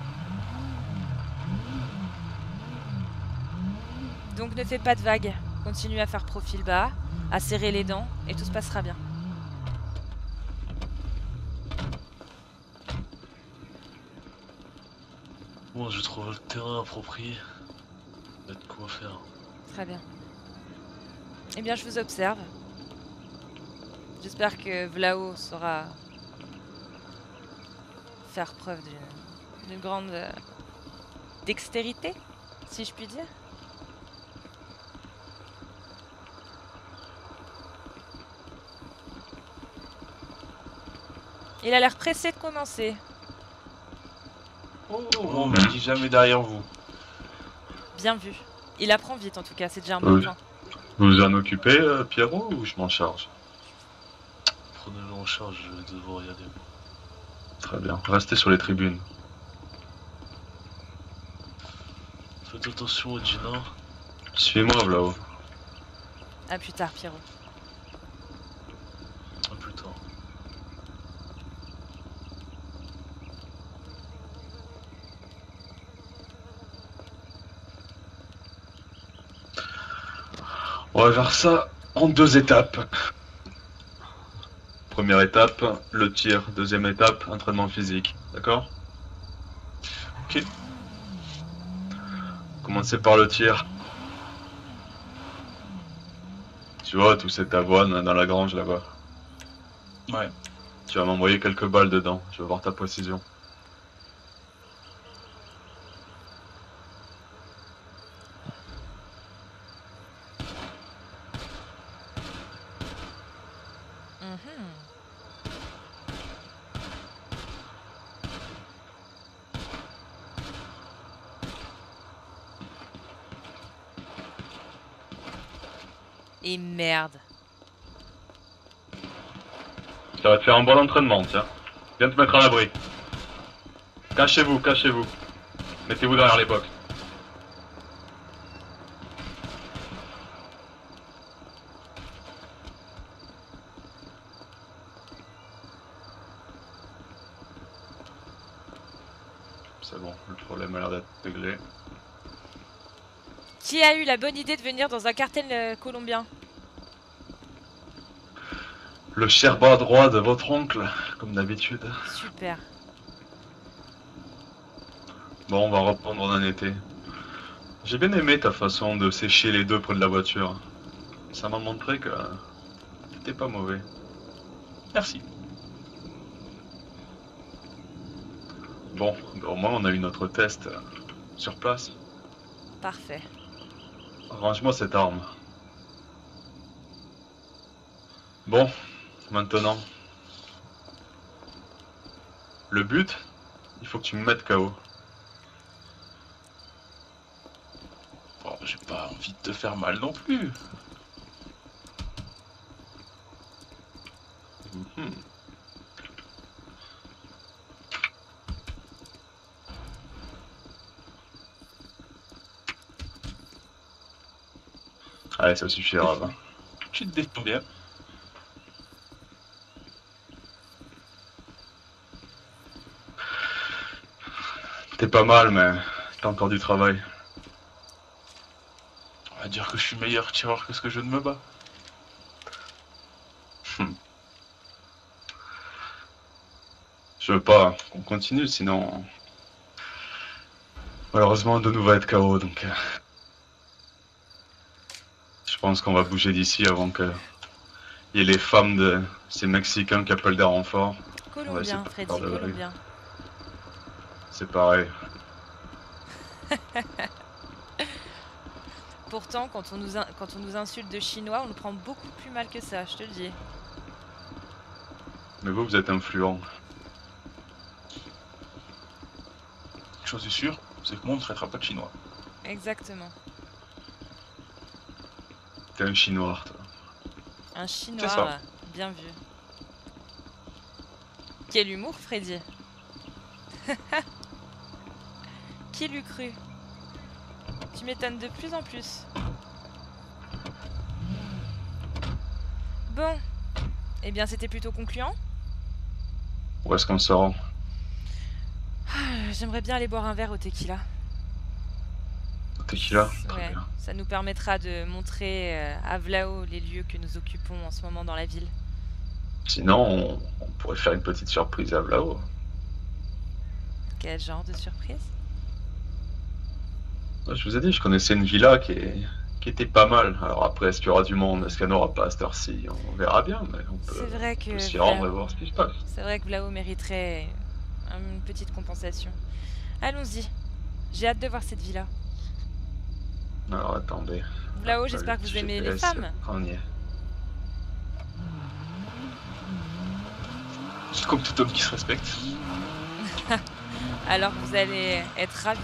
Donc ne fais pas de vagues, continue à faire profil bas, à serrer les dents, et tout se passera bien. Bon, je trouve le terrain approprié. Il y a de quoi faire. Très bien. Eh bien, je vous observe. J'espère que Vlao saura faire preuve d'une d'une grande euh, dextérité, si je puis dire. Il a l'air pressé de commencer. Oh, on me dit jamais derrière vous. Bien vu. Il apprend vite en tout cas, c'est déjà un bon Oui. point. Vous vous en occupez, euh, Pierrot, ou je m'en charge? Prenez-le en charge, je vais devoir y aller. Très bien, restez sur les tribunes. Faites attention à Gina. Suis-moi, là-haut. À plus tard, Pierrot. À plus tard. On va faire ça en deux étapes. Première étape, le tir. Deuxième étape, entraînement physique. D'accord? Ok. Commencez par le tir. Tu vois, tout cette avoine dans la grange là-bas. Ouais. Tu vas m'envoyer quelques balles dedans. Je veux voir ta précision. Et merde. Ça va te faire un bon entraînement, tiens. Viens te mettre à l'abri. Cachez-vous, cachez-vous. Mettez-vous derrière les box. C'est bon, le problème a l'air d'être réglé. Qui a eu la bonne idée de venir dans un cartel euh, colombien? Le cher bras droit de votre oncle, comme d'habitude. Super. Bon, on va reprendre en un été. J'ai bien aimé ta façon de sécher les deux près de la voiture. Ça m'a montré que t'étais pas mauvais. Merci. Bon, au moins on a eu notre test sur place. Parfait. Range-moi cette arme. Bon, maintenant. Le but, il faut que tu me mettes K O. pas envie de te faire mal non plus. Mhm. Allez, ça suffira. Va. Tu te défends bien. T'es pas mal, mais t'as encore du travail. On va dire que je suis meilleur tireur que ce que je ne me bats. Hmm. Je veux pas qu'on continue, sinon... Malheureusement, Donou va être K O, donc... euh, Je pense qu'on va bouger d'ici avant que... Il y ait les femmes de ces Mexicains qui appellent des renforts. Colombien, Freddy, Colombien. C'est pareil. Pourtant, quand on, nous in- quand on nous insulte de chinois, on le prend beaucoup plus mal que ça, je te le dis. Mais vous, vous êtes influent. Une chose est sûre, c'est que moi on ne traitera pas de chinois. Exactement. T'es un chinois, toi. Un C'est chinois, ça. bien vu. Quel humour, Freddy. Qui l'eût cru? Tu m'étonnes de plus en plus. Bon. Eh bien, c'était plutôt concluant. Où est-ce qu'on se rend? Ah, J'aimerais bien aller boire un verre au tequila. Tequila? Très Ouais, bien. ça nous permettra de montrer euh, à Vlao les lieux que nous occupons en ce moment dans la ville. Sinon, on, on pourrait faire une petite surprise à Vlao. Quel genre de surprise? Ouais, je vous ai dit, je connaissais une villa qui, est, qui était pas mal. Alors après, est-ce qu'il y aura du monde? Est-ce qu'il n'y en aura pas à cette heure-ci? On verra bien, mais on peut, C'est vrai on que peut s'y rendre et Vlao- voir ce qui se passe. C'est vrai que Vlao mériterait une petite compensation. Allons-y. J'ai hâte de voir cette villa. Alors attendez. Vlao, j'espère que vous aimez les G P S, femmes. On y est. C'est comme tout homme qui se respecte. Alors vous allez être ravis.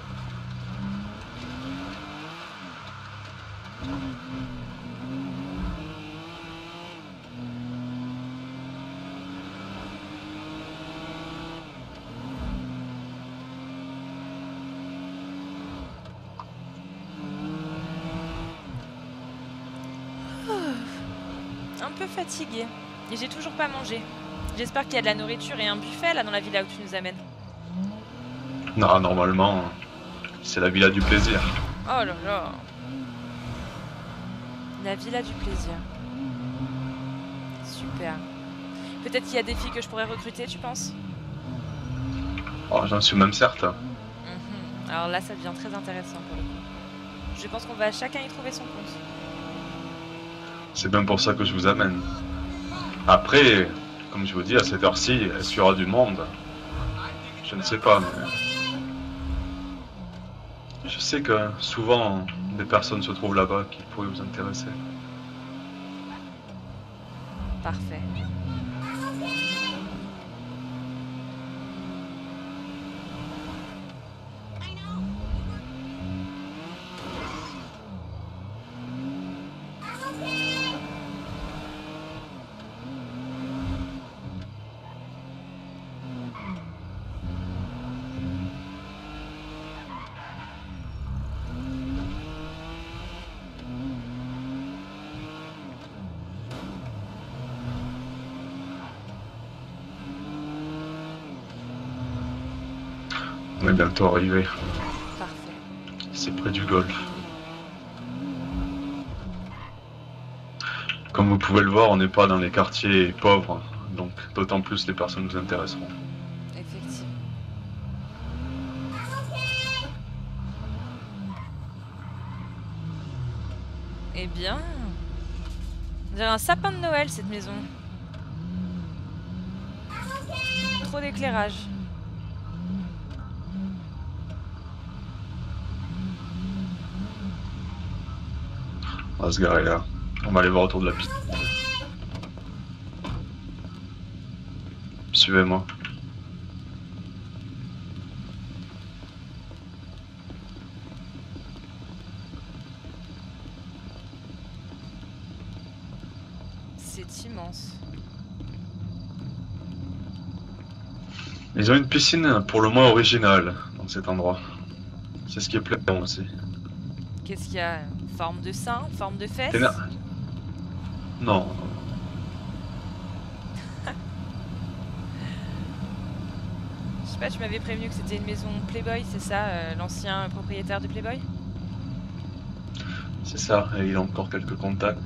Un peu fatiguée. Et j'ai toujours pas mangé. J'espère qu'il y a de la nourriture et un buffet là dans la villa où tu nous amènes. Non, normalement, c'est la villa du plaisir. Oh là là. La villa du plaisir. Super. Peut-être qu'il y a des filles que je pourrais recruter, tu penses? Oh, j'en suis même certain. Mhm. Alors là, ça devient très intéressant pour le coup. Je pense qu'on va chacun y trouver son compte. C'est bien pour ça que je vous amène. Après, comme je vous dis, à cette heure-ci, est-ce qu'il y aura du monde? Je ne sais pas, mais... Je sais que souvent, des personnes se trouvent là-bas qui pourraient vous intéresser. Parfait. On est bientôt arrivé. Parfait. C'est près du golfe. Comme vous pouvez le voir, on n'est pas dans les quartiers pauvres, donc d'autant plus les personnes nous intéresseront. Effectivement. Eh bien... On dirait un sapin de Noël cette maison. Trop d'éclairage. On va se garer là. On va aller voir autour de la piste. Suivez-moi. C'est immense. Ils ont une piscine pour le moins originale dans cet endroit. C'est ce qui est plaisant aussi. Qu'est-ce qu'il y a? Forme de sein? Forme de fesse? Non. Non. Je sais pas, tu m'avais prévenu que c'était une maison Playboy, c'est ça, euh, l'ancien propriétaire de Playboy? C'est ça, et il a encore quelques contacts.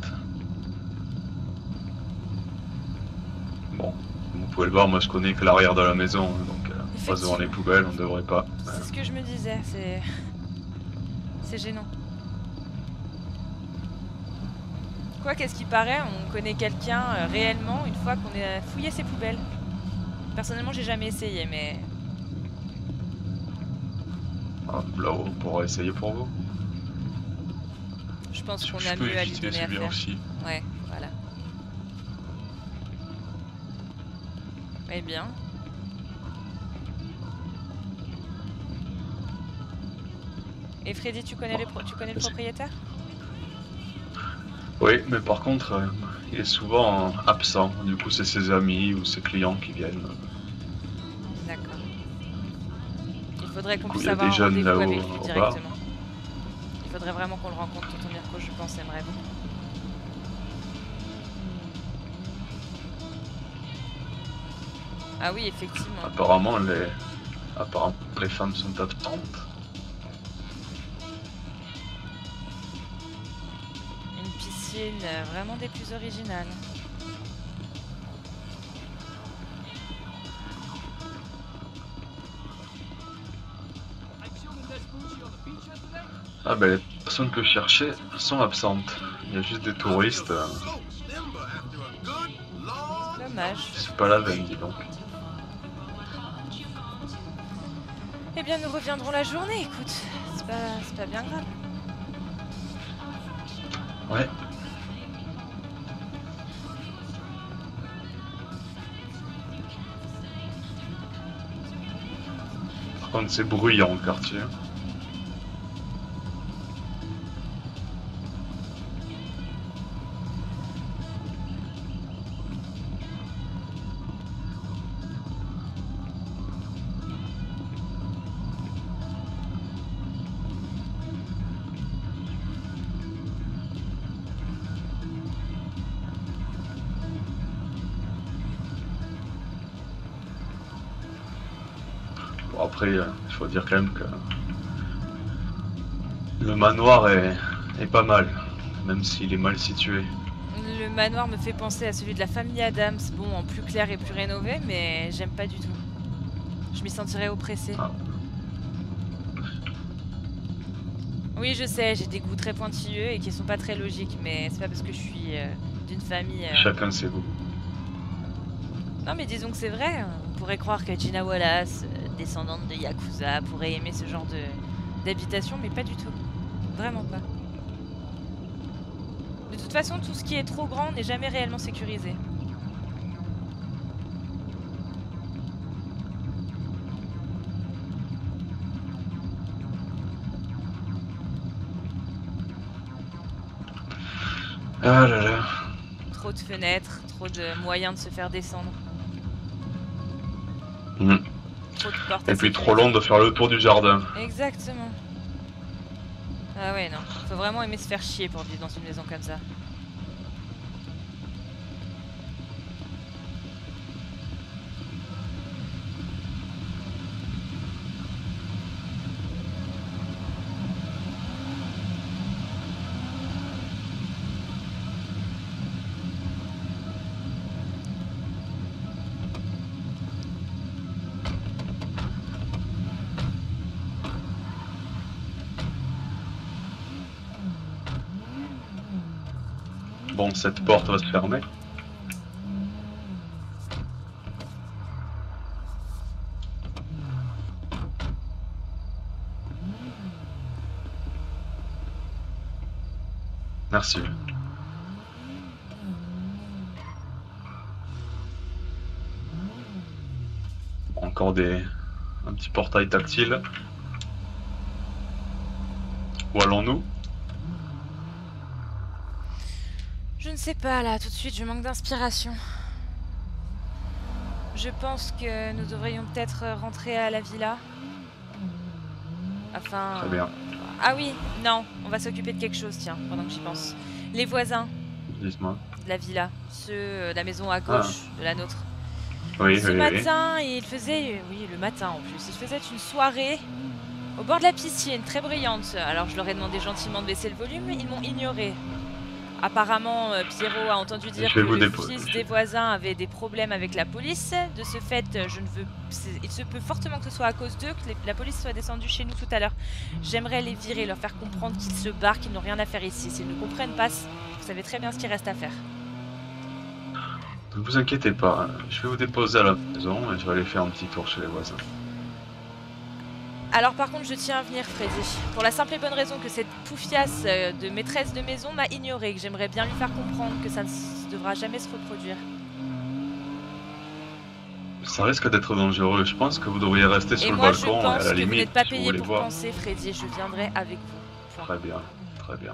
Bon, vous pouvez le voir, moi je connais que l'arrière de la maison, donc euh, on passe devant les poubelles, on devrait pas. C'est ce que je me disais, c'est... C'est gênant. Quoi, qu'est-ce qui paraît, on connaît quelqu'un euh, réellement une fois qu'on a fouillé ses poubelles. Personnellement, j'ai jamais essayé, mais... Ah, là, on pourra essayer pour vous. Je pense qu'on Je a peux mieux à lui éviter, donner c'est à bien faire. aussi. Ouais, voilà. Eh bien. Et Freddy, tu connais, les pro tu connais le propriétaire? Oui, mais par contre, euh, il est souvent absent. Du coup, c'est ses amis ou ses clients qui viennent. D'accord. Il faudrait qu'on Du coup, puisse il y a avoir des un jeunes rendez-vous là avec au- lui au directement. Il faudrait vraiment qu'on le rencontre, tonton Mirko, je pense, aimerait beaucoup. Ah oui, effectivement. Apparemment, les... Apparemment, les femmes sont absentes. Une piscine euh, vraiment des plus originales. Ah ben, les personnes que je cherchais sont absentes. Il y a juste des touristes. euh, Dommage. C'est pas la veine, dis donc. Eh bien, nous reviendrons la journée, écoute. C'est pas, c'est pas bien grave. Ouais. Par contre, c'est bruyant le quartier. Bon, après, il faut dire quand même que le manoir est, est pas mal, même s'il est mal situé. Le manoir me fait penser à celui de la famille Adams, bon, en plus clair et plus rénové, mais j'aime pas du tout. Je m'y sentirais oppressée. Ah. Oui, je sais, j'ai des goûts très pointilleux et qui sont pas très logiques, mais c'est pas parce que je suis euh, d'une famille... euh, Chacun ses goûts. Non, mais disons que c'est vrai, on pourrait croire que Gina Wallace, euh, descendante de Yakuza, pourrait aimer ce genre de d'habitation, mais pas du tout. Vraiment pas. De toute façon, tout ce qui est trop grand n'est jamais réellement sécurisé. Ah là là. Trop de fenêtres, trop de moyens de se faire descendre. Mm. Trop de portes à Et puis sécurité. trop long de faire le tour du jardin. Exactement. Ah ouais, non. Faut vraiment aimer se faire chier pour vivre dans une maison comme ça. Bon, cette porte va se fermer. Merci. Encore des... un petit portail tactile. Où allons-nous? Je ne sais pas là, tout de suite, je manque d'inspiration. Je pense que nous devrions peut-être rentrer à la villa. Afin... Très bien. Ah oui, non, on va s'occuper de quelque chose, tiens, pendant que j'y pense. Les voisins Dites-moi. de la villa, ceux de la maison à gauche Ah. de la nôtre. Oui, Ce oui, matin, il faisait... Oui, le matin en plus, il faisait une soirée au bord de la piscine, très bruyante. Alors je leur ai demandé gentiment de baisser le volume, ils m'ont ignoré. Apparemment, euh, Pierrot a entendu dire Je que vais vous le déposer. fils des voisins avait des problèmes avec la police. De ce fait, je ne veux... il se peut fortement que ce soit à cause d'eux que les- la police soit descendue chez nous tout à l'heure. J'aimerais les virer, leur faire comprendre qu'ils se barrent, qu'ils n'ont rien à faire ici. S'ils ne comprennent pas, vous savez très bien ce qu'il reste à faire. Ne vous inquiétez pas, je vais vous déposer à la maison et je vais aller faire un petit tour chez les voisins. Alors par contre, je tiens à venir, Freddy. Pour la simple et bonne raison que cette poufiasse euh, de maîtresse de maison m'a ignoré, que j'aimerais bien lui faire comprendre que ça ne s- devra jamais se reproduire. Ça risque d'être dangereux, je pense que vous devriez rester sur Et le moi, je balcon et pense à la que vous limite, n'êtes pas si vous payé voulez pour voir. penser, Freddy. Je viendrai avec vous. Point. Très bien, très bien.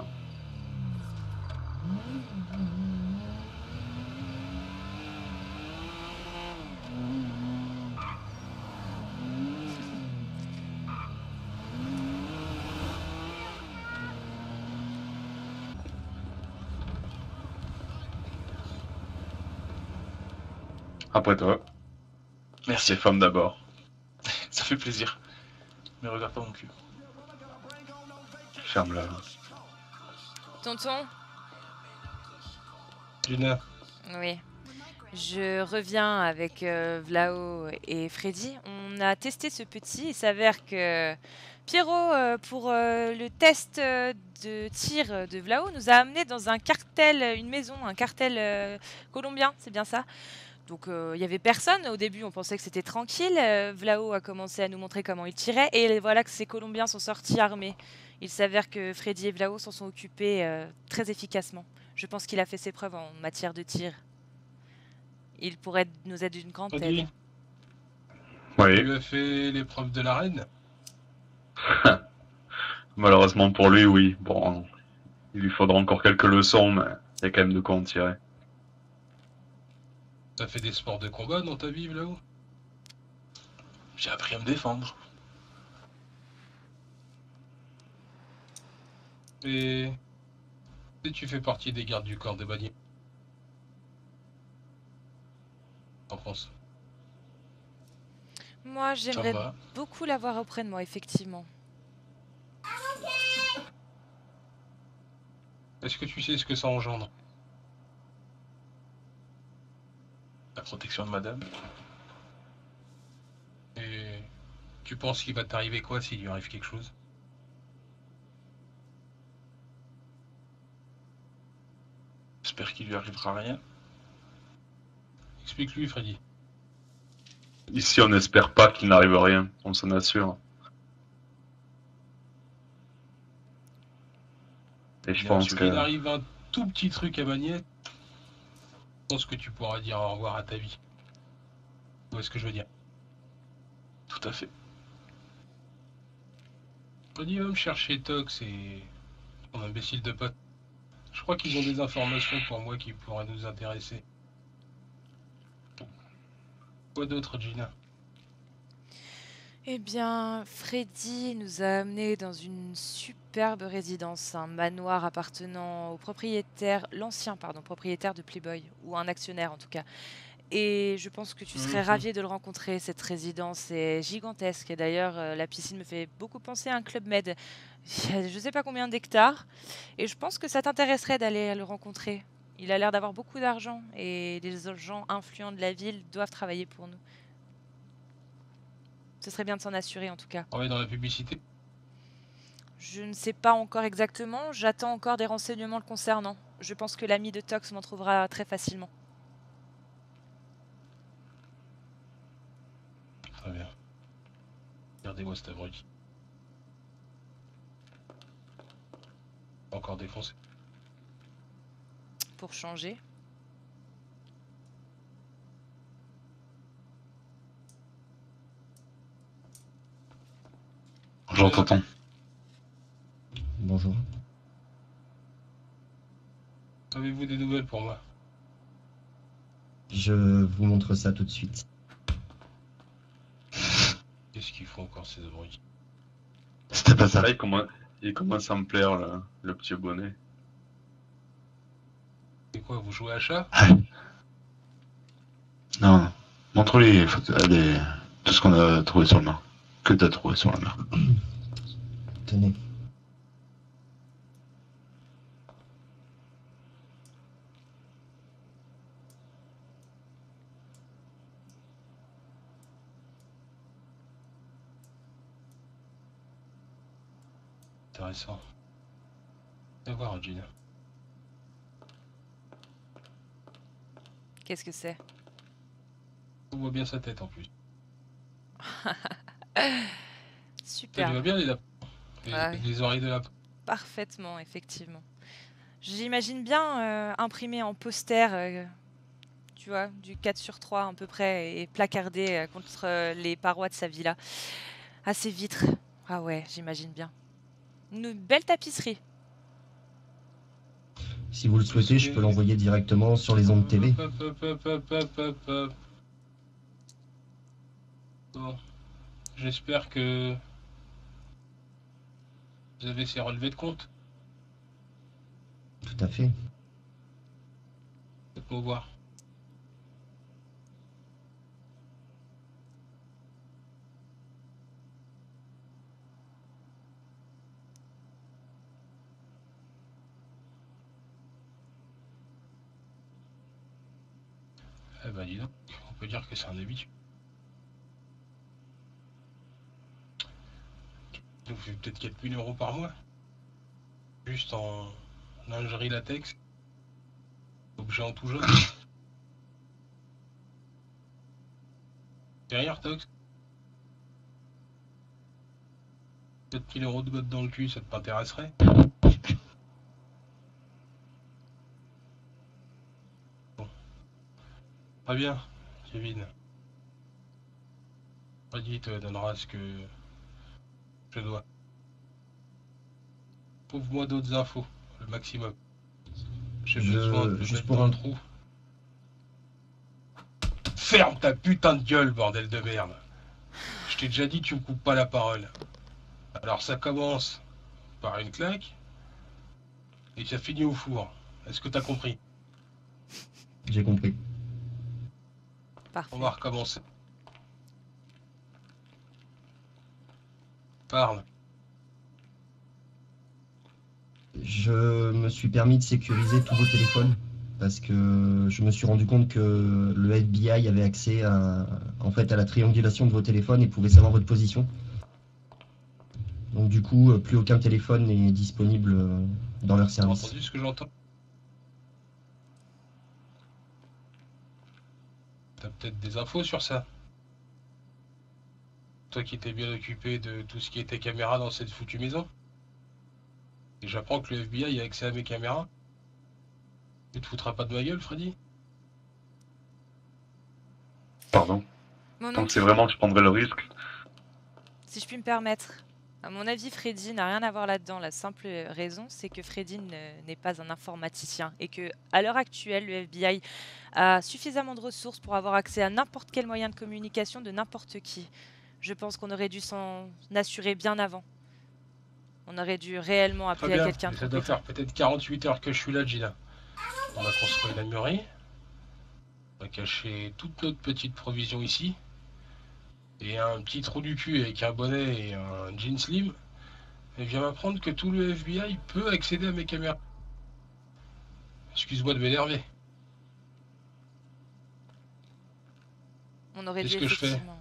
Après toi. Merci. Les femmes d'abord. Ça fait plaisir. Mais regarde pas mon cul. Ferme-la. Tonton? Gina, Oui. Je reviens avec euh, Vlao et Freddy. On a testé ce petit. Il s'avère que Pierrot, euh, pour euh, le test euh, de tir de Vlao, nous a amené dans un cartel, une maison, un cartel euh, colombien, c'est bien ça. Donc euh, il y avait personne. Au début, on pensait que c'était tranquille. Euh, Vlao a commencé à nous montrer comment il tirait. Et voilà que ces Colombiens sont sortis armés. Il s'avère que Freddy et Vlao s'en sont occupés euh, très efficacement. Je pense qu'il a fait ses preuves en matière de tir. Il pourrait nous être d'une grande Freddy, aide. Oui. tu as fait l'épreuve de la reine? Malheureusement pour lui, oui. Bon, il lui faudra encore quelques leçons, mais il y a quand même de quoi en tirer. T'as fait des sports de combat dans ta vie, là-haut? J'ai appris à me défendre. Et... et tu fais partie des gardes du corps des banniers. En France. Moi, j'aimerais va. beaucoup l'avoir auprès de moi, effectivement. Est-ce que tu sais ce que ça engendre? La protection de madame. Et tu penses qu'il va t'arriver quoi s'il lui arrive quelque chose? J'espère qu'il lui arrivera rien. Explique-lui, Freddy. Ici, on n'espère pas qu'il n'arrive rien, on s'en assure. Et je pense S'il que... arrive un tout petit truc à Magnette, je pense que tu pourras dire au revoir à ta vie. Où est-ce que je veux dire? Tout à fait. Freddy va me chercher Tox et ton imbécile de pote. Je crois qu'ils ont des informations pour moi qui pourraient nous intéresser. Quoi d'autre, Gina? Eh bien, Freddy nous a amenés dans une superbe résidence, un manoir appartenant au propriétaire, l'ancien pardon, propriétaire de Playboy, ou un actionnaire en tout cas. Et je pense que tu serais Mhm. ravi de le rencontrer. Cette résidence est gigantesque. Et d'ailleurs, euh, la piscine me fait beaucoup penser à un Club Med. Il y a je sais pas combien d'hectares. Et je pense que ça t'intéresserait d'aller le rencontrer. Il a l'air d'avoir beaucoup d'argent et les gens influents de la ville doivent travailler pour nous. Ce serait bien de s'en assurer en tout cas. On est dans la publicité. Je ne sais pas encore exactement, j'attends encore des renseignements le concernant. Je pense que l'ami de Tox m'en trouvera très facilement. Très bien. Regardez-moi cet abruti. Encore défoncé. Pour changer. Bonjour tonton. Bonjour. Avez-vous des nouvelles pour moi? Je vous montre ça tout de suite. Qu'est-ce qu'ils font encore ces abrutis? C'était pas ça. Là, il commence, il commence à me plaire, là, le petit bonnet. C'est quoi, vous jouez à chat? Non, non. Montre-lui les photos- les- tout ce qu'on a trouvé sur le mur. Que t'as trouvé sur le mur. Tenez. Intéressant. Viens voir, Gina. Qu'est-ce que c'est? On voit bien sa tête en plus. Super. Ça lui va bien les lapins. Les, Ouais. les oreilles de lapin. Parfaitement, effectivement. J'imagine bien euh, imprimé en poster, euh, tu vois, du quatre sur trois à peu près, et placardé euh, contre euh, les parois de sa villa. À ses vitres. Ah ouais, j'imagine bien. Une belle tapisserie. Si vous le souhaitez, je peux l'envoyer directement sur les ondes T V. Hop, hop, hop, hop, hop, hop, hop. Bon. J'espère que vous avez ces relevés de compte. Tout à fait. Faites-moi voir. Eh ben dis donc, on peut dire que c'est un habitué. Donc fait peut-être quatre mille euros par mois. Juste en lingerie latex. Objet en tout jaune. Derrière Tox. quatre mille euros de bottes dans le cul, ça t'intéresserait? Bon. Très bien, Kevin. Freddy te donnera ce que je dois. Trouve-moi d'autres infos, le maximum. J'ai Je- besoin de le juste mettre pour dans un- le trou. Ferme ta putain de gueule, bordel de merde. Je t'ai déjà dit, tu me coupes pas la parole. Alors ça commence par une claque et ça finit au four. Est-ce que t'as compris? J'ai compris. Parfait. On va recommencer. Parle. Je me suis permis de sécuriser tous vos téléphones parce que je me suis rendu compte que le F B I avait accès à, en fait, à la triangulation de vos téléphones et pouvait savoir votre position. Donc du coup, euh, plus aucun téléphone n'est disponible euh, dans leur T'as service. entendu ce que j'entends? T'as peut-être des infos sur ça? Toi qui étais bien occupé de tout ce qui était caméra dans cette foutue maison? Et j'apprends que le F B I a accès à mes caméras? Tu te foutras pas de ma gueule, Freddy? Pardon. Mon Donc oncle, c'est vraiment que je prendrais le risque. si je puis me permettre. À mon avis, Freddy n'a rien à voir là-dedans. La simple raison, c'est que Freddy ne- n'est pas un informaticien et que, à l'heure actuelle, le F B I a suffisamment de ressources pour avoir accès à n'importe quel moyen de communication de n'importe qui. Je pense qu'on aurait dû s'en assurer bien avant. On aurait dû réellement Très appeler à bien, quelqu'un mais de ça doit compétent. faire peut-être quarante-huit heures que je suis là, Gina. On a construit la mûrerie. On a caché toute notre petite provision ici. Et un petit trou du cul avec un bonnet et un jean slim. Et vient m'apprendre que tout le F B I peut accéder à mes caméras. Excuse-moi de m'énerver. On aurait dû Qu'est-ce que je fais? effectivement.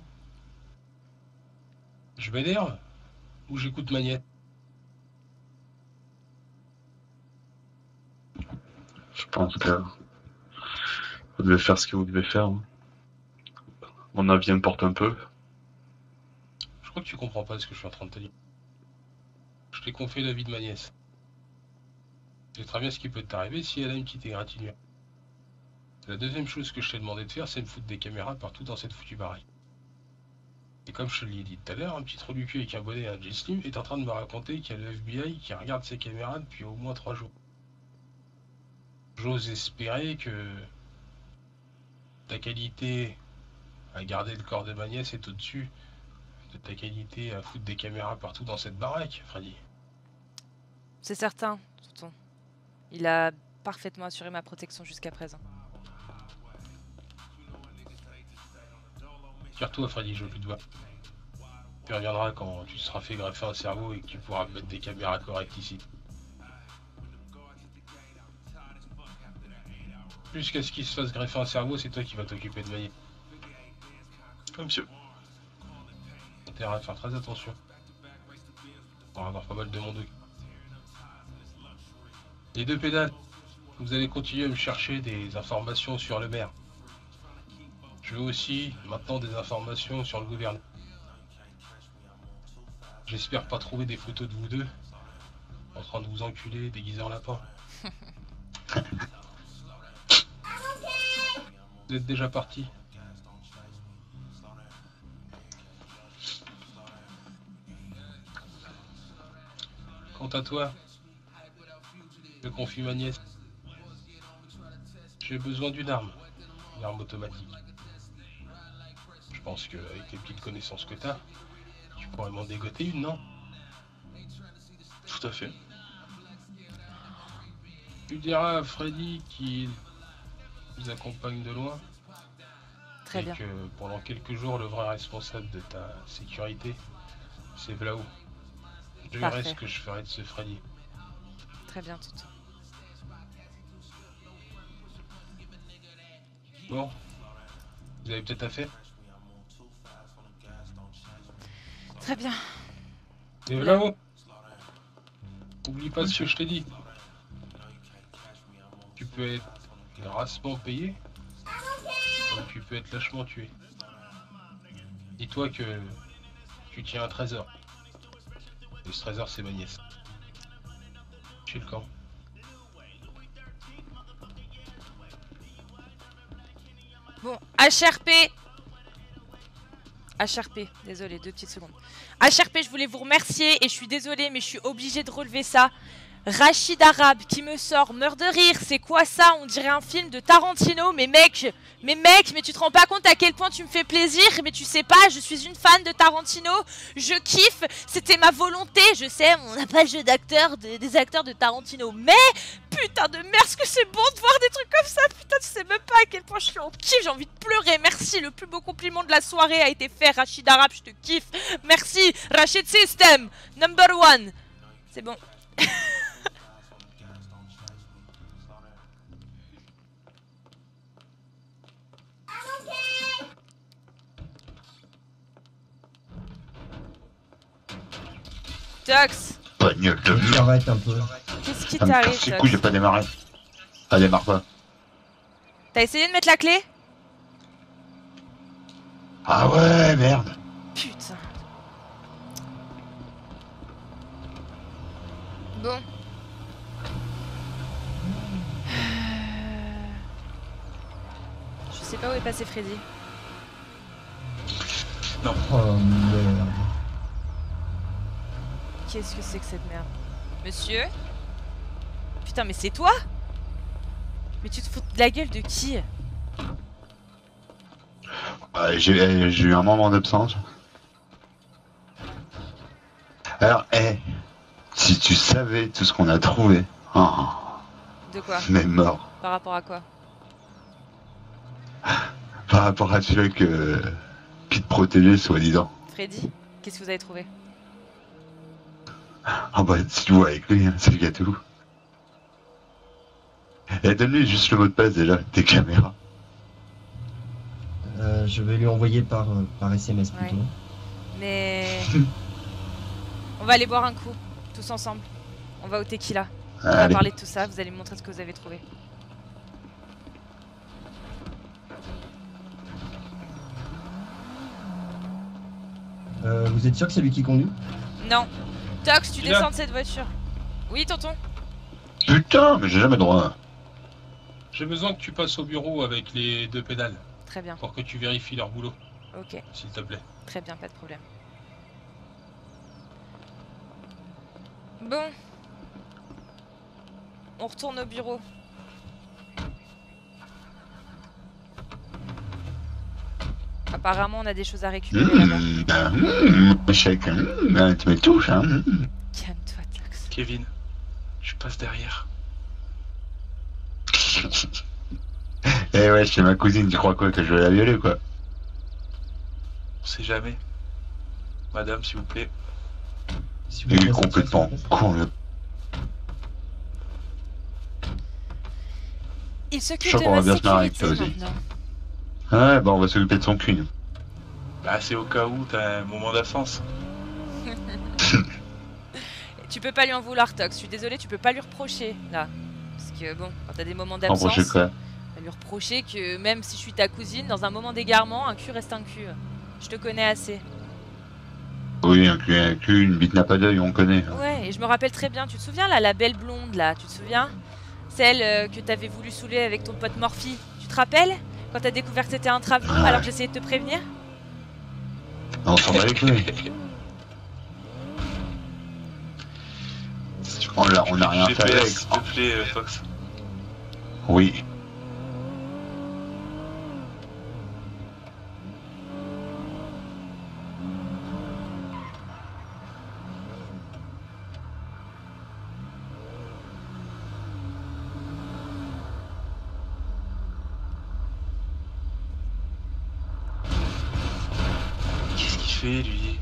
Je m'énerve ou j'écoute Magnette? Je pense que vous devez faire ce que vous devez faire. hein. Mon avis importe un peu. Je crois que tu comprends pas ce que je suis en train de te dire. Je t'ai confié la vie de ma nièce. Je sais très bien ce qui peut t'arriver si elle a une petite égratignure. La deuxième chose que je t'ai demandé de faire, c'est me foutre des caméras partout dans cette foutue baraque. Et comme je te l'ai dit tout à l'heure, un petit trou du cul avec un bonnet et un jean slim est en train de me raconter qu'il y a le F B I qui regarde ses caméras depuis au moins trois jours. Je j'ose espérer que ta qualité à garder le corps de ma nièce est au-dessus de ta qualité à foutre des caméras partout dans cette baraque, Freddy. C'est certain, tonton. Il a parfaitement assuré ma protection jusqu'à présent. Tire-toi, Freddy, je veux plus te voir. Tu reviendras quand tu seras fait greffer un cerveau et que tu pourras mettre des caméras correctes ici. Jusqu'à ce qu'il se fasse greffer un cerveau, c'est toi qui vas t'occuper de veiller. Comme monsieur. T'as à faire très attention. On va avoir pas mal de monde. Les deux pédales, vous allez continuer à me chercher des informations sur le maire. Je veux aussi maintenant des informations sur le gouvernement. J'espère pas trouver des photos de vous deux en train de vous enculer déguisés en lapin. Vous êtes déjà parti. Quant à toi, je confie ma nièce. J'ai besoin d'une arme, une arme automatique. Je pense qu'avec les petites connaissances que t'as, tu pourrais m'en dégoter une, non? Tout à fait. Tu diras à Freddy qu'il nous accompagne de loin. Très et bien. que pendant quelques jours, le vrai responsable de ta sécurité, c'est Vlao. Je verrai Parfait. ce que je ferai de ce Freddy. Très bien, tonton. Bon, vous avez peut-être affaire. Très bien. Et Vlao, oublie pas ce que je t'ai dit. Tu peux être grassement payé, comme tu peux être lâchement tué. Dis-toi que tu tiens un trésor. Et ce trésor, c'est ma nièce. Chez le camp. Bon, H R P H R P, désolé, deux petites secondes. H R P, je voulais vous remercier et je suis désolée, mais je suis obligée de relever ça. Rachid Arabe qui me sort, meurt de rire, c'est quoi ça? On dirait un film de Tarantino, mais mec, mais mec, mais tu te rends pas compte à quel point tu me fais plaisir, mais tu sais pas, je suis une fan de Tarantino, je kiffe, c'était ma volonté, je sais, on n'a pas le jeu d'acteur, de, des acteurs de Tarantino, mais putain de merde, ce que c'est bon de voir des trucs comme ça, putain, tu sais même pas à quel point je suis en kiff, j'ai envie de pleurer, merci, le plus beau compliment de la soirée a été fait, Rachid Arabe, je te kiffe, merci, Rachid System, number one, c'est bon. Tox, Bagnole de merde. J'arrête un peu. qu'est-ce qui Ça me t'arrive, casse les Tox? couilles, j'ai pas démarré. Ça démarre pas. T'as essayé de mettre la clé? Ah ouais, merde. Putain. Bon. Je sais pas où est passé Freddy. Non. Oh merde. Qu'est-ce que c'est que cette merde? Monsieur? Putain, mais c'est toi? Mais tu te fous de la gueule de qui? Ouais, j'ai j'ai eu un moment d'absence. Alors, hé, si tu savais tout ce qu'on a trouvé. Oh, De quoi? mais mort. Par rapport à quoi? Par rapport à celui que qui te protégeait, soi-disant. Freddy? Qu'est-ce que vous avez trouvé? Ah bah, tu vois avec lui, hein, c'est le gâteau. Et donne-lui juste le mot de passe déjà, tes caméras. Euh, je vais lui envoyer par, euh, par S M S plutôt. Ouais. Mais... On va aller boire un coup, tous ensemble. On va au tequila. On va Allez. parler de tout ça, vous allez me montrer ce que vous avez trouvé. Euh, vous êtes sûr que c'est lui qui conduit? Non. Tox, tu Tu l'as descends de cette voiture. Oui, tonton? Putain, mais j'ai jamais droit. J'ai besoin que tu passes au bureau avec les deux pédales. Très bien. Pour que tu vérifies leur boulot, Ok, s'il te plaît. très bien, pas de problème. Bon. On retourne au bureau. Apparemment, on a des choses à récupérer là-bas. Mmh, bah, mmh, chèque, mmh, tu me touches, hein. Mmh. Calme-toi, Tox. Kevin, je passe derrière. Eh ouais, c'est ma cousine, tu crois quoi, que je vais la violer, quoi? On sait jamais. Madame, s'il vous plaît. Si Il est complètement con, le... Il Je s'occupe crois de qu'on va ma bien se marrer avec sécurité toi aussi. maintenant. Ouais, bah on va s'occuper de son cul. Bah, c'est au cas où t'as un moment d'absence. Tu peux pas lui en vouloir, Tox. Je suis désolée, tu peux pas lui reprocher là. Parce que bon, quand t'as des moments Reprocher d'absence, quoi? tu vas lui reprocher que même si je suis ta cousine, dans un moment d'égarement, un cul reste un cul. Je te connais assez. Oui, un cul, un cul, une bite n'a pas d'œil, on connaît. Ouais, et je me rappelle très bien. Tu te souviens là, la belle blonde là, tu te souviens? Celle euh, que t'avais voulu saouler avec ton pote Morphy. Tu te rappelles? Quand t'as découvert que c'était un travelot Ouais. alors que j'essayais de te prévenir? On s'en bat les couilles. On l'a, on a rien fait avec. S'il te plaît, euh, Fox. Oui. Qu'est-ce qu'il fait, lui?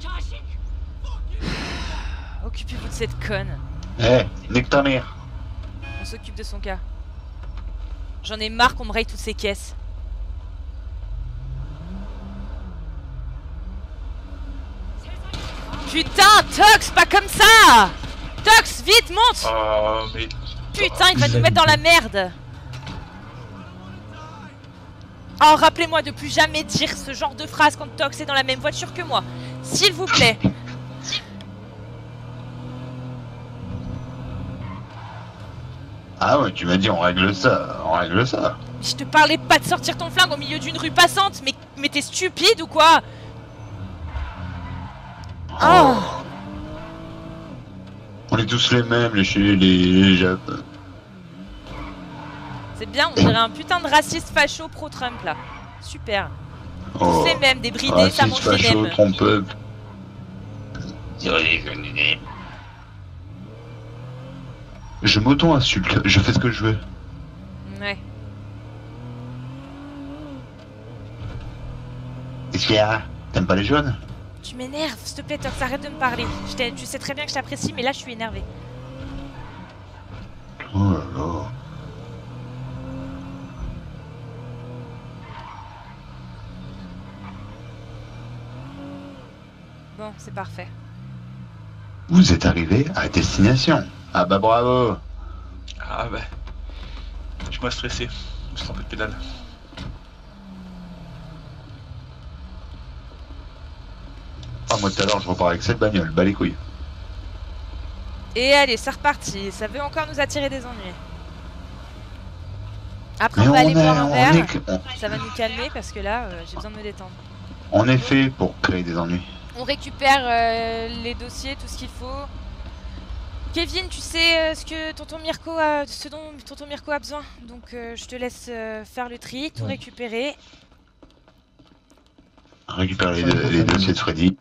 Occupez-vous de cette conne. Eh, nique ta mère. On s'occupe de son cas. J'en ai marre qu'on me raye toutes ces caisses. Putain, Tox, pas comme ça! Tox, vite, monte! Oh, mais... Putain, il va nous mettre dans la merde! Oh, rappelez-moi de plus jamais dire ce genre de phrase quand Tox est dans la même voiture que moi. S'il vous plaît. Ah ouais, tu m'as dit on règle ça, on règle ça. Je te parlais pas de sortir ton flingue au milieu d'une rue passante, mais, mais t'es stupide ou quoi? Oh. On est tous les mêmes, les chez les, les Jap. C'est bien, on dirait un putain de raciste facho pro-Trump là. Super. Oh. Tous les mêmes, des bridés, Raciste, ça mange les facho, mêmes. trompeur. Je m'auto-insulte, je fais ce que je veux. Ouais. Qu'est-ce qu'il y a? T'aimes pas les jaunes? Tu m'énerves, s'il te plaît, Tox, arrête de me parler. Je t'ai- tu sais très bien que je t'apprécie, mais là je suis énervée. Oh là là. Bon, c'est parfait. Vous êtes arrivé à destination. Ah bah bravo. Ah bah... Je m'ai stressé. Je me suis trompé de pédale. Ah moi tout à l'heure je repars avec cette bagnole, bah les couilles. Et allez, c'est reparti. Ça veut encore nous attirer des ennuis. Après, Mais on va on aller est- boire un on verre. est- on- Ça va nous calmer parce que là, euh, j'ai besoin de me détendre. On est fait pour créer des ennuis. On récupère euh, les dossiers, tout ce qu'il faut. Kevin, tu sais euh, ce que tonton Mirko a, ce dont tonton Mirko a besoin. Donc euh, je te laisse euh, faire le tri, tout Ouais. récupérer. Récupère les, les dossiers de Freddy.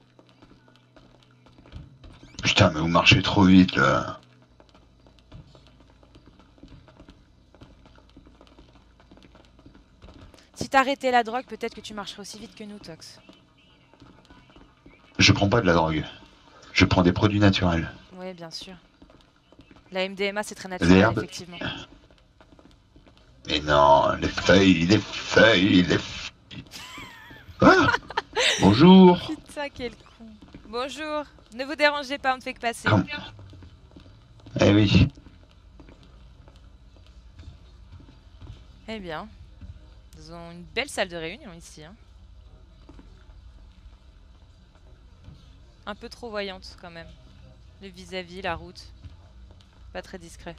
Putain mais vous marchez trop vite là. Si t'arrêtais la drogue, peut-être que tu marcherais aussi vite que nous, Tox. Je prends pas de la drogue. Je prends des produits naturels. Ouais, bien sûr. La M D M A, c'est très Des naturel, herbes. effectivement. Mais non, les feuilles, les feuilles, les feuilles. Ah bonjour. Putain, quel con. Bonjour. Ne vous dérangez pas, on ne fait que passer. Comme- Eh oui. Eh bien, ils ont une belle salle de réunion ici. Hein. Un peu trop voyante quand même. Le vis-à-vis, la route. Pas très discret.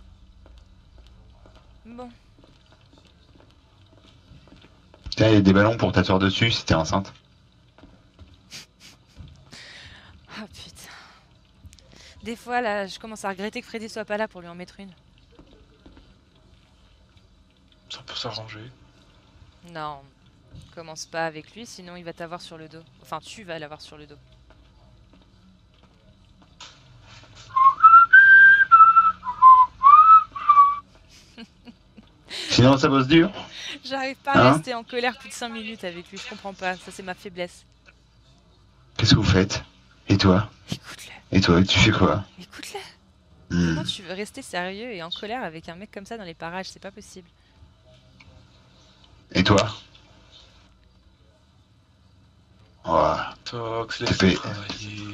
Bon. Tiens, il y a des ballons pour t'asseoir dessus si t'es enceinte. Ah putain. Des fois là, je commence à regretter que Freddy soit pas là pour lui en mettre une. Ça peut s'arranger. Non. Commence pas avec lui, sinon il va t'avoir sur le dos. Enfin, tu vas l'avoir sur le dos. Sinon, ça bosse dur. J'arrive pas à Hein rester en colère plus de cinq minutes avec lui, je comprends pas. Ça, c'est ma faiblesse. Qu'est-ce que vous faites? Et toi? Écoute-le. Et toi, tu fais quoi? Écoute-le. Hmm. Comment tu veux rester sérieux et en colère avec un mec comme ça dans les parages? C'est pas possible. Et toi? Voilà. Tox, T'as laisse fait- travailler.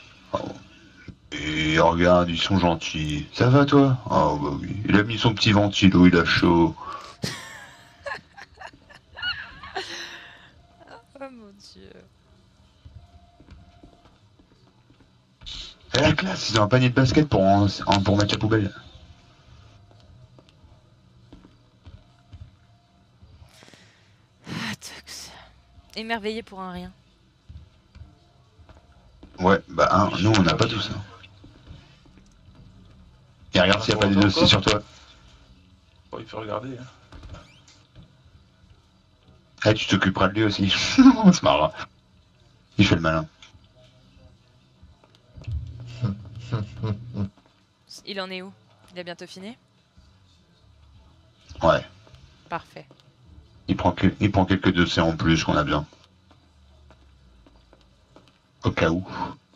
Et regarde, ils sont gentils. Ça va toi? Oh bah oui. Il a mis son petit ventilo, il a chaud. Oh mon dieu. Et la classe, ils ont un panier de basket pour, en- en- pour mettre la poubelle. Ah, Tux. Émerveillé pour un rien. Ouais, bah hein, nous on n'a pas tout ça. Et regarde s'il n'y a pas des dossiers sur toi. Bon, il peut regarder. Hein. Ah, tu t'occuperas de lui aussi. C'est marrant. Il fait le malin. Il en est où? Il a bientôt fini? Ouais. Parfait. Il prend, que- il prend quelques dossiers en plus qu'on a besoin. Au cas où.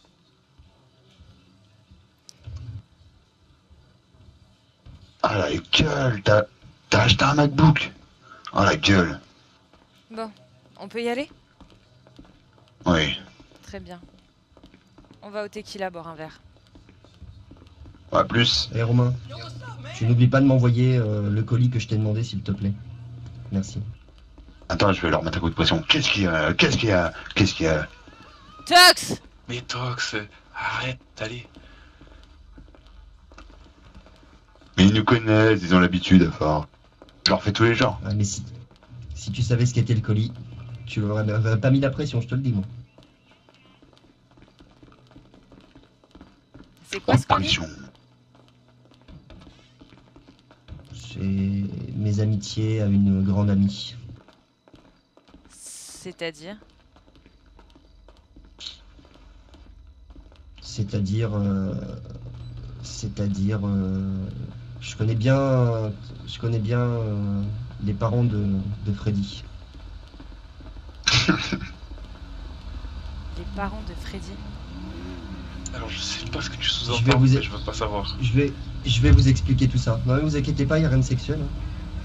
Ah la gueule, t'as t'as acheté un MacBook. Oh la gueule. Bon, on peut y aller? Oui. Très bien. On va au tequila boire un verre. À plus. Et Romain, tu n'oublies pas de m'envoyer euh, le colis que je t'ai demandé, s'il te plaît. Merci. Attends, je vais leur mettre un coup de pression. Qu'est-ce qu'il y a? Qu'est-ce qu'il y a? Qu'est-ce qu'il y a? Tox! Mais Tox, arrête, allez. Mais ils nous connaissent, ils ont l'habitude, enfin. Je leur fais tous les jours. Ah, mais si, si tu savais ce qu'était le colis, tu n'aurais pas mis la pression, je te le dis, moi. C'est quoi ce colis? Pression. C'est mes amitiés à une grande amie. C'est-à-dire? C'est-à-dire... euh, C'est-à-dire... euh, je connais bien... Je connais bien euh, les parents de, de Freddy. Les parents de Freddy? Alors je sais pas ce que tu Je vais sous-entends, vous mais e- je veux pas savoir. Je vais, je vais vous expliquer tout ça. Non, mais vous inquiétez pas, il n'y a rien de sexuel. hein.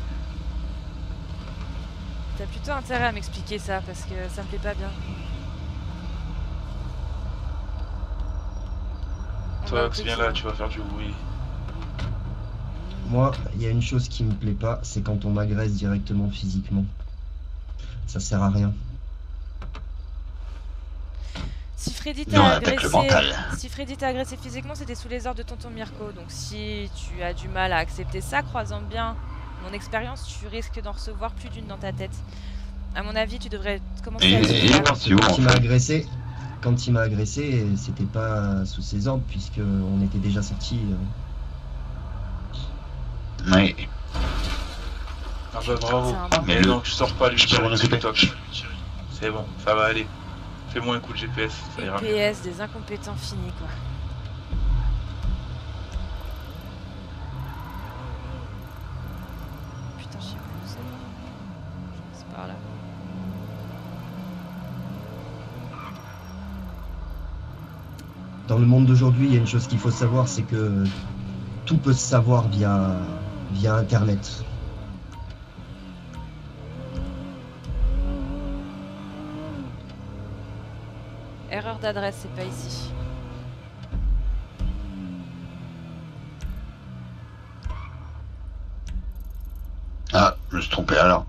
T'as plutôt intérêt à m'expliquer ça parce que ça me plaît pas bien. On va au Tox, viens tequila. là, tu vas faire du bruit. Moi, il y a une chose qui me plaît pas, c'est quand on m'agresse directement physiquement. Ça sert à rien. Si Freddy Nous, on t'a attaque le agressé, mental. si Freddy t'a agressé physiquement, c'était sous les ordres de tonton Mirko. Donc si tu as du mal à accepter ça, croisant bien mon expérience, tu risques d'en recevoir plus d'une dans ta tête. À mon avis, tu devrais commencer Et- à et- te et faire. parti où, Quand en il m'a fait? agressé, quand il m'a agressé, c'était pas sous ses ordres puisque on était déjà sortis. Oui. Ah bah bravo. C'est un Ah, bon mais Mais le- non, tu sors pas lui je peux tirer m'en dessus, occuper. Tox. C'est bon, ça va aller. Fais-moi un coup de G P S, ça ira mieux. P S, des incompétents finis quoi. Putain, je sais plus où c'est. C'est par là. Dans le monde d'aujourd'hui, il y a une chose qu'il faut savoir, c'est que tout peut se savoir via, via Internet. Erreur d'adresse, c'est pas ici. Ah, je me suis trompé alors.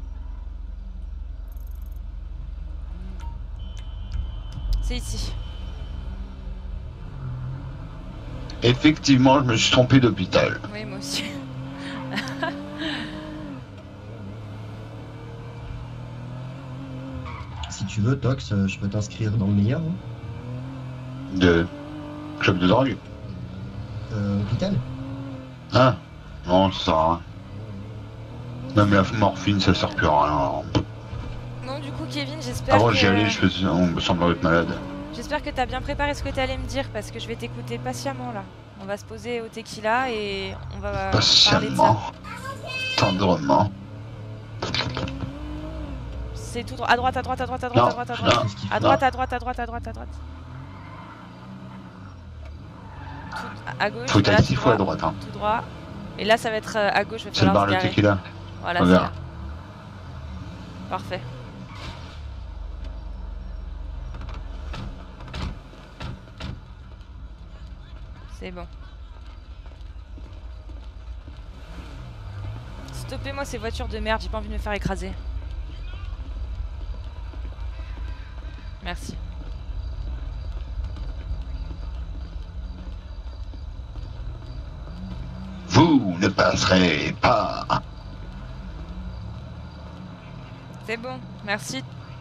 C'est ici. Effectivement, je me suis trompé d'hôpital. Oui, moi aussi. Si tu veux, Tox, euh, je peux t'inscrire dans le meilleur. hein. De club de drogue. Euh, hôpital. Ah, non, ça sert à rien. Même la morphine, ça sert plus à rien. Bon, du coup, Kevin, j'espère Avant que... j'y allais, je faisais, on me semblait être malade. J'espère que t'as bien préparé ce que t'allais me dire, parce que je vais t'écouter patiemment, là. On va se poser au tequila et on va parler de ça. Patiemment, tendrement. C'est tout droit. À droite, à droite, à droite, à droite, Non, à droite, à droite. non, À droite, à droite, à droite, à droite, à droite. Tout à gauche. Faut là, être tout six droit, fois à droite. Hein. tout droit. Et là, ça va être euh, à gauche. Il va C'est le falloir bar se le garer. tequila. Voilà, On c'est verra. là. Parfait. C'est bon. Stoppez-moi ces voitures de merde, j'ai pas envie de me faire écraser. Merci. Vous ne passerez pas. C'est bon, merci.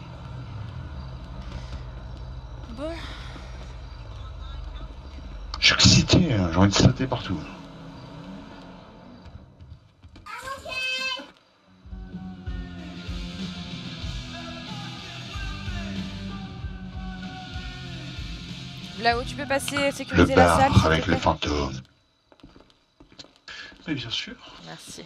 Bon. Je suis excité, hein, j'ai envie de sauter partout. Là-haut, tu peux passer Le sécuriser la bar salle, s'il te avec plaît. les fantômes. Mais bien sûr. Merci.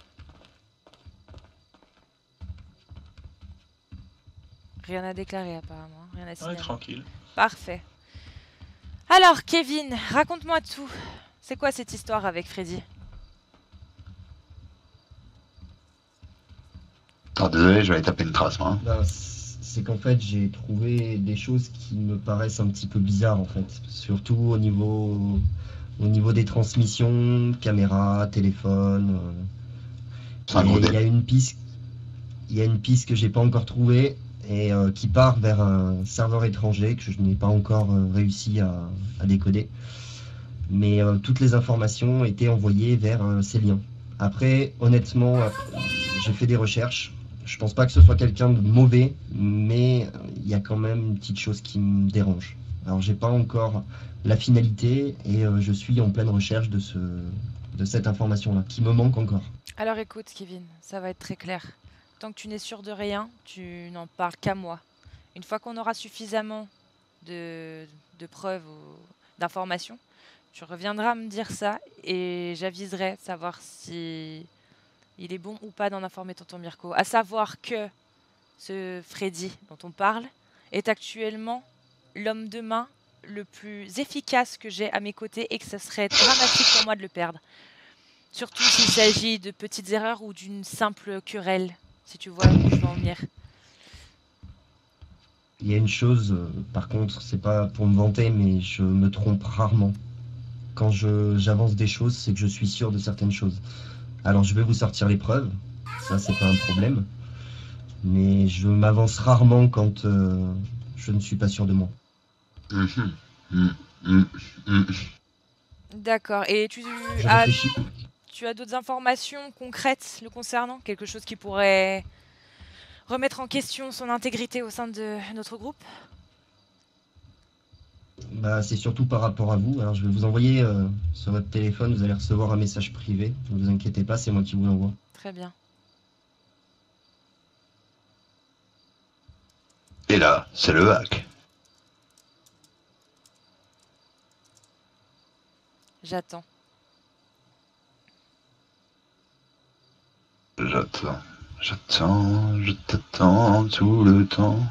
Rien à déclarer apparemment, rien à signaler. Ouais, tranquille. Parfait. Alors, Kevin, raconte-moi tout. C'est quoi cette histoire avec Freddy? Attends, désolé, je vais aller taper une trace, moi. Ben, c'est qu'en fait, j'ai trouvé des choses qui me paraissent un petit peu bizarres, en fait. Surtout au niveau, au niveau des transmissions, caméra, téléphone. C'est un Et gros il y a dé. une piste, il y a une piste que j'ai pas encore trouvée et euh, qui part vers un serveur étranger que je n'ai pas encore euh, réussi à, à décoder. Mais euh, toutes les informations étaient envoyées vers euh, ces liens. Après, honnêtement, euh, j'ai fait des recherches. Je pense pas que ce soit quelqu'un de mauvais, mais il y a quand même une petite chose qui me dérange. Alors, j'ai pas encore la finalité et euh, je suis en pleine recherche de, ce, de cette information-là, qui me manque encore. Alors écoute, Kevin, ça va être très clair. Tant que tu n'es sûr de rien, tu n'en parles qu'à moi. Une fois qu'on aura suffisamment de, de preuves ou d'informations, tu reviendras me dire ça et j'aviserai de savoir si il est bon ou pas d'en informer tonton Mirko. À savoir que ce Freddy dont on parle est actuellement l'homme de main le plus efficace que j'ai à mes côtés et que ce serait dramatique pour moi de le perdre. Surtout s'il s'agit de petites erreurs ou d'une simple querelle, si tu vois où je veux en venir. Il y a une chose, euh, par contre, c'est pas pour me vanter, mais je me trompe rarement. Quand je, j'avance des choses, c'est que je suis sûr de certaines choses. Alors je vais vous sortir les preuves, ça c'est pas un problème, mais je m'avance rarement quand euh, je ne suis pas sûr de moi. Mmh, mmh, mmh, mmh. D'accord. Et tu Je as, réfléchis. tu as d'autres informations concrètes le concernant? Quelque chose qui pourrait remettre en question son intégrité au sein de notre groupe? Bah, c'est surtout par rapport à vous. Alors je vais vous envoyer euh, sur votre téléphone, vous allez recevoir un message privé. Ne vous inquiétez pas, c'est moi qui vous l'envoie. Très bien. Et là, c'est le hack. J'attends. J'attends, j'attends, je t'attends tout le temps.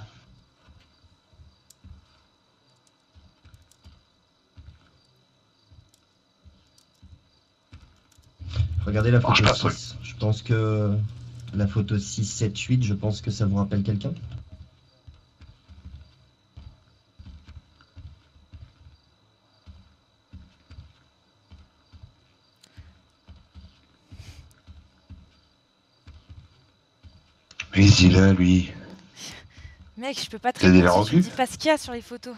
Regardez la Marche photo pas, Paul. six. Je pense que la photo six, sept, huit, je pense que ça vous rappelle quelqu'un. Mais il est là, lui. Mec, je peux pas te T'as des répondre si tu me verrues dis pas ce qu'il y a sur les photos.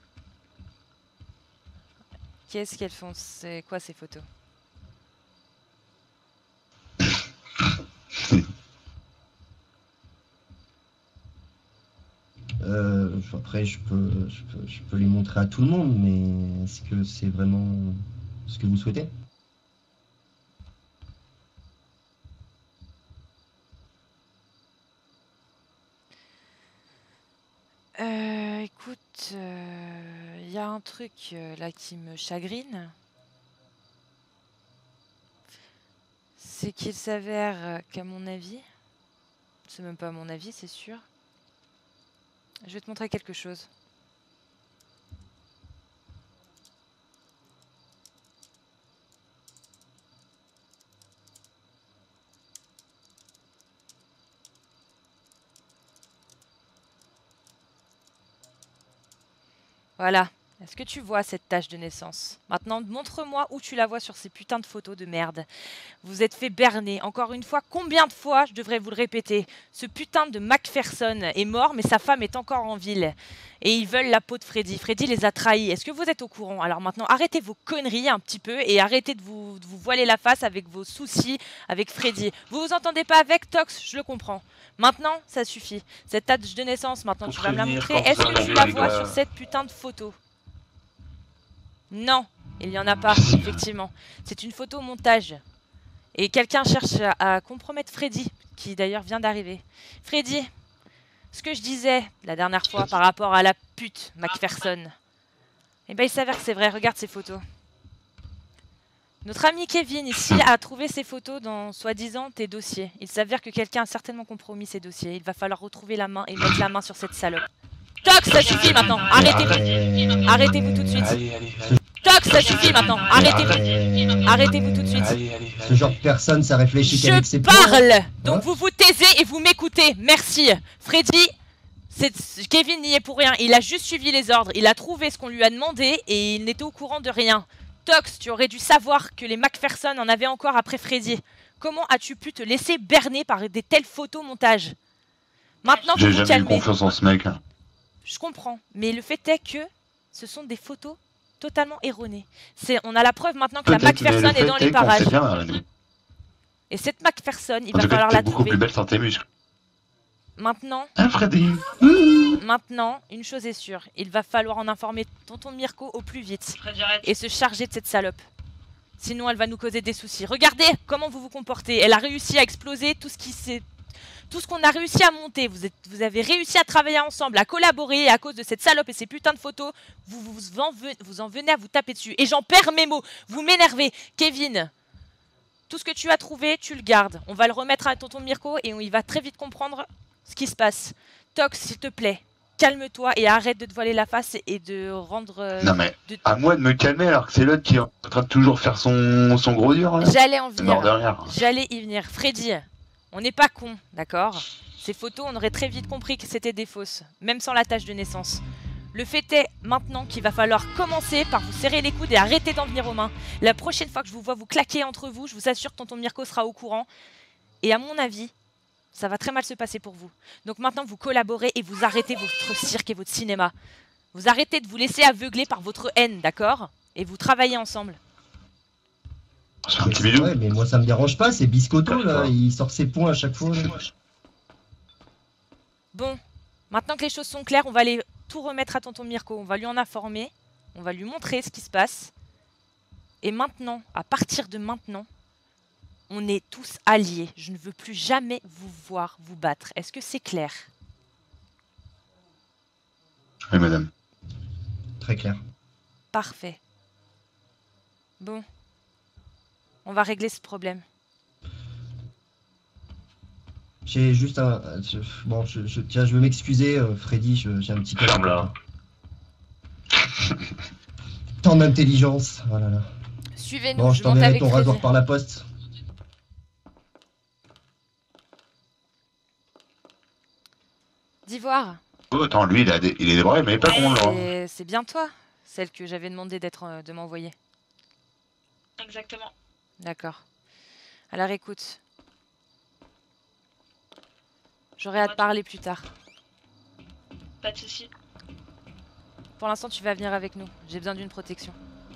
Qu'est-ce qu'elles font? C'est quoi ces photos? Euh, après, je peux, je, peux, je peux les montrer à tout le monde, mais est-ce que c'est vraiment ce que vous souhaitez? Euh, écoute, il euh, y a un truc euh, là qui me chagrine. C'est qu'il s'avère qu'à mon avis, c'est même pas à mon avis, c'est sûr. Je vais te montrer quelque chose. Voilà. Est-ce que tu vois cette tache de naissance? Maintenant, montre-moi où tu la vois sur ces putains de photos de merde. Vous êtes fait berner. Encore une fois, combien de fois je devrais vous le répéter? Ce putain de Macpherson est mort, mais sa femme est encore en ville. Et ils veulent la peau de Freddy. Freddy les a trahis. Est-ce que vous êtes au courant? Alors maintenant, arrêtez vos conneries un petit peu et arrêtez de vous, de vous voiler la face avec vos soucis avec Freddy. Vous vous entendez pas avec Tox? Je le comprends. Maintenant, ça suffit. Cette tache de naissance, maintenant, tu vas me la montrer. Est-ce que tu la vois sur cette putain de photo? Non, il n'y en a pas, effectivement. C'est une photo montage. Et quelqu'un cherche à, à compromettre Freddy, qui d'ailleurs vient d'arriver. Freddy, ce que je disais la dernière fois par rapport à la pute Macpherson, eh ben il s'avère que c'est vrai, regarde ces photos. Notre ami Kevin ici a trouvé ces photos dans soi-disant tes dossiers. Il s'avère que quelqu'un a certainement compromis ces dossiers. Il va falloir retrouver la main et mettre la main sur cette salope. Tox, ça suffit maintenant. Arrêtez-vous. Arrêtez-vous tout de suite. Allez, allez, allez. Tox, ça suffit maintenant. Arrêtez-vous. Arrêtez-vous tout de suite. Allez, allez, allez. Ce genre de personne, ça réfléchit qu'avec ses Je poings. parle. Hein. Donc vous vous taisez et vous m'écoutez. Merci. Freddy, Kevin n'y est pour rien. Il a juste suivi les ordres. Il a trouvé ce qu'on lui a demandé et il n'était au courant de rien. Tox, tu aurais dû savoir que les Macpherson en avaient encore après Freddy. Comment as-tu pu te laisser berner par des telles photos montage? Maintenant, vous J'ai vous jamais eu calmez. confiance en ce mec. Hein. Je comprends, mais le fait est que ce sont des photos totalement erronées. C'est, on a la preuve maintenant que la Macpherson est dans les parages. Bien, et cette Macpherson, il en va tout cas, falloir t'es la beaucoup trouver. plus belle sans tes muscles. Maintenant, Hein, Freddy? maintenant, une chose est sûre, il va falloir en informer tonton Mirko au plus vite et se charger de cette salope. Sinon, elle va nous causer des soucis. Regardez comment vous vous comportez. Elle a réussi à exploser tout ce qui s'est... Tout ce qu'on a réussi à monter, vous, êtes, vous avez réussi à travailler ensemble, à collaborer, et à cause de cette salope et ces putains de photos, vous, vous, vous, en, venez, vous en venez à vous taper dessus. Et j'en perds mes mots, vous m'énervez. Kevin, tout ce que tu as trouvé, tu le gardes. On va le remettre à tonton Mirko et on, il va très vite comprendre ce qui se passe. Tox, s'il te plaît, calme-toi et arrête de te voiler la face et de rendre... Euh, non mais, de... à moi de me calmer alors que c'est l'autre qui est en train de toujours faire son, son gros dur. J'allais en venir. J'allais y venir. Freddy, on n'est pas con, d'accord? Ces photos, on aurait très vite compris que c'était des fausses, même sans la tache de naissance. Le fait est maintenant qu'il va falloir commencer par vous serrer les coudes et arrêter d'en venir aux mains. La prochaine fois que je vous vois vous claquer entre vous, je vous assure que tonton Mirko sera au courant. Et à mon avis, ça va très mal se passer pour vous. Donc maintenant, vous collaborez et vous arrêtez votre cirque et votre cinéma. Vous arrêtez de vous laisser aveugler par votre haine, d'accord? Et vous travaillez ensemble. C'est un petit bidou. Ouais, mais moi ça me dérange pas, c'est Biscotto là, il sort ses points à chaque fois. Là. Bon, maintenant que les choses sont claires, on va aller tout remettre à tonton Mirko. On va lui en informer, on va lui montrer ce qui se passe. Et maintenant, à partir de maintenant, on est tous alliés. Je ne veux plus jamais vous voir vous battre. Est-ce que c'est clair? Oui, madame. Très clair. Parfait. Bon. On va régler ce problème. J'ai juste un... Je, bon, je, je, tiens, je veux m'excuser, euh, Freddy, j'ai un petit peu... Ferme-la. Tant d'intelligence, voilà. Là. Suivez-nous, bon, je je t'enverrai ton Freddy. rasoir par la poste. D'Ivoire. Oh, attends, lui, il, a des, il est des bras, mais il est pas con, là. C'est bien toi, celle que j'avais demandé d'être, euh, de m'envoyer. Exactement. D'accord. Alors écoute. J'aurai à te parler plus tard. Pas de soucis. Pour l'instant, tu vas venir avec nous. J'ai besoin d'une protection.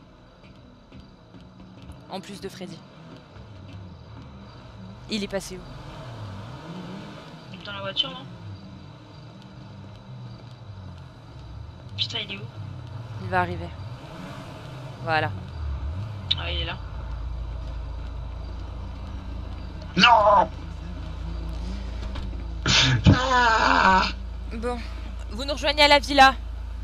En plus de Freddy. Il est passé où? Dans la voiture, non? Putain, il est où? Il va arriver. Voilà. Ah, il est là. Non. Bon, vous nous rejoignez à la villa.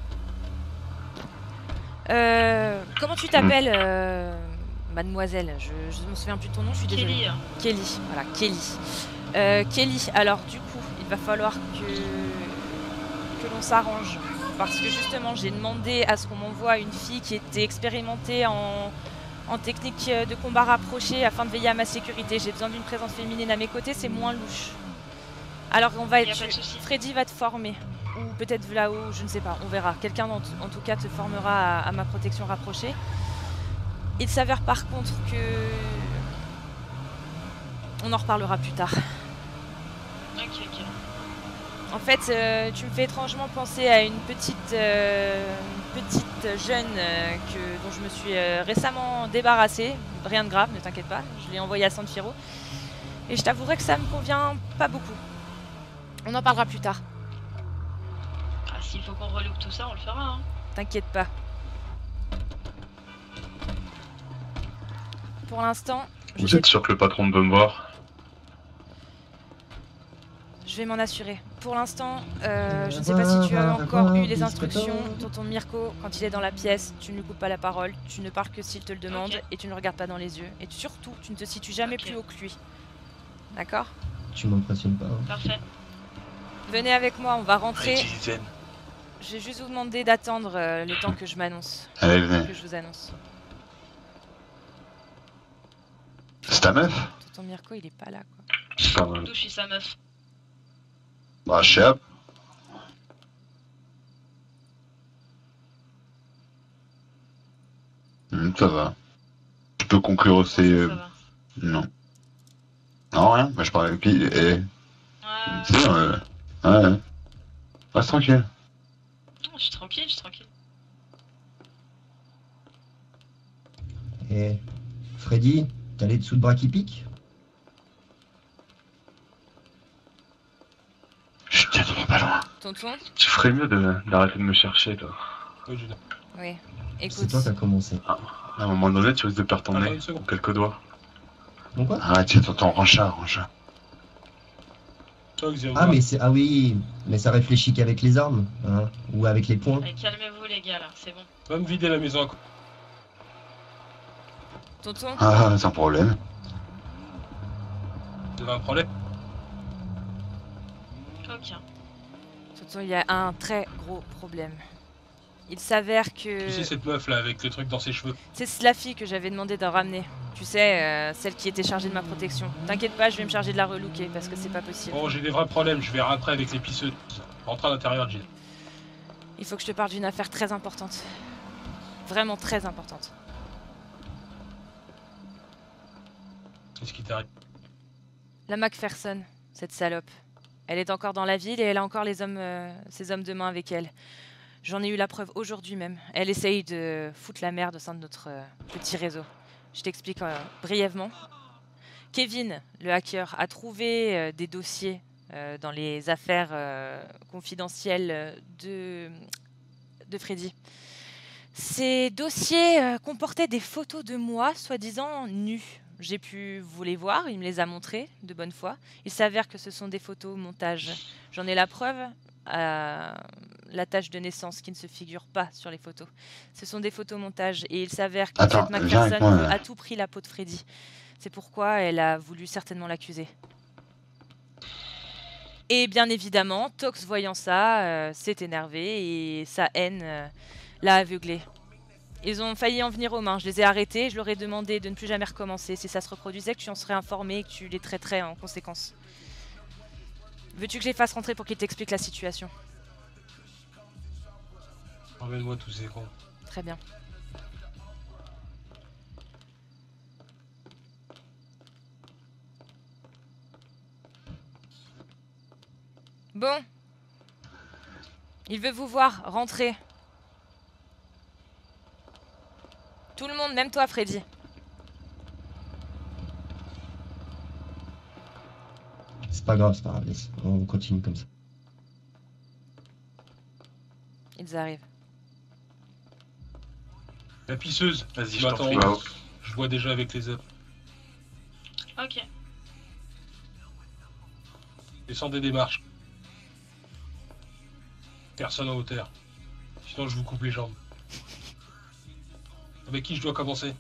Euh, comment tu t'appelles, euh, mademoiselle? Je, je me souviens plus de ton nom, je suis désolée. Kelly. Kelly, voilà, Kelly. Euh, Kelly, alors du coup, il va falloir que, que l'on s'arrange. Parce que justement, j'ai demandé à ce qu'on m'envoie une fille qui était expérimentée en, en technique de combat rapproché afin de veiller à ma sécurité. J'ai besoin d'une présence féminine à mes côtés, c'est moins louche. Alors on va être... Freddy va te former. Ou peut-être là-haut, je ne sais pas, on verra. Quelqu'un en, en tout cas te formera à, à ma protection rapprochée. Il s'avère par contre que... On en reparlera plus tard. Ok, ok. En fait, euh, tu me fais étrangement penser à une petite, euh, une petite jeune euh, que, dont je me suis euh, récemment débarrassée. Rien de grave, ne t'inquiète pas. Je l'ai envoyée à San Fierro. Et je t'avouerai que ça me convient pas beaucoup. On en parlera plus tard. Ah, s'il faut qu'on relook tout ça, on le fera. Hein. T'inquiète pas. Pour l'instant... Vous êtes sûr que le patron veut me voir? Je vais m'en assurer. Pour l'instant, euh, je ne sais pas si tu as encore eu les instructions. Tonton Mirko, quand il est dans la pièce, tu ne lui coupes pas la parole, tu ne parles que s'il te le demande, okay. Et tu ne le regardes pas dans les yeux. Et surtout, tu ne te situes jamais okay. plus haut que lui. D'accord? Tu m'impressionnes pas. Hein. Parfait. Venez avec moi, on va rentrer. Ouais, je vais juste vous demander d'attendre euh, le temps que je m'annonce. Allez, venez. Que je vous annonce. C'est ta meuf? Tonton Mirko, il est pas là, quoi. Pas mal. D'où je suis sa meuf. Bah, je sais pas. Mmh, ça va. Je peux conclure aussi. Euh... Ça va. Non. Non, rien. Bah, je parle avec lui. Et... Ouais. C'est euh... ouais, ouais. Reste tranquille. Non, je suis tranquille, je suis tranquille. Eh, Freddy, t'as les dessous de bras qui piquent? Je tiens, tu vas pas loin. Tonton? Tu ferais mieux d'arrêter de, de me chercher, toi. Oui, je... Oui. Écoute. C'est toi qui as commencé. Ah, à un moment donné, tu risques de perdre ton nez en quelques doigts. Bon quoi? Arrête, c'est tonton Ranchard, Ranchard. Ah mais c'est... Ah oui, mais ça réfléchit qu'avec les armes, hein, ou avec les poings. Allez, calmez-vous les gars là, c'est bon. Va me vider la maison à quoi? Tonton? Ah, sans problème. Tu as un problème? Ok. Tonton, il y a un très gros problème. Il s'avère que... Tu sais cette meuf là avec le truc dans ses cheveux? C'est la fille que j'avais demandé de ramener. Tu sais, euh, celle qui était chargée de ma protection. T'inquiète pas, je vais me charger de la relooker parce que c'est pas possible. Bon, j'ai des vrais problèmes, je vais rentrer avec les pisseux. Rentre à l'intérieur, Jill. Il faut que je te parle d'une affaire très importante. Vraiment très importante. Qu'est-ce qui t'arrive? La Macpherson, cette salope. Elle est encore dans la ville et elle a encore les hommes, euh, ses hommes de main avec elle. J'en ai eu la preuve aujourd'hui même. Elle essaye de foutre la merde au sein de notre euh, petit réseau. Je t'explique euh, brièvement. Kevin, le hacker, a trouvé euh, des dossiers euh, dans les affaires euh, confidentielles de, de Freddy. Ces dossiers euh, comportaient des photos de moi, soi-disant nues. J'ai pu vous les voir, il me les a montrées de bonne foi. Il s'avère que ce sont des photos montage. J'en ai la preuve à la tache de naissance qui ne se figure pas sur les photos. Ce sont des photos montage et il s'avère que Attends, cette Macpherson moi, veut à tout prix la peau de Freddy. C'est pourquoi elle a voulu certainement l'accuser. Et bien évidemment, Tox voyant ça, euh, s'est énervé et sa haine euh, l'a aveuglé. Ils ont failli en venir aux mains, je les ai arrêtés, je leur ai demandé de ne plus jamais recommencer. Si ça se reproduisait, que tu en serais informé et que tu les traiterais en conséquence. Veux-tu que je les fasse rentrer pour qu'ils t'expliquent la situation? Emmène-moi tous ces cons. Très bien. Bon. Il veut vous voir, rentrez. Tout le monde, même toi, Freddy. C'est pas grave, c'est pas grave, on continue comme ça. Ils arrivent. La pisseuse, vas-y, je m'attends. Je vois déjà avec les hommes. Ok. Descendez des marches. Personne en hauteur. Sinon je vous coupe les jambes. Avec qui je dois commencer?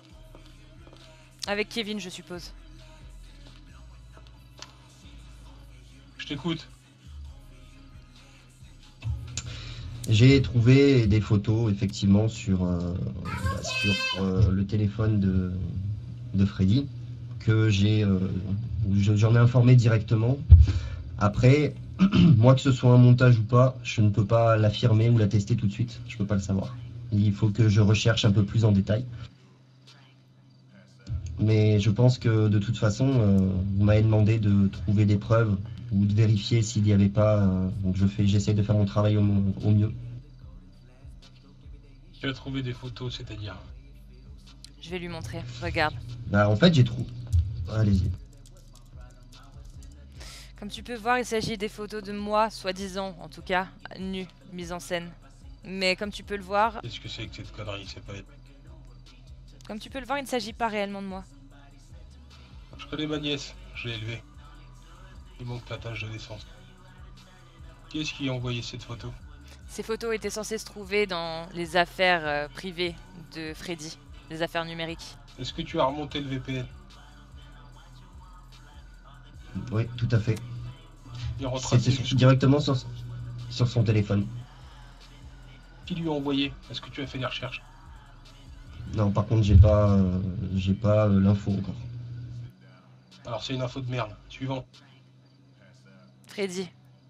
Avec Kevin, je suppose. Je t'écoute. J'ai trouvé des photos effectivement sur, euh, bah, sur euh, le téléphone de, de Freddy que j'ai, euh, j'en ai informé directement. Après, moi que ce soit un montage ou pas, je ne peux pas l'affirmer ou l'attester tout de suite. Je peux pas le savoir. Il faut que je recherche un peu plus en détail. Mais je pense que de toute façon, euh, vous m'avez demandé de trouver des preuves ou de vérifier s'il n'y avait pas. Euh, donc je fais, j'essaie de faire mon travail au, au mieux. Tu as trouvé des photos, c'est-à-dire? Je vais lui montrer. Regarde. Bah en fait j'ai trouvé. Allez-y. Comme tu peux voir, il s'agit des photos de moi, soi-disant, en tout cas, nu, mise en scène. Mais comme tu peux le voir... Qu'est-ce que c'est que cette connerie? C'est pas... Comme tu peux le voir, il ne s'agit pas réellement de moi. Je connais ma nièce, je l'ai élevée. Il manque la tâche de naissance. Qui est-ce qui a envoyé cette photo? Ces photos étaient censées se trouver dans les affaires euh, privées de Freddy, les affaires numériques. Est-ce que tu as remonté le V P N? Oui, tout à fait. C'était jusqu'au... directement sur, sur son téléphone. Qui lui a envoyé? Est-ce que tu as fait des recherches? Non, par contre, j'ai pas, euh, j'ai pas euh, l'info encore. Alors c'est une info de merde. Suivant. Freddy.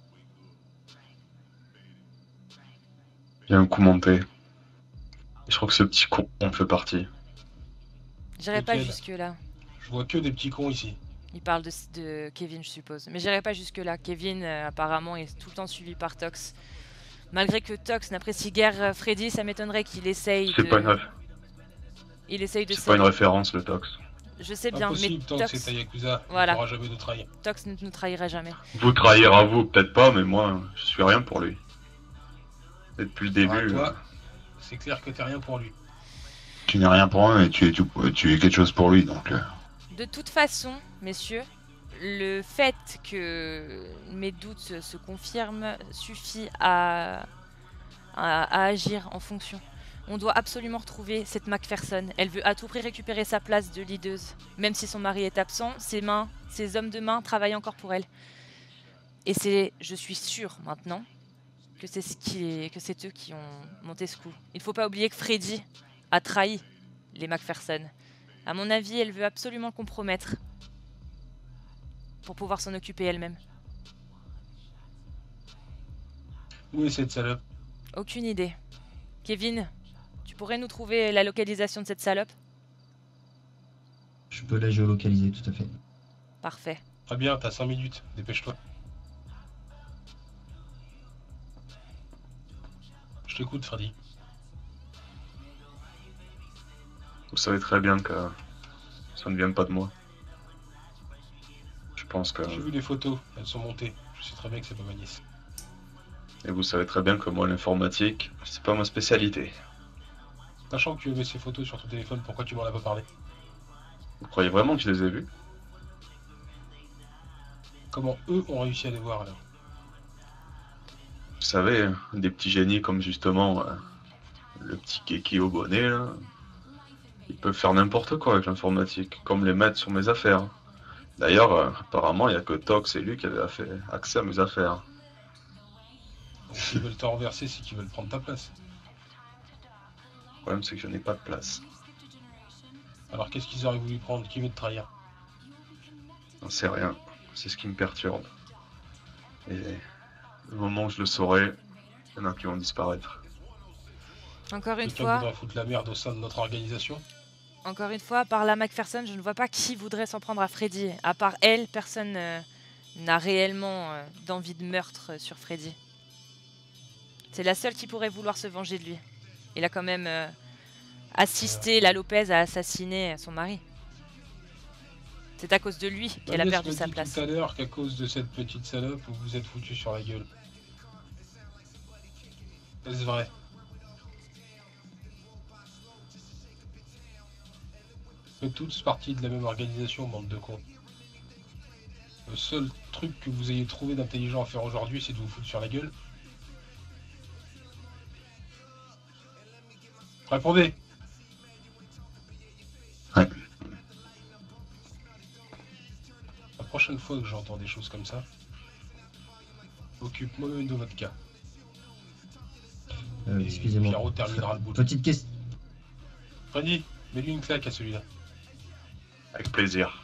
Il y a un coup monté. Je crois que ce petit con en fait partie. J'irai pas jusque là. Je vois que des petits cons ici. Il parle de, de Kevin, je suppose. Mais j'irai pas jusque là. Kevin, euh, apparemment, est tout le temps suivi par Tox. Malgré que Tox n'apprécie guère Freddy, ça m'étonnerait qu'il essaye de... C'est pas une ref. Il essaye de... C'est pas une référence, le Tox. Je sais bien, Impossible, mais tant Tox... que c'est un Yakuza, voilà. il pourra jamais nous trahir. Tox ne nous trahira jamais. Vous trahira vous, peut-être pas, mais moi, je suis rien pour lui. Et depuis le début... Ah, toi, euh... c'est clair que t'es rien pour lui. Tu n'es rien pour un, mais tu es, tu, tu es quelque chose pour lui, donc... Euh... De toute façon, messieurs, le fait que mes doutes se confirment suffit à, à, à agir en fonction. On doit absolument retrouver cette Macpherson. Elle veut à tout prix récupérer sa place de leaduse. Même si son mari est absent, ses mains, ses hommes de main travaillent encore pour elle. Et c'est, je suis sûre maintenant, que c'est ce qui est, que c'est eux qui ont monté ce coup. Il ne faut pas oublier que Freddy a trahi les Macpherson. À mon avis, elle veut absolument le compromettre pour pouvoir s'en occuper elle-même. Où est cette salope? Aucune idée. Kevin, tu pourrais nous trouver la localisation de cette salope? Je peux la géolocaliser, tout à fait. Parfait. Très bien, t'as cinq minutes, dépêche-toi. Je t'écoute, Freddy. Vous savez très bien que ça ne vient pas de moi. Je pense que... J'ai vu les photos, elles sont montées. Je sais très bien que c'est pas ma nièce. Et vous savez très bien que moi, l'informatique, c'est pas ma spécialité. Sachant que tu avais ces photos sur ton téléphone, pourquoi tu m'en as pas parlé? Vous croyez vraiment que je les ai vues? Comment eux ont réussi à les voir alors? Vous savez, des petits génies comme justement euh, le petit Keki au bonnet, là, ils peuvent faire n'importe quoi avec l'informatique, comme les mettre sur mes affaires. D'ailleurs, euh, apparemment, il n'y a que Tox et lui qui avaient fait accès à mes affaires. Donc s'ils veulent te renverser, c'est qu'ils veulent prendre ta place. Le problème, c'est que je n'ai pas de place. Alors qu'est-ce qu'ils auraient voulu prendre? Qui veut te trahir? J'en sais rien. C'est ce qui me perturbe. Et le moment où je le saurai, il y en a qui vont disparaître. Encore une Quelqu'un fois... voudrait foutre la merde au sein de notre organisation? Encore une fois, par la Macpherson, je ne vois pas qui voudrait s'en prendre à Freddy. À part elle, personne euh, n'a réellement euh, d'envie de meurtre sur Freddy. C'est la seule qui pourrait vouloir se venger de lui. Il a quand même euh, assisté la Lopez à assassiner son mari. C'est à cause de lui qu'elle a perdu sa place. Tout à l'heure qu'à cause de cette petite salope, vous vous êtes foutu sur la gueule. Est-ce vrai? Vous faites tous partie de la même organisation, bande de cons. Le seul truc que vous ayez trouvé d'intelligent à faire aujourd'hui, c'est de vous foutre sur la gueule. Répondez. Ouais. La prochaine fois que j'entends des choses comme ça, occupe-moi de votre cas. Euh, Et Excusez-moi. Pierrot terminera le boulot. Petite question. Freddy, mets-lui une claque à celui-là. Avec plaisir.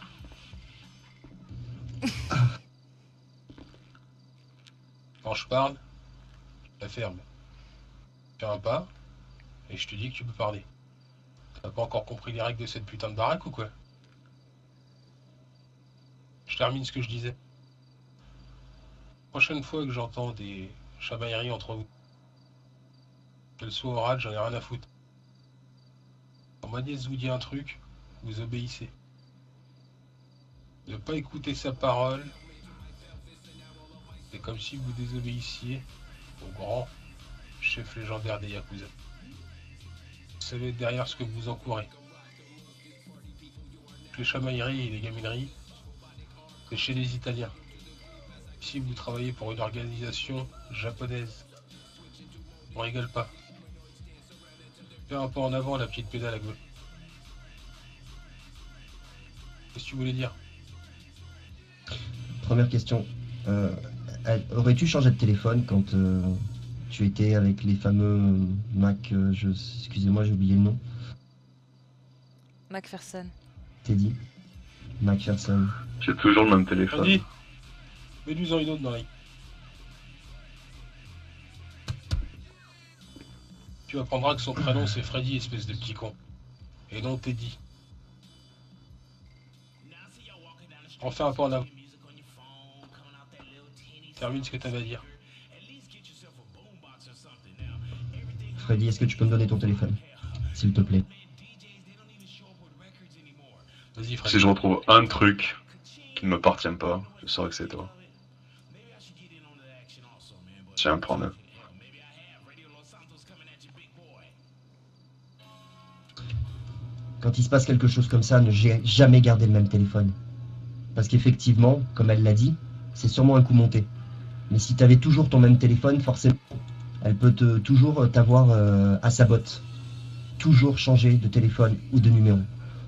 Quand je parle, je la ferme. Fais un pas, et je te dis que tu peux parler. T'as pas encore compris les règles de cette putain de baraque ou quoi? Je termine ce que je disais. Prochaine fois que j'entends des chamailleries entre vous, qu'elles soient orales, j'en ai rien à foutre. Quand ma nièce vous dit un truc, vous obéissez. Ne pas écouter sa parole, c'est comme si vous désobéissiez au grand chef légendaire des Yakuza. Vous savez derrière ce que vous encourez. Les chamailleries et les gamineries, c'est chez les Italiens. Ici, vous travaillez pour une organisation japonaise. On rigole pas. Fais un pas en avant, la petite pédale à gauche. Qu'est-ce que tu voulais dire? Première question. Euh, Aurais-tu changé de téléphone quand euh, tu étais avec les fameux Mac... euh, je... Excusez-moi, j'ai oublié le nom. Macpherson. Teddy. Macpherson. J'ai toujours le même téléphone. Vas-y, mets-lui-en une autre dans la... Tu apprendras que son prénom c'est Freddy, espèce de petit con. Et non Teddy. On fait un pas en avant. Termine ce que t'avais à dire. Freddy, est-ce que tu peux me donner ton téléphone? S'il te plaît. Vas-y Freddy. Si je retrouve un truc qui ne m'appartient pas, je saurai que c'est toi. Tiens, prends-le. Quand il se passe quelque chose comme ça, ne j'ai jamais gardé le même téléphone. Parce qu'effectivement, comme elle l'a dit, c'est sûrement un coup monté. Mais si tu avais toujours ton même téléphone, forcément, elle peut te, toujours t'avoir euh, à sa botte. Toujours changer de téléphone ou de numéro.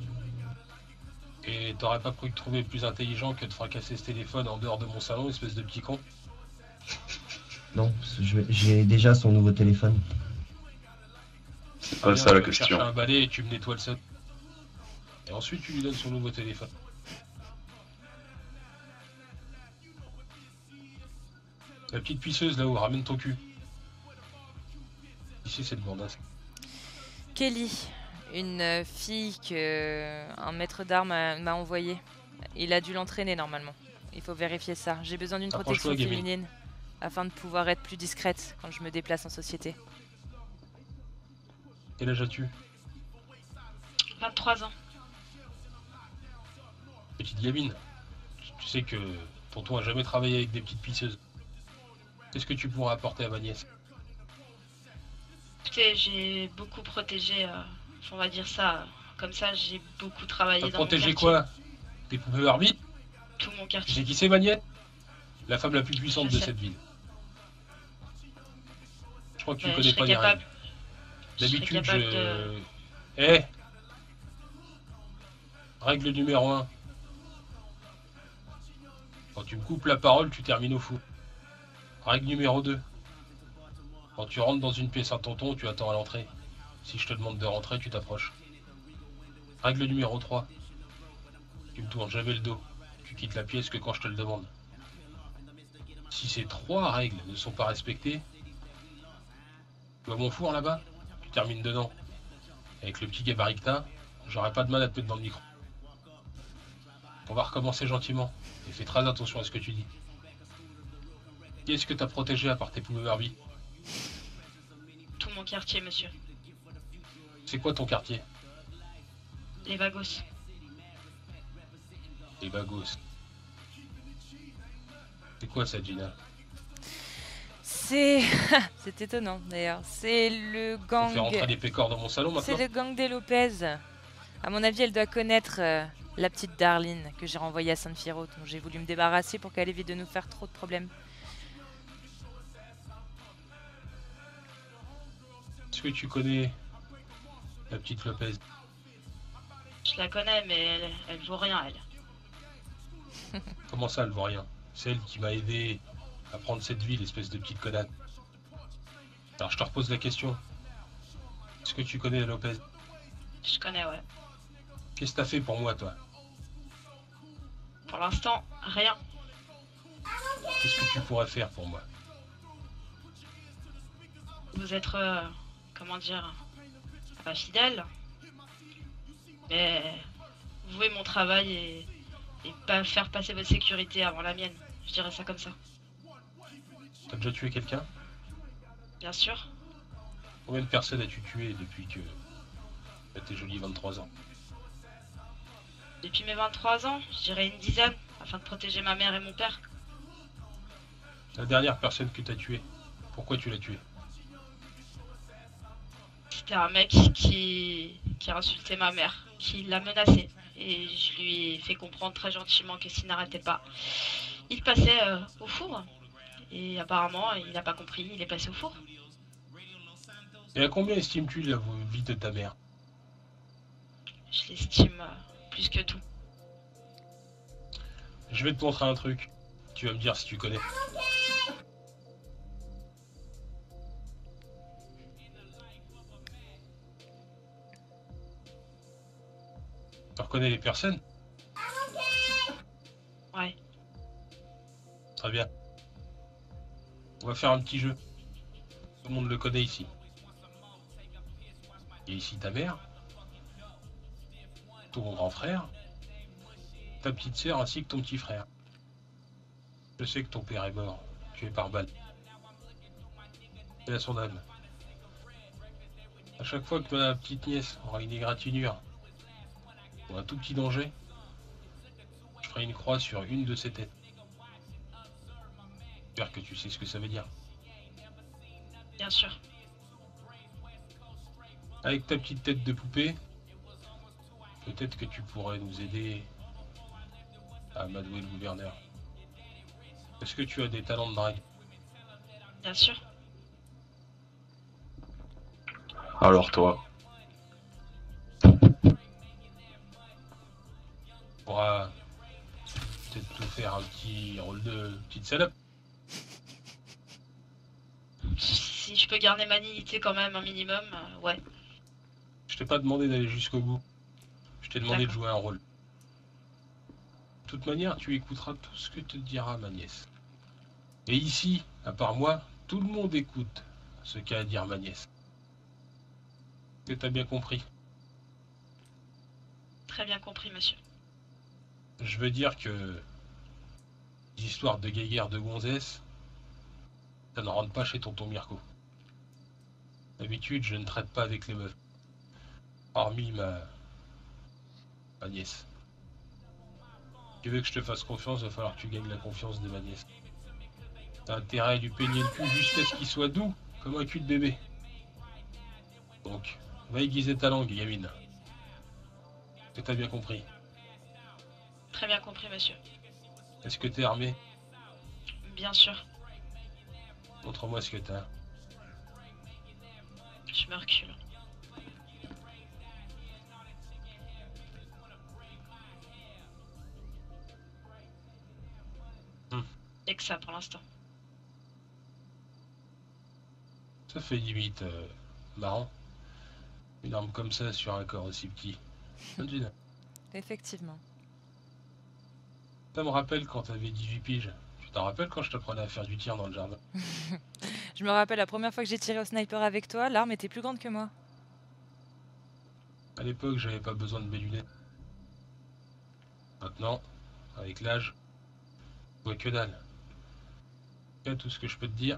Et t'aurais pas cru trouver plus intelligent que de fracasser ce téléphone en dehors de mon salon, espèce de petit con? Non, j'ai déjà son nouveau téléphone. C'est pas ça la question. Tu cherches un balai et tu me nettoies le sol. Et ensuite tu lui donnes son nouveau téléphone. La petite pisseuse là-haut, ramène ton cul. Ici c'est le bourdasse. Kelly, une euh, fille que euh, un maître d'armes m'a envoyée. Il a dû l'entraîner normalement. Il faut vérifier ça. J'ai besoin d'une protection féminine afin de pouvoir être plus discrète quand je me déplace en société. Quel âge as-tu? vingt-trois ans. Petite gamine, tu sais que tonton a jamais travaillé avec des petites pisseuses. Qu'est-ce que tu pourras apporter à ma nièce? Écoutez, j'ai beaucoup protégé, euh, on va dire ça, comme ça, j'ai beaucoup travaillé T'as dans mon protégé quartier. quoi? Tes poupées Barbie? Tout mon Tu quartier. sais qui c'est ma nièce? La femme la plus puissante Je de sais. cette ville. Je crois que tu Mais connais je pas serais les capable- règles. je serais D'habitude, capable je... de- Eh Règle numéro un. Quand tu me coupes la parole, tu termines au fou. Règle numéro deux. Quand tu rentres dans une pièce à tonton, tu attends à l'entrée. Si je te demande de rentrer, tu t'approches. Règle numéro trois. Tu me tournes jamais le dos. Tu quittes la pièce que quand je te le demande. Si ces trois règles ne sont pas respectées, tu vois mon four là-bas? Tu termines dedans. Avec le petit gabarit que t'as, j'aurai pas de mal à te mettre dans le micro. On va recommencer gentiment. Et fais très attention à ce que tu dis. Qui est-ce que t'as protégé à part tes poupées Barbie? Tout mon quartier, monsieur. C'est quoi ton quartier? Les Vagos. Les Bagos. C'est quoi ça, Gina? C'est... c'est étonnant d'ailleurs. C'est le On gang... fait rentrer des pécores dans mon salon maintenant? C'est le gang des Lopez. À mon avis, elle doit connaître euh, la petite Darlene que j'ai renvoyée à San Fierro, dont j'ai voulu me débarrasser pour qu'elle évite de nous faire trop de problèmes. Est-ce que tu connais La petite Lopez. Je la connais, mais elle, elle vaut rien, elle. Comment ça, elle vaut rien? C'est elle qui m'a aidé à prendre cette ville, espèce de petite connasse. Alors je te repose la question. Est-ce que tu connais la Lopez? Je connais, ouais. Qu'est-ce que t'as fait pour moi, toi? Pour l'instant, rien. Qu'est-ce que tu pourrais faire pour moi? Vous êtes, euh, comment dire, pas fidèle. Mais vouer mon travail et, et pas faire passer votre sécurité avant la mienne. Je dirais ça comme ça. T'as déjà tué quelqu'un? Bien sûr. Combien de personnes as-tu tué depuis que t'as tes jolis vingt-trois ans? Depuis mes vingt-trois ans, je dirais une dizaine, afin de protéger ma mère et mon père. La dernière personne que t'as tuée, pourquoi tu l'as tuée? C'était un mec qui, qui a insulté ma mère, qui l'a menacée. Et je lui ai fait comprendre très gentiment que s'il n'arrêtait pas, il passait euh, au four. Et apparemment, il n'a pas compris, il est passé au four. Et à combien estimes-tu la vie de ta mère? Je l'estime euh, plus que tout. Je vais te montrer un truc. Tu vas me dire si tu connais. Tu reconnais les personnes? Ouais. Très bien. On va faire un petit jeu. Tout le monde le connaît ici. Il y a ici ta mère, ton grand frère, ta petite sœur ainsi que ton petit frère. Je sais que ton père est mort, tué par balle. C'est à son âme. À chaque fois que ma petite nièce aura une égratignure ou un tout petit danger, je ferai une croix sur une de ses têtes. J'espère que tu sais ce que ça veut dire. Bien sûr. Avec ta petite tête de poupée, peut-être que tu pourrais nous aider à amadouer le gouverneur. Est-ce que tu as des talents de drague? Bien sûr. Alors toi? Tu pourras peut-être te faire un petit rôle de petite salope. Si je peux garder ma dignité quand même un minimum, euh, ouais. Je t'ai pas demandé d'aller jusqu'au bout. Je t'ai demandé de jouer un rôle. De toute manière, tu écouteras tout ce que te dira ma nièce. Et ici, à part moi, tout le monde écoute ce qu'a à dire ma nièce. Est-ce que t'as bien compris? Très bien compris, monsieur. Je veux dire que les histoires de guéguerre de gonzesse, ça ne rentre pas chez tonton Mirko. D'habitude, je ne traite pas avec les meufs. Hormis ma... ma nièce. Si tu veux que je te fasse confiance, il va falloir que tu gagnes la confiance de ma nièce. T'as intérêt à lui peigner le cul jusqu'à ce qu'il soit doux, comme un cul de bébé. Donc, va aiguiser ta langue, gamine. Est-ce que t'as bien compris? Très bien compris, monsieur. Est-ce que t'es armé? Bien sûr. Montre-moi ce que t'as. Je me recule. Hmm. Et que ça pour l'instant. Ça fait limite euh, marrant. Une arme comme ça sur un corps aussi petit. Effectivement. Ça me rappelle quand t'avais dix-huit piges. Tu t'en rappelles quand je t'apprenais à faire du tir dans le jardin? Je me rappelle la première fois que j'ai tiré au sniper avec toi, l'arme était plus grande que moi. À l'époque, j'avais pas besoin de mes lunettes. Maintenant, avec l'âge, je vois que dalle. Et tout ce que je peux te dire,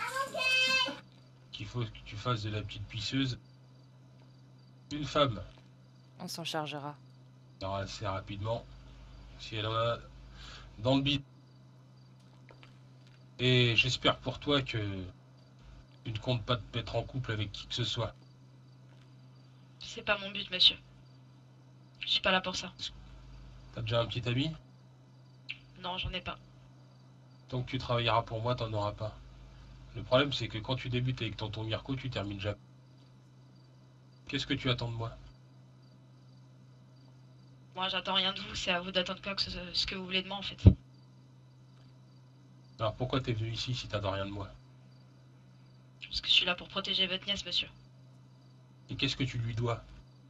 qu'il faut que tu fasses de la petite pisseuse une femme. On s'en chargera. Alors assez rapidement, si elle en a dans le bide. Et j'espère pour toi que tu ne comptes pas te mettre en couple avec qui que ce soit. C'est pas mon but, monsieur. Je suis pas là pour ça. T'as déjà un petit ami? Non, j'en ai pas. Tant que tu travailleras pour moi, t'en auras pas. Le problème, c'est que quand tu débutes avec tonton Mirko, tu termines jamais. Qu'est-ce que tu attends de moi? Moi, j'attends rien de vous, c'est à vous d'attendre quoi que ce, ce que vous voulez de moi en fait. Alors pourquoi t'es venu ici si t'attends rien de moi? Parce que je suis là pour protéger votre nièce, monsieur. Et qu'est-ce que tu lui dois?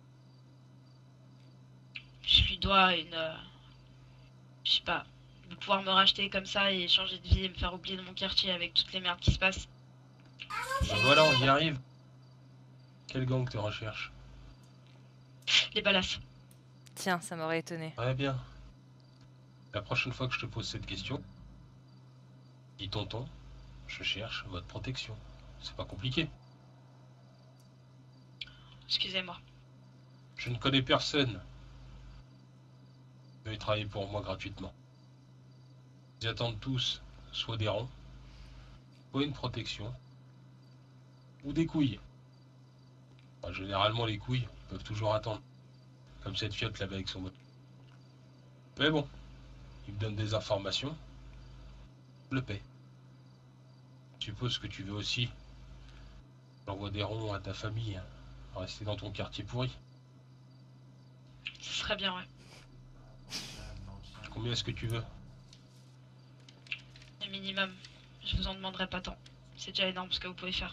Je lui dois une... euh, je sais pas, de pouvoir me racheter comme ça et changer de vie et me faire oublier de mon quartier avec toutes les merdes qui se passent. Ben voilà, on y arrive. Quel gang te recherche? Les balasses. Tiens, ça m'aurait étonné. Très bien. La prochaine fois que je te pose cette question, dis tonton, je cherche votre protection. C'est pas compliqué. Excusez-moi. Je ne connais personne. Veuillez travailler pour moi gratuitement. Ils attendent tous soit des ronds, soit une protection, ou des couilles. Enfin, généralement, les couilles peuvent toujours attendre. Comme cette fiotte là-bas avec son mot. Mais bon, il me donne des informations, je le paie. Je suppose que tu veux aussi. J'envoie des ronds à ta famille, à rester dans ton quartier pourri. Ce serait bien, ouais. Combien est-ce que tu veux? Le minimum. Je vous en demanderai pas tant. C'est déjà énorme ce que vous pouvez faire.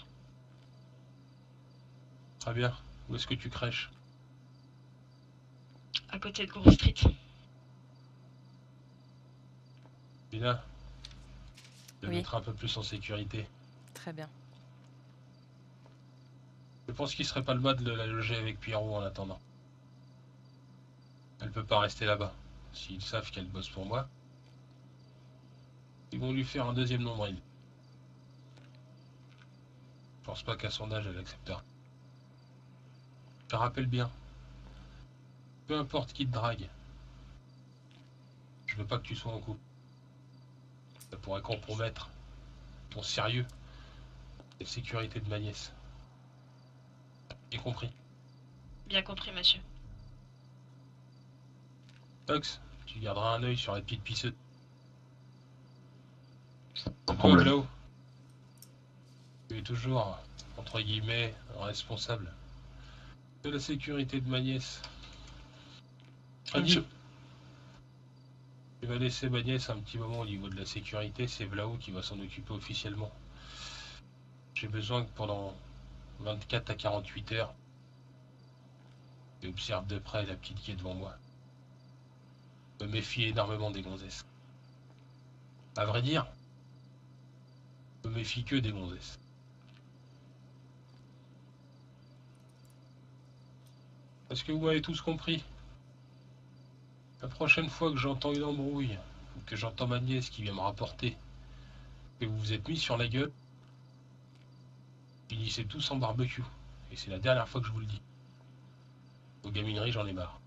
Très bien. Où est-ce que tu crèches? À côté de Grove Street. Lina, je vais Oui. mettre un peu plus en sécurité. Très bien. Je pense qu'il serait pas le mal de la loger avec Pierrot en attendant. Elle peut pas rester là-bas. S'ils savent qu'elle bosse pour moi, ils vont lui faire un deuxième nombril. Je pense pas qu'à son âge elle acceptera. Je te rappelle bien. Peu importe qui te drague. Je veux pas que tu sois en couple. Ça pourrait compromettre ton sérieux et la sécurité de ma nièce. J'ai compris. Bien compris, monsieur. Tox, tu garderas un œil sur la petite pisseuse. Pas de Toi, problème. là-haut, tu es toujours, entre guillemets, responsable de la sécurité de ma nièce. Annie, tu vas laisser ma nièce un petit moment au niveau de la sécurité, c'est Vlao qui va s'en occuper officiellement. J'ai besoin que pendant vingt-quatre à quarante-huit heures, tu observes de près la petite qui est devant moi. Je me méfie énormément des gonzesses. À vrai dire, je me méfie que des gonzesses. Est-ce que vous avez tous compris? La prochaine fois que j'entends une embrouille, ou que j'entends ma nièce qui vient me rapporter que vous vous êtes mis sur la gueule, finissez tous en barbecue. Et c'est la dernière fois que je vous le dis. Aux gamineries, j'en ai marre.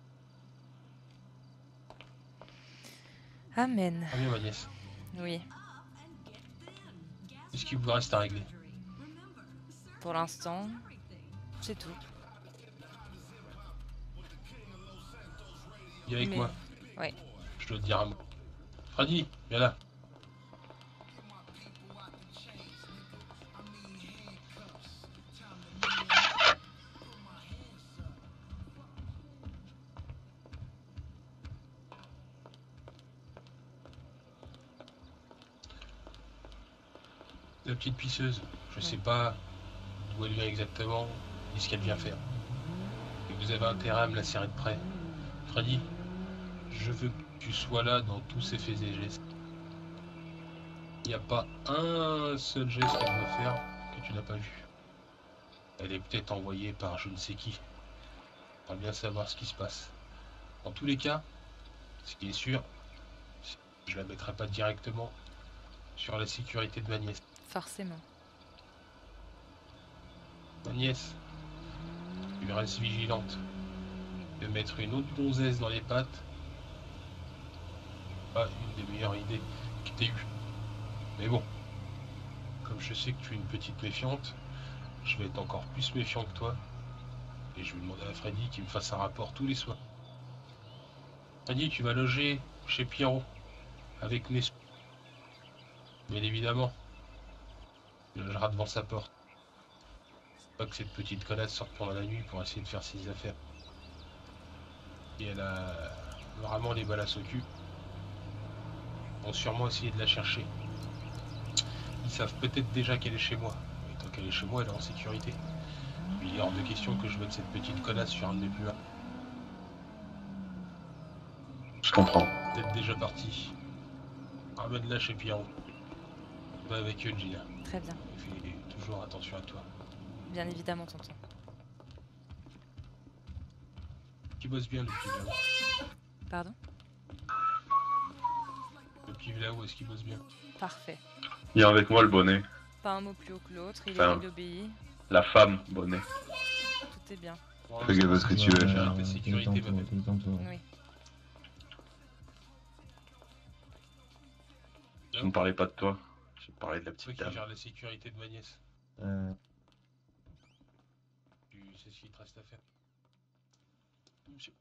Amen. Ah bien, ma nièce. Oui, Qu'est-ce qu'il vous reste à régler? pour l'instant, c'est tout. Viens avec Mais- moi. Ouais. Je dois te dire un mot. Freddy, viens là. La petite pisseuse, je sais pas d'où elle vient exactement, ni ce qu'elle vient faire. Et vous avez intérêt à me la serrer de près. Freddy, je veux que tu sois là dans tous ses faits et gestes. Il n'y a pas un seul geste qu'elle va faire que tu n'as pas vu. Elle est peut-être envoyée par je ne sais qui. On va bien savoir ce qui se passe. Dans tous les cas, ce qui est sûr, c'est que je la mettrai pas directement sur la sécurité de ma nièce. Forcément. Ma nièce, tu restes vigilante. De mettre une autre gonzesse dans les pattes, pas une des meilleures idées que t'aies eues. Mais bon, comme je sais que tu es une petite méfiante, je vais être encore plus méfiant que toi. Et je vais demander à Freddy qu'il me fasse un rapport tous les soirs. Freddy, tu vas loger chez Pierrot, avec Nesou. Bien évidemment, tu logeras devant sa porte. Pas que cette petite connasse sorte pendant la nuit pour essayer de faire ses affaires. Et elle a vraiment les balas au cul. Ils vont sûrement essayer de la chercher. Ils savent peut-être déjà qu'elle est chez moi. Et tant qu'elle est chez moi, elle est en sécurité. Il est hors de question que je mette cette petite connasse sur un de mes plus. Je comprends. Peut-être déjà parti. Ramène-la chez Pierrot. Va avec eux, Gina. Très bien. Et fais toujours attention à toi. Bien évidemment, tonton. Qui bosse bien, le petit là-haut. Pardon? Le petit là-haut, est-ce qu'il bosse bien? Parfait. Viens avec moi le bonnet. Pas un mot plus haut que l'autre, il, Enfin, il obéit. La femme bonnet. Tout est bien. Fais gaffe à ce que tu veux. J'arrête ta sécurité, ma belle. Oui. Je ne parlais pas de toi. Je parlais de la C'est toi petite qui dame. gère la sécurité de ma nièce. Euh, Tu sais ce qu'il te reste à faire. J'ai